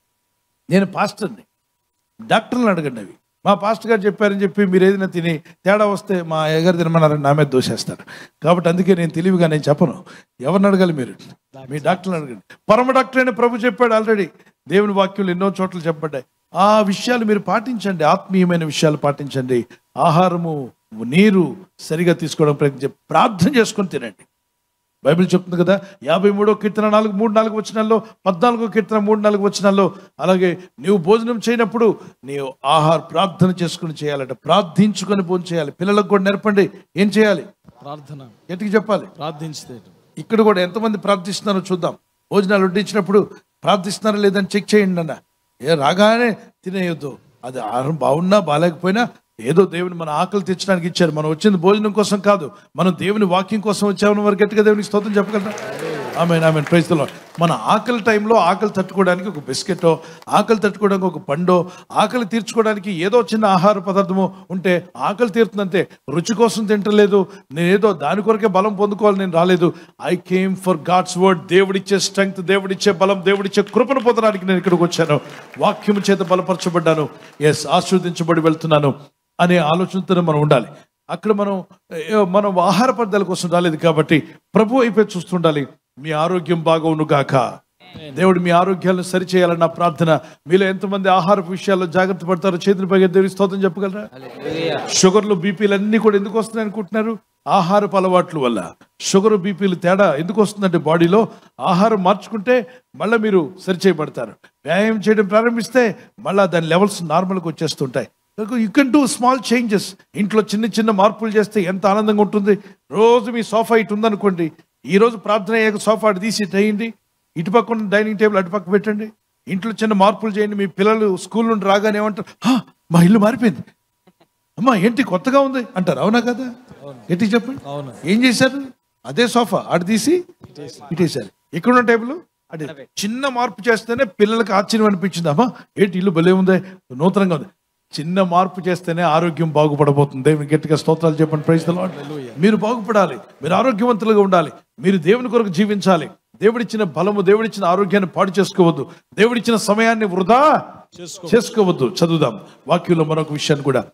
నేను పాస్టర్ని, డాక్టర్లను అడగండి. అవి మా పాస్టర్ గారు చెప్పారని చెప్పి మీరు ఏదైనా తిని తేడా వస్తే మా ఎగరు తినమన్నారని నా మీద దోషేస్తారు. కాబట్టి అందుకే నేను తెలివిగా నేను చెప్పను. ఎవరిని అడగాలి? మీరు మీ డాక్టర్ని అడగండి. పరమ డాక్టర్ అయిన ప్రభు చెప్పాడు ఆల్రెడీ. దేవుని వాక్యాలు ఎన్నో చోట్ల చెప్పబడ్డాయి. ఆ విషయాలు మీరు పాటించండి, ఆత్మీయమైన విషయాలు పాటించండి. ఆహారము నీరు సరిగా తీసుకోవడం ప్రయత్నించి ప్రార్థన చేసుకొని తినండి. బైబిల్ చెప్తుంది కదా, యాభై మూడో కీర్తన నాలుగు మూడు నాలుగు వచనాల్లో, పద్నాలుగో కీర్తన మూడు నాలుగు వచనాల్లో, అలాగే నీవు భోజనం చేయనప్పుడు నీవు ఆహార ప్రార్థన చేసుకుని చేయాలంట. ప్రార్థించుకొని భోజనం చేయాలి. పిల్లలకు కూడా నేర్పండి ఏం చేయాలి, ప్రార్థన ఎట్టికి చెప్పాలి, ప్రార్థించితే. ఇక్కడ కూడా ఎంతమంది ప్రార్థిస్తున్నారో చూద్దాం. భోజనాలు వడ్డించినప్పుడు ప్రార్థిస్తున్నారా లేదని చెక్ చేయండి అన్న. ఏ రాగానే తినేయొద్దు. అది ఆహారం బాగున్నా బాగాలేకపోయినా ఏదో దేవుని మన ఆకలి తెచ్చడానికి ఇచ్చారు. మనం వచ్చింది భోజనం కోసం కాదు, మనం దేవుని వాక్యం కోసం వచ్చామని వారు గట్టిగా దేవునికి స్తోత్రం చెప్పగలరా? Amen amen praise the lord. మన ఆకలి టైంలో ఆకలి తట్టుకోవడానికి ఒక బిస్కెటో, ఆకలి తట్టుకోవడానికి ఒక పండో, ఆకలి తీర్చుకోవడానికి ఏదో చిన్న ఆహార పదార్థమో ఉంటే ఆకలి తీరుతుందంటే రుచి కోసం తింటలేదు. నేనేదో దాని కొరకే బలం పొందుకోవాలి నేను రాలేదు. I came for God's word. దేవుడిచ్చే స్ట్రెంగ్త్, దేవుడిచ్చే బలం, దేవుడిచ్చే కృపను పొందడానికి నేను ఇక్కడికి వచ్చాను. వాక్యము చేత బలపరచబడ్డాను. ఎస్, ఆశీర్వదించబడి వెళ్తున్నాను అనే ఆలోచనతో మనం ఉండాలి. అక్కడ మనం మనం ఆహార పదార్థాల కోసం రాలేదు కాబట్టి ప్రభు అయిపోయి చూస్తుండాలి. మీ ఆరోగ్యం బాగోను గాక. దేవుడు మీ ఆరోగ్యాలను సరిచేయాలని నా ప్రార్థన. మీలో ఎంతమంది ఆహార విషయాల్లో జాగ్రత్త పడతారో చేతులు పైగా దేవుడి స్తోత్రం చెప్పగలరా? షుగర్లు బీపీలు అన్ని కూడా ఎందుకు వస్తున్నాయి అనుకుంటున్నారు? ఆహారపు అలవాట్ల వల్ల. షుగర్ బీపీలు తేడా ఎందుకు వస్తుందంటే బాడీలో ఆహారం మార్చుకుంటే మళ్ళీ మీరు సరిచేయబడతారు. వ్యాయామం చేయడం ప్రారంభిస్తే మళ్ళీ దాని లెవెల్స్ నార్మల్గా వచ్చేస్తుంటాయి. You can do small changes. ఇంట్లో చిన్న చిన్న మార్పులు చేస్తే ఎంత ఆనందంగా ఉంటుంది. రోజు మీ సోఫా ఇటు ఉందనుకోండి, ఈ రోజు ప్రార్థన అయ్యాక సోఫా అటు తీసి ఇటు వేయండి, ఇటుపక్క ఉన్న డైనింగ్ టేబుల్ అటుపక్క పెట్టండి. ఇంట్లో చిన్న మార్పులు చేయండి. మీ పిల్లలు స్కూల్ నుండి రాగానే ఏమంటారు, మా ఇల్లు మారిపోయింది, అమ్మా ఏంటి కొత్తగా ఉంది అంటారు. అవునా కదా? ఏంటి చెప్పండి. ఏం చేశారు? అదే సోఫా అటు తీసి ఇటేసారు. ఇక్కడున్న టేబుల్ అదే. చిన్న మార్పు చేస్తేనే పిల్లలకి ఆశ్చర్యం అనిపించింది. అమ్మా ఏంటి ఇల్లు భలే ఉంది, నూతనంగా ఉంది. చిన్న మార్పు చేస్తేనే ఆరోగ్యం బాగుపడబోతుంది. దేవుని గట్టిగా స్తోత్రాలు చెప్పండి. Praise the lord. మీరు బాగుపడాలి, మీరు ఆరోగ్యవంతులుగా ఉండాలి, మీరు దేవుని కొరకు జీవించాలి. దేవుడిచ్చిన బలము, దేవుడిచ్చిన ఆరోగ్యాన్ని పాడు చేసుకోవద్దు, దేవుడిచ్చిన సమయాన్ని వృధా చేసుకోవద్దు. చదువుదాం వాక్యంలో మరొక విషయాన్ని కూడా.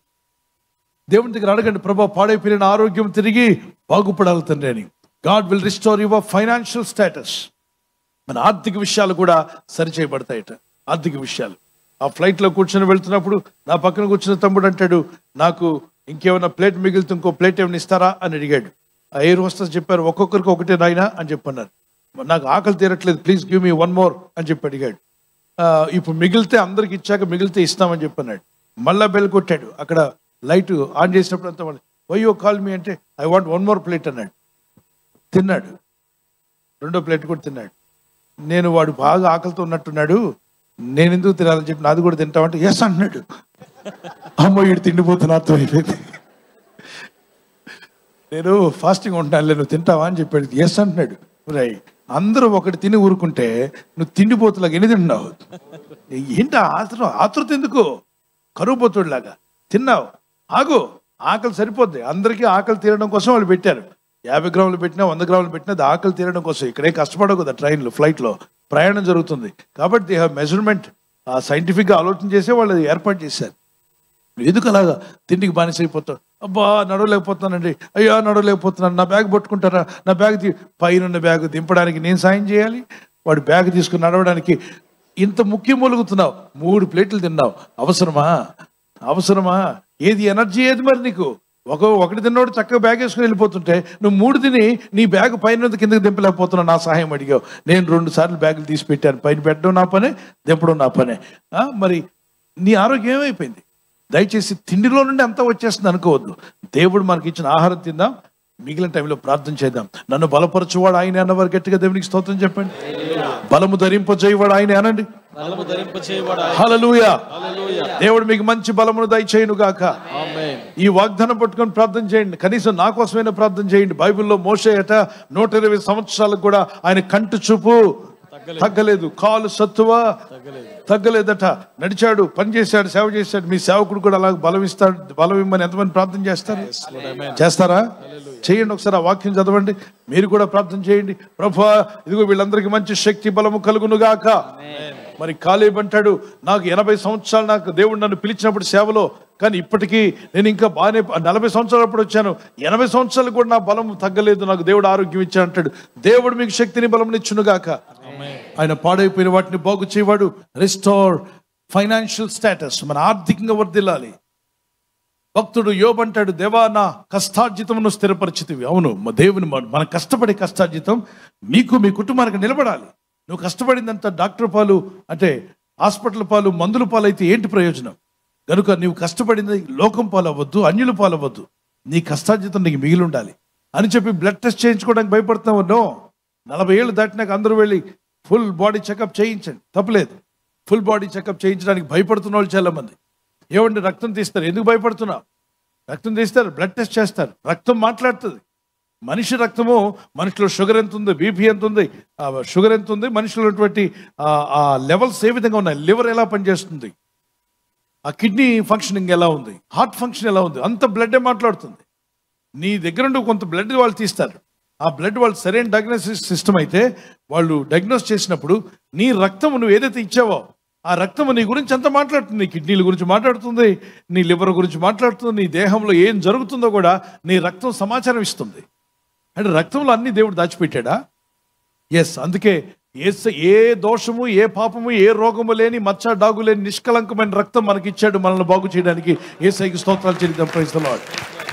దేవుని దగ్గర అడగండి, ప్రభా పాడైపోయిన ఆరోగ్యం తిరిగి బాగుపడాలి తండ్రి అని. God will restore your financial status. మన ఆర్థిక విషయాలు కూడా సరిచేయబడతాయట. ఆర్థిక విషయాలు. ఆ ఫ్లైట్లో కూర్చొని వెళ్తున్నప్పుడు నా పక్కన కూర్చున్న తమ్ముడు అంటాడు, నాకు ఇంకేమైనా ప్లేట్ మిగిలితే ఇంకో ప్లేట్ ఏమైనా ఇస్తారా అని అడిగాడు. ఆ ఎయిర్ హోస్టెస్ చెప్పారు, ఒక్కొక్కరికి ఒకటే నాయనా అని చెప్పన్నారు. నాకు ఆకలి తీరట్లేదు, please give me one more అని చెప్పి అడిగాడు. ఇప్పుడు మిగిలితే అందరికి ఇచ్చాక మిగిలితే ఇస్తామని చెప్పన్నాడు. మళ్ళా బెల్ కొట్టాడు. అక్కడ లైట్ ఆన్ చేసినప్పుడు అంతా వాళ్ళు వై యూ కాల్ మీ అంటే I want one more plate అన్నాడు. తిన్నాడు. రెండో ప్లేట్ కూడా తిన్నాడు. నేను వాడు బాగా ఆకలితో ఉన్నట్టున్నాడు, నేను ఎందుకు తినాలని చెప్పి నాది కూడా తింటామంటే ఎస్ అంటున్నాడు. అమ్మ వీడు తిండిపోతున్నా అర్థమైపోయింది. నేను ఫాస్టింగ్ ఉంటాను, నువ్వు తింటావా అని చెప్పాడు. ఎస్ అంటున్నాడు. రై అందరూ ఒకటి తిని ఊరుకుంటే నువ్వు తిండిపోతులాగా ఎన్ని తింటున్నావు? ఏంటి ఆతృత? ఆతృత ఎందుకు? కరువుపోతుడిలాగా తిన్నావు. ఆగు, ఆకలి సరిపోద్ది. అందరికీ ఆకలి తీరడం కోసం వాళ్ళు పెట్టారు. యాభై గ్రాములు పెట్టినా వంద గ్రాములు పెట్టినా అది ఆకలి తీరడం కోసం. ఇక్కడే కష్టపడవు కదా, ట్రైన్లో ఫ్లైట్లో ప్రయాణం జరుగుతుంది కాబట్టి దే హ్యావ్ మెజర్మెంట్. సైంటిఫిక్గా ఆలోచన చేసే వాళ్ళు ఏర్పాటు చేశారు. ఎందుకు అలాగా తిండికి బానిస అయిపోతావు? అబ్బా నడవలేకపోతున్నానండి, అయ్యా నడవలేకపోతున్నాను, నా బ్యాగ్ పట్టుకుంటారా, నా బ్యాగ్ పైన బ్యాగ్ దింపడానికి నేను సాయం చేయాలి, వాడు బ్యాగ్ తీసుకుని నడవడానికి ఇంత ముఖ్య మూలుగుతున్నావు, మూడు ప్లేట్లు తిన్నావు, అవసరమా? అవసరమా? ఏది ఎనర్జీ ఏది మరి నీకు? ఒక ఒకటి తిన్నోడు చక్కగా బ్యాగ్ వేసుకుని వెళ్ళిపోతుంటే నువ్వు మూడు తిని నీ బ్యాగ్ పైన కిందకి దింపలేకపోతున్నావు. నా సహాయం అడిగావు, నేను రెండు సార్లు బ్యాగులు తీసి పెట్టాను. పైన పెట్టడం నా పనే, దింపడం నా పనే. మరి నీ ఆరోగ్యం ఏమైపోయింది? దయచేసి తిండిలో నుండి అంతా వచ్చేస్తుంది అనుకోవద్దు. దేవుడు మనకి ఇచ్చిన ఆహారం తిందాం, మిగిలిన టైంలో ప్రార్థన చేద్దాం. నన్ను బలపరచువాడు ఆయన అన్నవారు గట్టిగా దేవునికి స్తోత్రం చెప్పండి. బలము ధరింపజేయవాడు ఆయన అనండి. హల్లెలూయా. దేవుడు మీకు మంచి బలమును దయచేయును గాక. ఈ వాగ్దానం పట్టుకొని ప్రార్థన చేయండి. కనీసం నా కోసమైనా ప్రార్థన చేయండి. బైబిల్లో మోషే అట నూట ఇరవై సంవత్సరాలకు కూడా ఆయన కంటి చూపు తగ్గలేదు, కాలు సత్తువ తగ్గలేదట. నడిచాడు, పని చేశాడు, సేవ చేశాడు. మీ సేవకుడు కూడా అలా బలం ఇస్తాడు. బలం ఇమ్మని ఎంతమంది ప్రార్థన చేస్తారు? చేస్తారా? చేయండి. ఒకసారి ఆ వాక్యం చదవండి. మీరు కూడా ప్రార్థన చేయండి. ప్రభువా, ఇదిగో వీళ్ళందరికీ మంచి శక్తి బలము కలుగును గాక. మరి కాలేబ్ అంటాడు, నాకు ఎనభై సంవత్సరాలు నాకు దేవుడు నన్ను పిలిచినప్పుడు సేవలో, కానీ ఇప్పటికీ నేను ఇంకా బాగానే నలభై సంవత్సరాలు అప్పుడు వచ్చాను, ఎనభై సంవత్సరాలు కూడా నా బలం తగ్గలేదు, నాకు దేవుడు ఆరోగ్యం ఇచ్చాడు అంటాడు. దేవుడు మీకు శక్తిని బలమునిచ్చును గాక. ఆయన పాడైపోయిన వాటిని బాగు చేయవాడు. రిస్టోర్ ఫైనాన్షియల్ స్టేటస్, మన ఆర్థికంగా వర్ధిల్లాలి. భక్తుడు యోబు అంటాడు, దేవా నా కష్టార్జితమును స్థిరపరిచితివి. అవును, మా దేవుని మన కష్టపడే కష్టార్జితం మీకు మీ కుటుంబానికి నిలబడాలి. నువ్వు కష్టపడిందంతా డాక్టర్ పాలు అంటే హాస్పిటల్ పాలు మందుల పాలు అయితే ఏంటి ప్రయోజనం? కనుక నీవు కష్టపడింది లోకం పాలు అవ్వద్దు, అన్యుల పాలు అవ్వద్దు. నీ కష్టార్జితం నీకు మిగిలి ఉండాలి అని చెప్పి బ్లడ్ టెస్ట్ చేయించుకోవడానికి భయపడుతున్నావు. నో, నలభై ఏళ్ళు దాటినాక అందరూ వెళ్ళి ఫుల్ బాడీ చెకప్ చేయించండి, తప్పలేదు. ఫుల్ బాడీ చెకప్ చేయించడానికి భయపడుతున్న వాళ్ళు చాలా మంది. ఏమంటే రక్తం తీస్తారు, ఎందుకు భయపడుతున్నావు? రక్తం తీస్తారు, బ్లడ్ టెస్ట్ చేస్తారు, రక్తం మాట్లాడుతుంది. మనిషి రక్తము, మనిషిలో షుగర్ ఎంత ఉంది, బీపీ ఎంత ఉంది, షుగర్ ఎంత ఉంది, మనిషిలో ఉన్నటువంటి ఆ లెవెల్స్ ఏ విధంగా ఉన్నాయి, లివర్ ఎలా పనిచేస్తుంది, ఆ కిడ్నీ ఫంక్షనింగ్ ఎలా ఉంది, హార్ట్ ఫంక్షన్ ఎలా ఉంది, అంత బ్లడ్డే మాట్లాడుతుంది. నీ దగ్గర నుండి కొంత బ్లడ్ వాళ్ళు తీస్తారు. ఆ బ్లడ్ వాళ్ళు సరైన డయాగ్నోసిస్ సిస్టమ్ అయితే వాళ్ళు డయాగ్నోస్ చేసినప్పుడు నీ రక్తము నువ్వు ఏదైతే ఇచ్చావో ఆ రక్తము నీ గురించి అంత మాట్లాడుతుంది. నీ కిడ్నీల గురించి మాట్లాడుతుంది, నీ లివర్ గురించి మాట్లాడుతుంది, నీ దేహంలో ఏం జరుగుతుందో కూడా నీ రక్తం సమాచారం ఇస్తుంది. అంటే రక్తంలో అన్ని దేవుడు దాచిపెట్టాడా? ఎస్. అందుకే ఏ ఏ దోషము, ఏ పాపము, ఏ రోగము లేని, మచ్చ డాగు లేని నిష్కలంకమైన రక్తం మనకి ఇచ్చాడు మనల్ని బాగు చేయడానికి. యేసయ్యకి స్తోత్రాలు చెల్లిద్దాం. Praise the lord.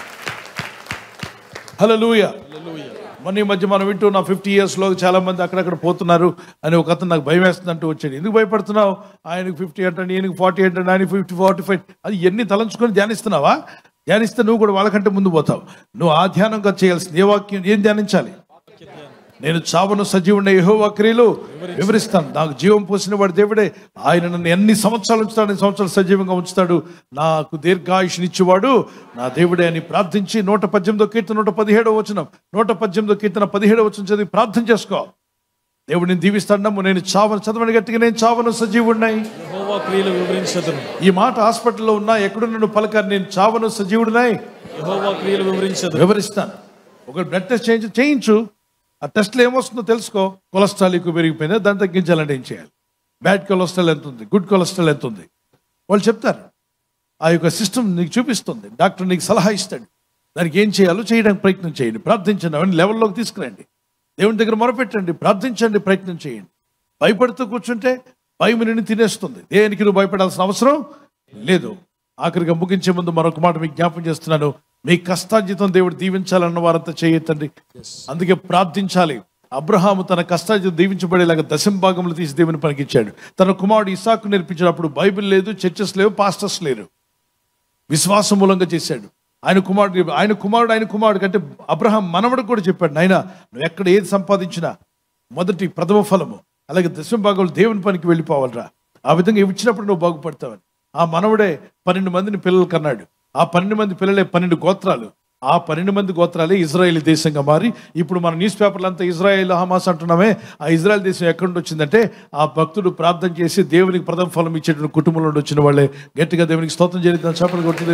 హల్లెలూయా. మొన్న ఈ మధ్య మనం వింటూ నా ఫిఫ్టీ ఇయర్స్లో చాలా మంది అక్కడక్కడ పోతున్నారు అని ఒక అతను నాకు భయం వేస్తుంది అంటూ వచ్చాడు. ఎందుకు భయపడుతున్నావు? ఆయనకు ఫిఫ్టీ అంటాడు, ఈయనకి ఫార్టీ అంటాడు, ఆయన ఫిఫ్టీ ఫార్టీ ఫైవ్ అది ఎన్ని తలంచుకొని ధ్యానిస్తున్నావా? ధ్యానిస్తే నువ్వు కూడా వాళ్ళకంటే ముందు పోతావు. నువ్వు ఆ ధ్యానంగా చేయాల్సింది ఏ వాక్యం, ఏం ధ్యానించాలి? నేను చావను సజీవుని యెహోవా క్రియలు వివరిస్తాను. నాకు జీవం పోసిన వాడు దేవుడే. ఆయన నన్ను ఎన్ని సంవత్సరాలు ఉంచుతాడు, ఎన్ని సంవత్సరాలు సజీవంగా ఉంచుతాడు. నాకు దీర్ఘాయుష్నిచ్చేవాడు నా దేవుడే అని ప్రార్థించి నూట పద్దెనిమిదో కీర్తన నూట పదిహేడో వచనం నూట పద్దెనిమిదో కీర్తన పదిహేడో వచనం చదివి ప్రార్థన చేసుకో. దేవుడు నేను దీవిస్తాను. నేను చావను, చదవని గట్టిగా, నేను చావను సజీవుడినై యెహోవా క్రియలు వివరించెదను. ఈ మాట హాస్పిటల్లో ఉన్నా ఎక్కడున్న పలకారు, నేను చావను సజీవుడినై యెహోవా క్రియలు వివరించెదను. వివరిస్తాను. ఒక బ్లడ్ టెస్ట్ చేయించు చేయించు ఆ టెస్ట్లో ఏమొస్తుందో తెలుసుకో. కొలెస్ట్రాల్ ఎక్కువ పెరిగిపోయిందా, దాన్ని తగ్గించాలంటే ఏం చేయాలి? బ్యాడ్ కొలెస్ట్రాల్ ఎంత ఉంది, గుడ్ కొలెస్ట్రాల్ ఎంత ఉంది, వాళ్ళు చెప్తారు. ఆ యొక్క సిస్టమ్ నీకు చూపిస్తుంది. డాక్టర్ నీకు సలహా ఇస్తాడు. దానికి ఏం చేయాలో చేయడానికి ప్రయత్నం చేయండి. ప్రార్థించండి, అవన్నీ లెవెల్లోకి తీసుకురండి. దేవుని దగ్గర మొరపెట్టండి, ప్రార్థించండి, ప్రయత్నం చేయండి. భయపడుతూ కూర్చుంటే భయం నిన్ను తినేస్తుంది. దేనికి నువ్వు భయపడాల్సిన అవసరం లేదు. ఆఖరిగా ముగించే ముందు మరొక మాట మీకు జ్ఞాపం చేస్తున్నాను. మీ కష్టార్జితం దేవుడు దీవించాలన్న వారంతా చేయొద్దండి. అందుకే ప్రార్థించాలి. అబ్రహాము తన కష్టార్జితం దీవించబడేలాగా దశంభాగములు తీసి దేవుని పనికిచ్చాడు. తన కుమారుడు ఇసాకు నేర్పించినప్పుడు బైబిల్ లేదు, చర్చెస్ లేవు, పాస్టర్స్ లేరు. విశ్వాసం మూలంగా చేశాడు. ఆయన కుమారుడు ఆయన కుమారుడు ఆయన కుమారుడు కంటే అబ్రహాం మనవడు కూడా చెప్పాడు, నాయనా నువ్వు ఎక్కడ ఏది సంపాదించినా మొదటి ప్రథమ ఫలము అలాగే దశంభాగములు దేవుని పనికి వెళ్ళిపోవాలరా. ఆ విధంగా ఇచ్చినప్పుడు నువ్వు బాగుపడతావని. ఆ మనవడే పన్నెండు మందిని పిల్లలు కన్నాడు. ఆ పన్నెండు మంది పిల్లలే పన్నెండు గోత్రాలు. ఆ పన్నెండు మంది గోత్రాలే ఇజ్రాయేల్ దేశంగా మారి ఇప్పుడు మన న్యూస్ పేపర్లు అంతా ఇజ్రాయేల్ హమాస్ అంటున్నామే. ఆ ఇజ్రాయెల్ దేశం ఎక్కడి నుండి వచ్చిందంటే ఆ భక్తుడు ప్రార్థన చేసి దేవునికి ప్రథమ ఫలం ఇచ్చేటువంటి కుటుంబంలో వచ్చిన వాళ్ళే. గట్టిగా దేవునికి స్తోత్రం చేద్దాం, చేపలు కొట్టి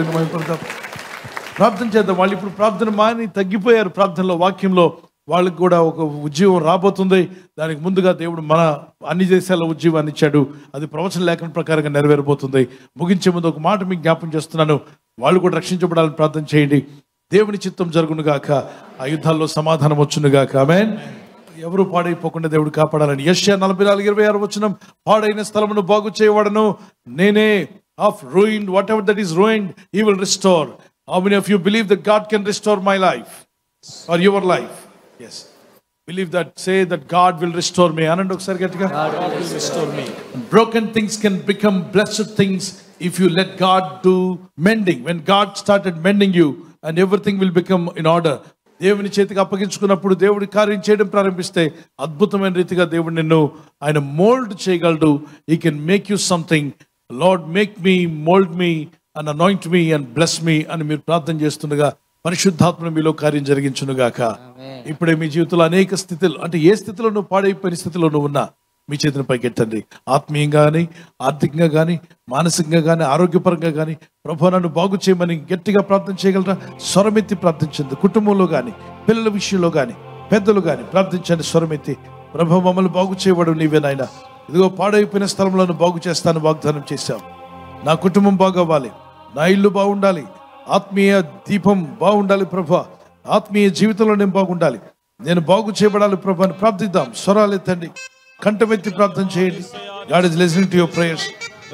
ప్రార్థన చేద్దాం. వాళ్ళు ఇప్పుడు ప్రార్థన మాని తగ్గిపోయారు. ప్రార్థనలో, వాక్యంలో వాళ్ళకి కూడా ఒక ఉద్యోగం రాబోతుంది. దానికి ముందుగా దేవుడు మన అన్ని దేశాల ఉద్యోగాన్ని ఇచ్చాడు. అది ప్రవచన లేఖన ప్రకారంగా నెరవేరబోతుంది. ముగించే ముందు ఒక మాట మీకు జ్ఞాపం చేస్తున్నాను. వాళ్ళు కూడా రక్షించబడాలని ప్రార్థన చేయండి. దేవుని చిత్తం జరుగునుగాక, ఆ యుద్ధాల్లో సమాధానం వచ్చునుగాక. ఆమేన్. ఎవరు పాడైపోకుండా దేవుడు కాపాడాలని. యెషయా నలభై నాలుగు ఇరవై ఆరు వచనం, పాడైన స్థలమును బాగు చేయవాడను నేనే. Of ruined whatever that is ruined he will restore. How many of you believe that God can restore my life or your life? Yes, believe that. Say that God will restore me. Anand okkari gatiga, God will restore me. broken things can become blessed things if you let God do mending. When God started mending you, and everything will become in order. దేవుని చేతికి అప్పగించుకున్నప్పుడు దేవుడి కార్యం చేయడం ప్రారంభిస్తే అద్భుతమైన రీతిగా దేవుడు నిన్ను ఆయన మోల్డ్ చేయగలడు. He can make you something. Lord make me, mould me and anoint me and bless me అని మీరు ప్రార్థన చేస్తుండగా పరిశుద్ధాత్మ మీలో కార్యం జరిగించునుగాక. ఇప్పుడే మీ జీవితంలో అనేక స్థితులు, అంటే ఏ స్థితిలో నువ్వు పాడైపోయిన స్థితిలో నువ్వు ఉన్నా మీ చేతిని పైకెత్తండి. ఆత్మీయంగా కానీ, ఆర్థికంగా కానీ, మానసికంగా కానీ, ఆరోగ్యపరంగా కానీ ప్రభు నన్ను బాగు చేయమని గట్టిగా ప్రార్థన చేయగలరా? స్వరమెత్తి ప్రార్థించండి. కుటుంబంలో కానీ, పిల్లల విషయంలో కానీ, పెద్దలు కానీ ప్రార్థించండి స్వరమెత్తి. ప్రభు మమ్మల్ని బాగు చేయబడు నీవే నాయన. ఇదిగో పాడైపోయిన స్థలంలో బాగు చేస్తాను వాగ్దానం చేశావు. నా కుటుంబం బాగవ్వాలి, నా ఇల్లు బాగుండాలి, ఆత్మీయ దీపం బాగుండాలి ప్రభు, ఆత్మీయ జీవితంలో నేను బాగుండాలి, నేను బాగు చేయబడాలి ప్రభు అని ప్రార్థిద్దాం. స్వరాలు ఎత్తండి, కంఠమెత్తి ప్రార్థన చేయండి. God is listening to your prayers.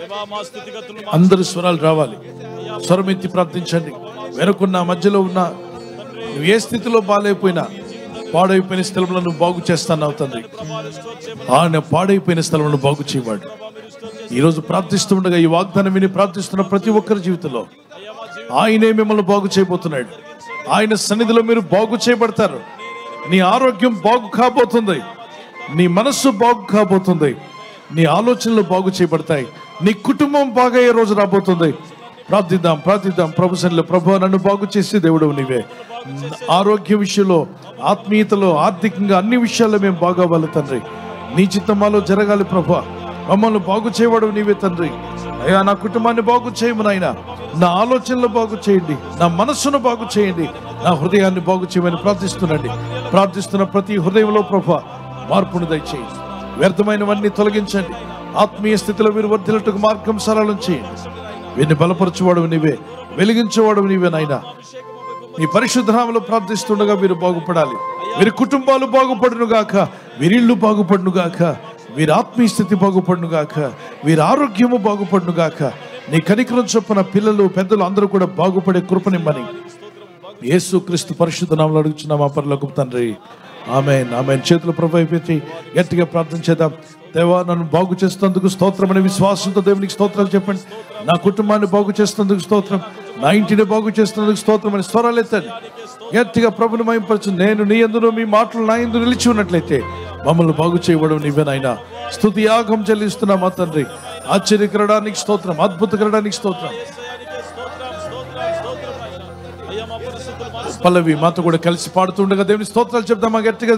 అందరు స్వరాలు రావాలి. స్వరం ఎత్తి ప్రార్థించండి. వెనుకున్న, మధ్యలో ఉన్న, నువ్వు ఏ స్థితిలో బాగాలేకపోయినా పాడైపోయిన స్థలంలో నువ్వు బాగు చేస్తాను తండ్రి. ఆయన పాడైపోయిన స్థలంలో బాగు చేయవాడు. ఈరోజు ప్రార్థిస్తుండగా ఈ వాగ్దానం విని ప్రార్థిస్తున్న ప్రతి ఒక్కరి జీవితంలో ఆయనే మిమ్మల్ని బాగు చేయబోతున్నాడు. ఆయన సన్నిధిలో మీరు బాగు చేయబడతారు. నీ ఆరోగ్యం బాగు కాబోతుంది, నీ మనస్సు బాగు కాబోతుంది, నీ ఆలోచనలు బాగు చేయబడతాయి, నీ కుటుంబం బాగా ఏ రోజు రాబోతుంది. ప్రార్థిద్దాం, ప్రార్థిద్దాం. ప్రభు సన్నిధిలో, ప్రభు నన్ను బాగు చేసే దేవుడు నీవే. ఆరోగ్య విషయంలో, ఆత్మీయతలో, ఆర్థికంగా అన్ని విషయాల్లో మేము బాగవ్వాలి తండ్రి. నీ చిత్తమాలో జరగాలి ప్రభు. మమ్మల్ని బాగు చేయవాడు నీవే తండ్రి. అయ్యా నా కుటుంబాన్ని బాగు చేయము నాయన. నా ఆలోచనలు బాగు చేయండి, నా మనస్సును బాగు చేయండి, నా హృదయాన్ని బాగు చేయమని ప్రార్థిస్తున్నాండి. ప్రార్థిస్తున్న ప్రతి హృదయంలో ప్రభు మార్పును దయచేయండి. వ్యర్థమైనవన్నీ తొలగించండి. ఆత్మీయ స్థితిలో మీరు వర్ధిల్లుటకు మార్గం సరళం చేయండి. వీరిని బలపరచువాడు నీవే, వెలిగించేవాడు నీవే నాయన. నీ పరిశుద్ధ నామములో ప్రార్థిస్తుండగా మీరు బాగుపడాలి. వీరి కుటుంబాలు బాగుపడును గాక, వీరిళ్ళు బాగుపడును గాక, వీరి ఆత్మీయ స్థితి బాగుపడును గాక, వీరి ఆరోగ్యము బాగుపడును గాక. నీ కనికరం చొప్పున పిల్లలు, పెద్దలు అందరూ కూడా బాగుపడే కృపనిమ్మని యేసు క్రీస్తు పరిశుద్ధ నామములో అడుగుచున్నాం మా పరలోకపు తండ్రి. ఆమేన్, ఆమేన్. చేతులు ప్రభు అయిపోయి గట్టిగా ప్రార్థన చేద్దాం. దేవా నన్ను బాగు చేస్తున్నందుకు స్తోత్రం అనే విశ్వాసంతో దేవునికి స్తోత్రాలు చెప్పండి. నా కుటుంబాన్ని బాగు చేస్తున్నందుకు స్తోత్రం, నా ఇంటిని బాగు చేస్తున్నందుకు స్తోత్రం అని స్వరాలు ఎత్తండి. గట్టిగా ప్రభుని మహిమపరచు. నేను నీ యందును, మీ మాటలు నా యందు నిలిచి ఉన్నట్లయితే మమ్మల్ని బాగు చేయడం నీవేనాయన. స్తుతి యాగం చెల్లిస్తున్నా మా తండ్రి. ఆశ్చర్యకరడానికి స్తోత్రం, అద్భుతకరడానికి స్తోత్రం. పల్లవి మాతో కూడా కలిసి పాడుతుండగా దేవుని స్తోత్రాలు చెప్తామా గట్టిగా.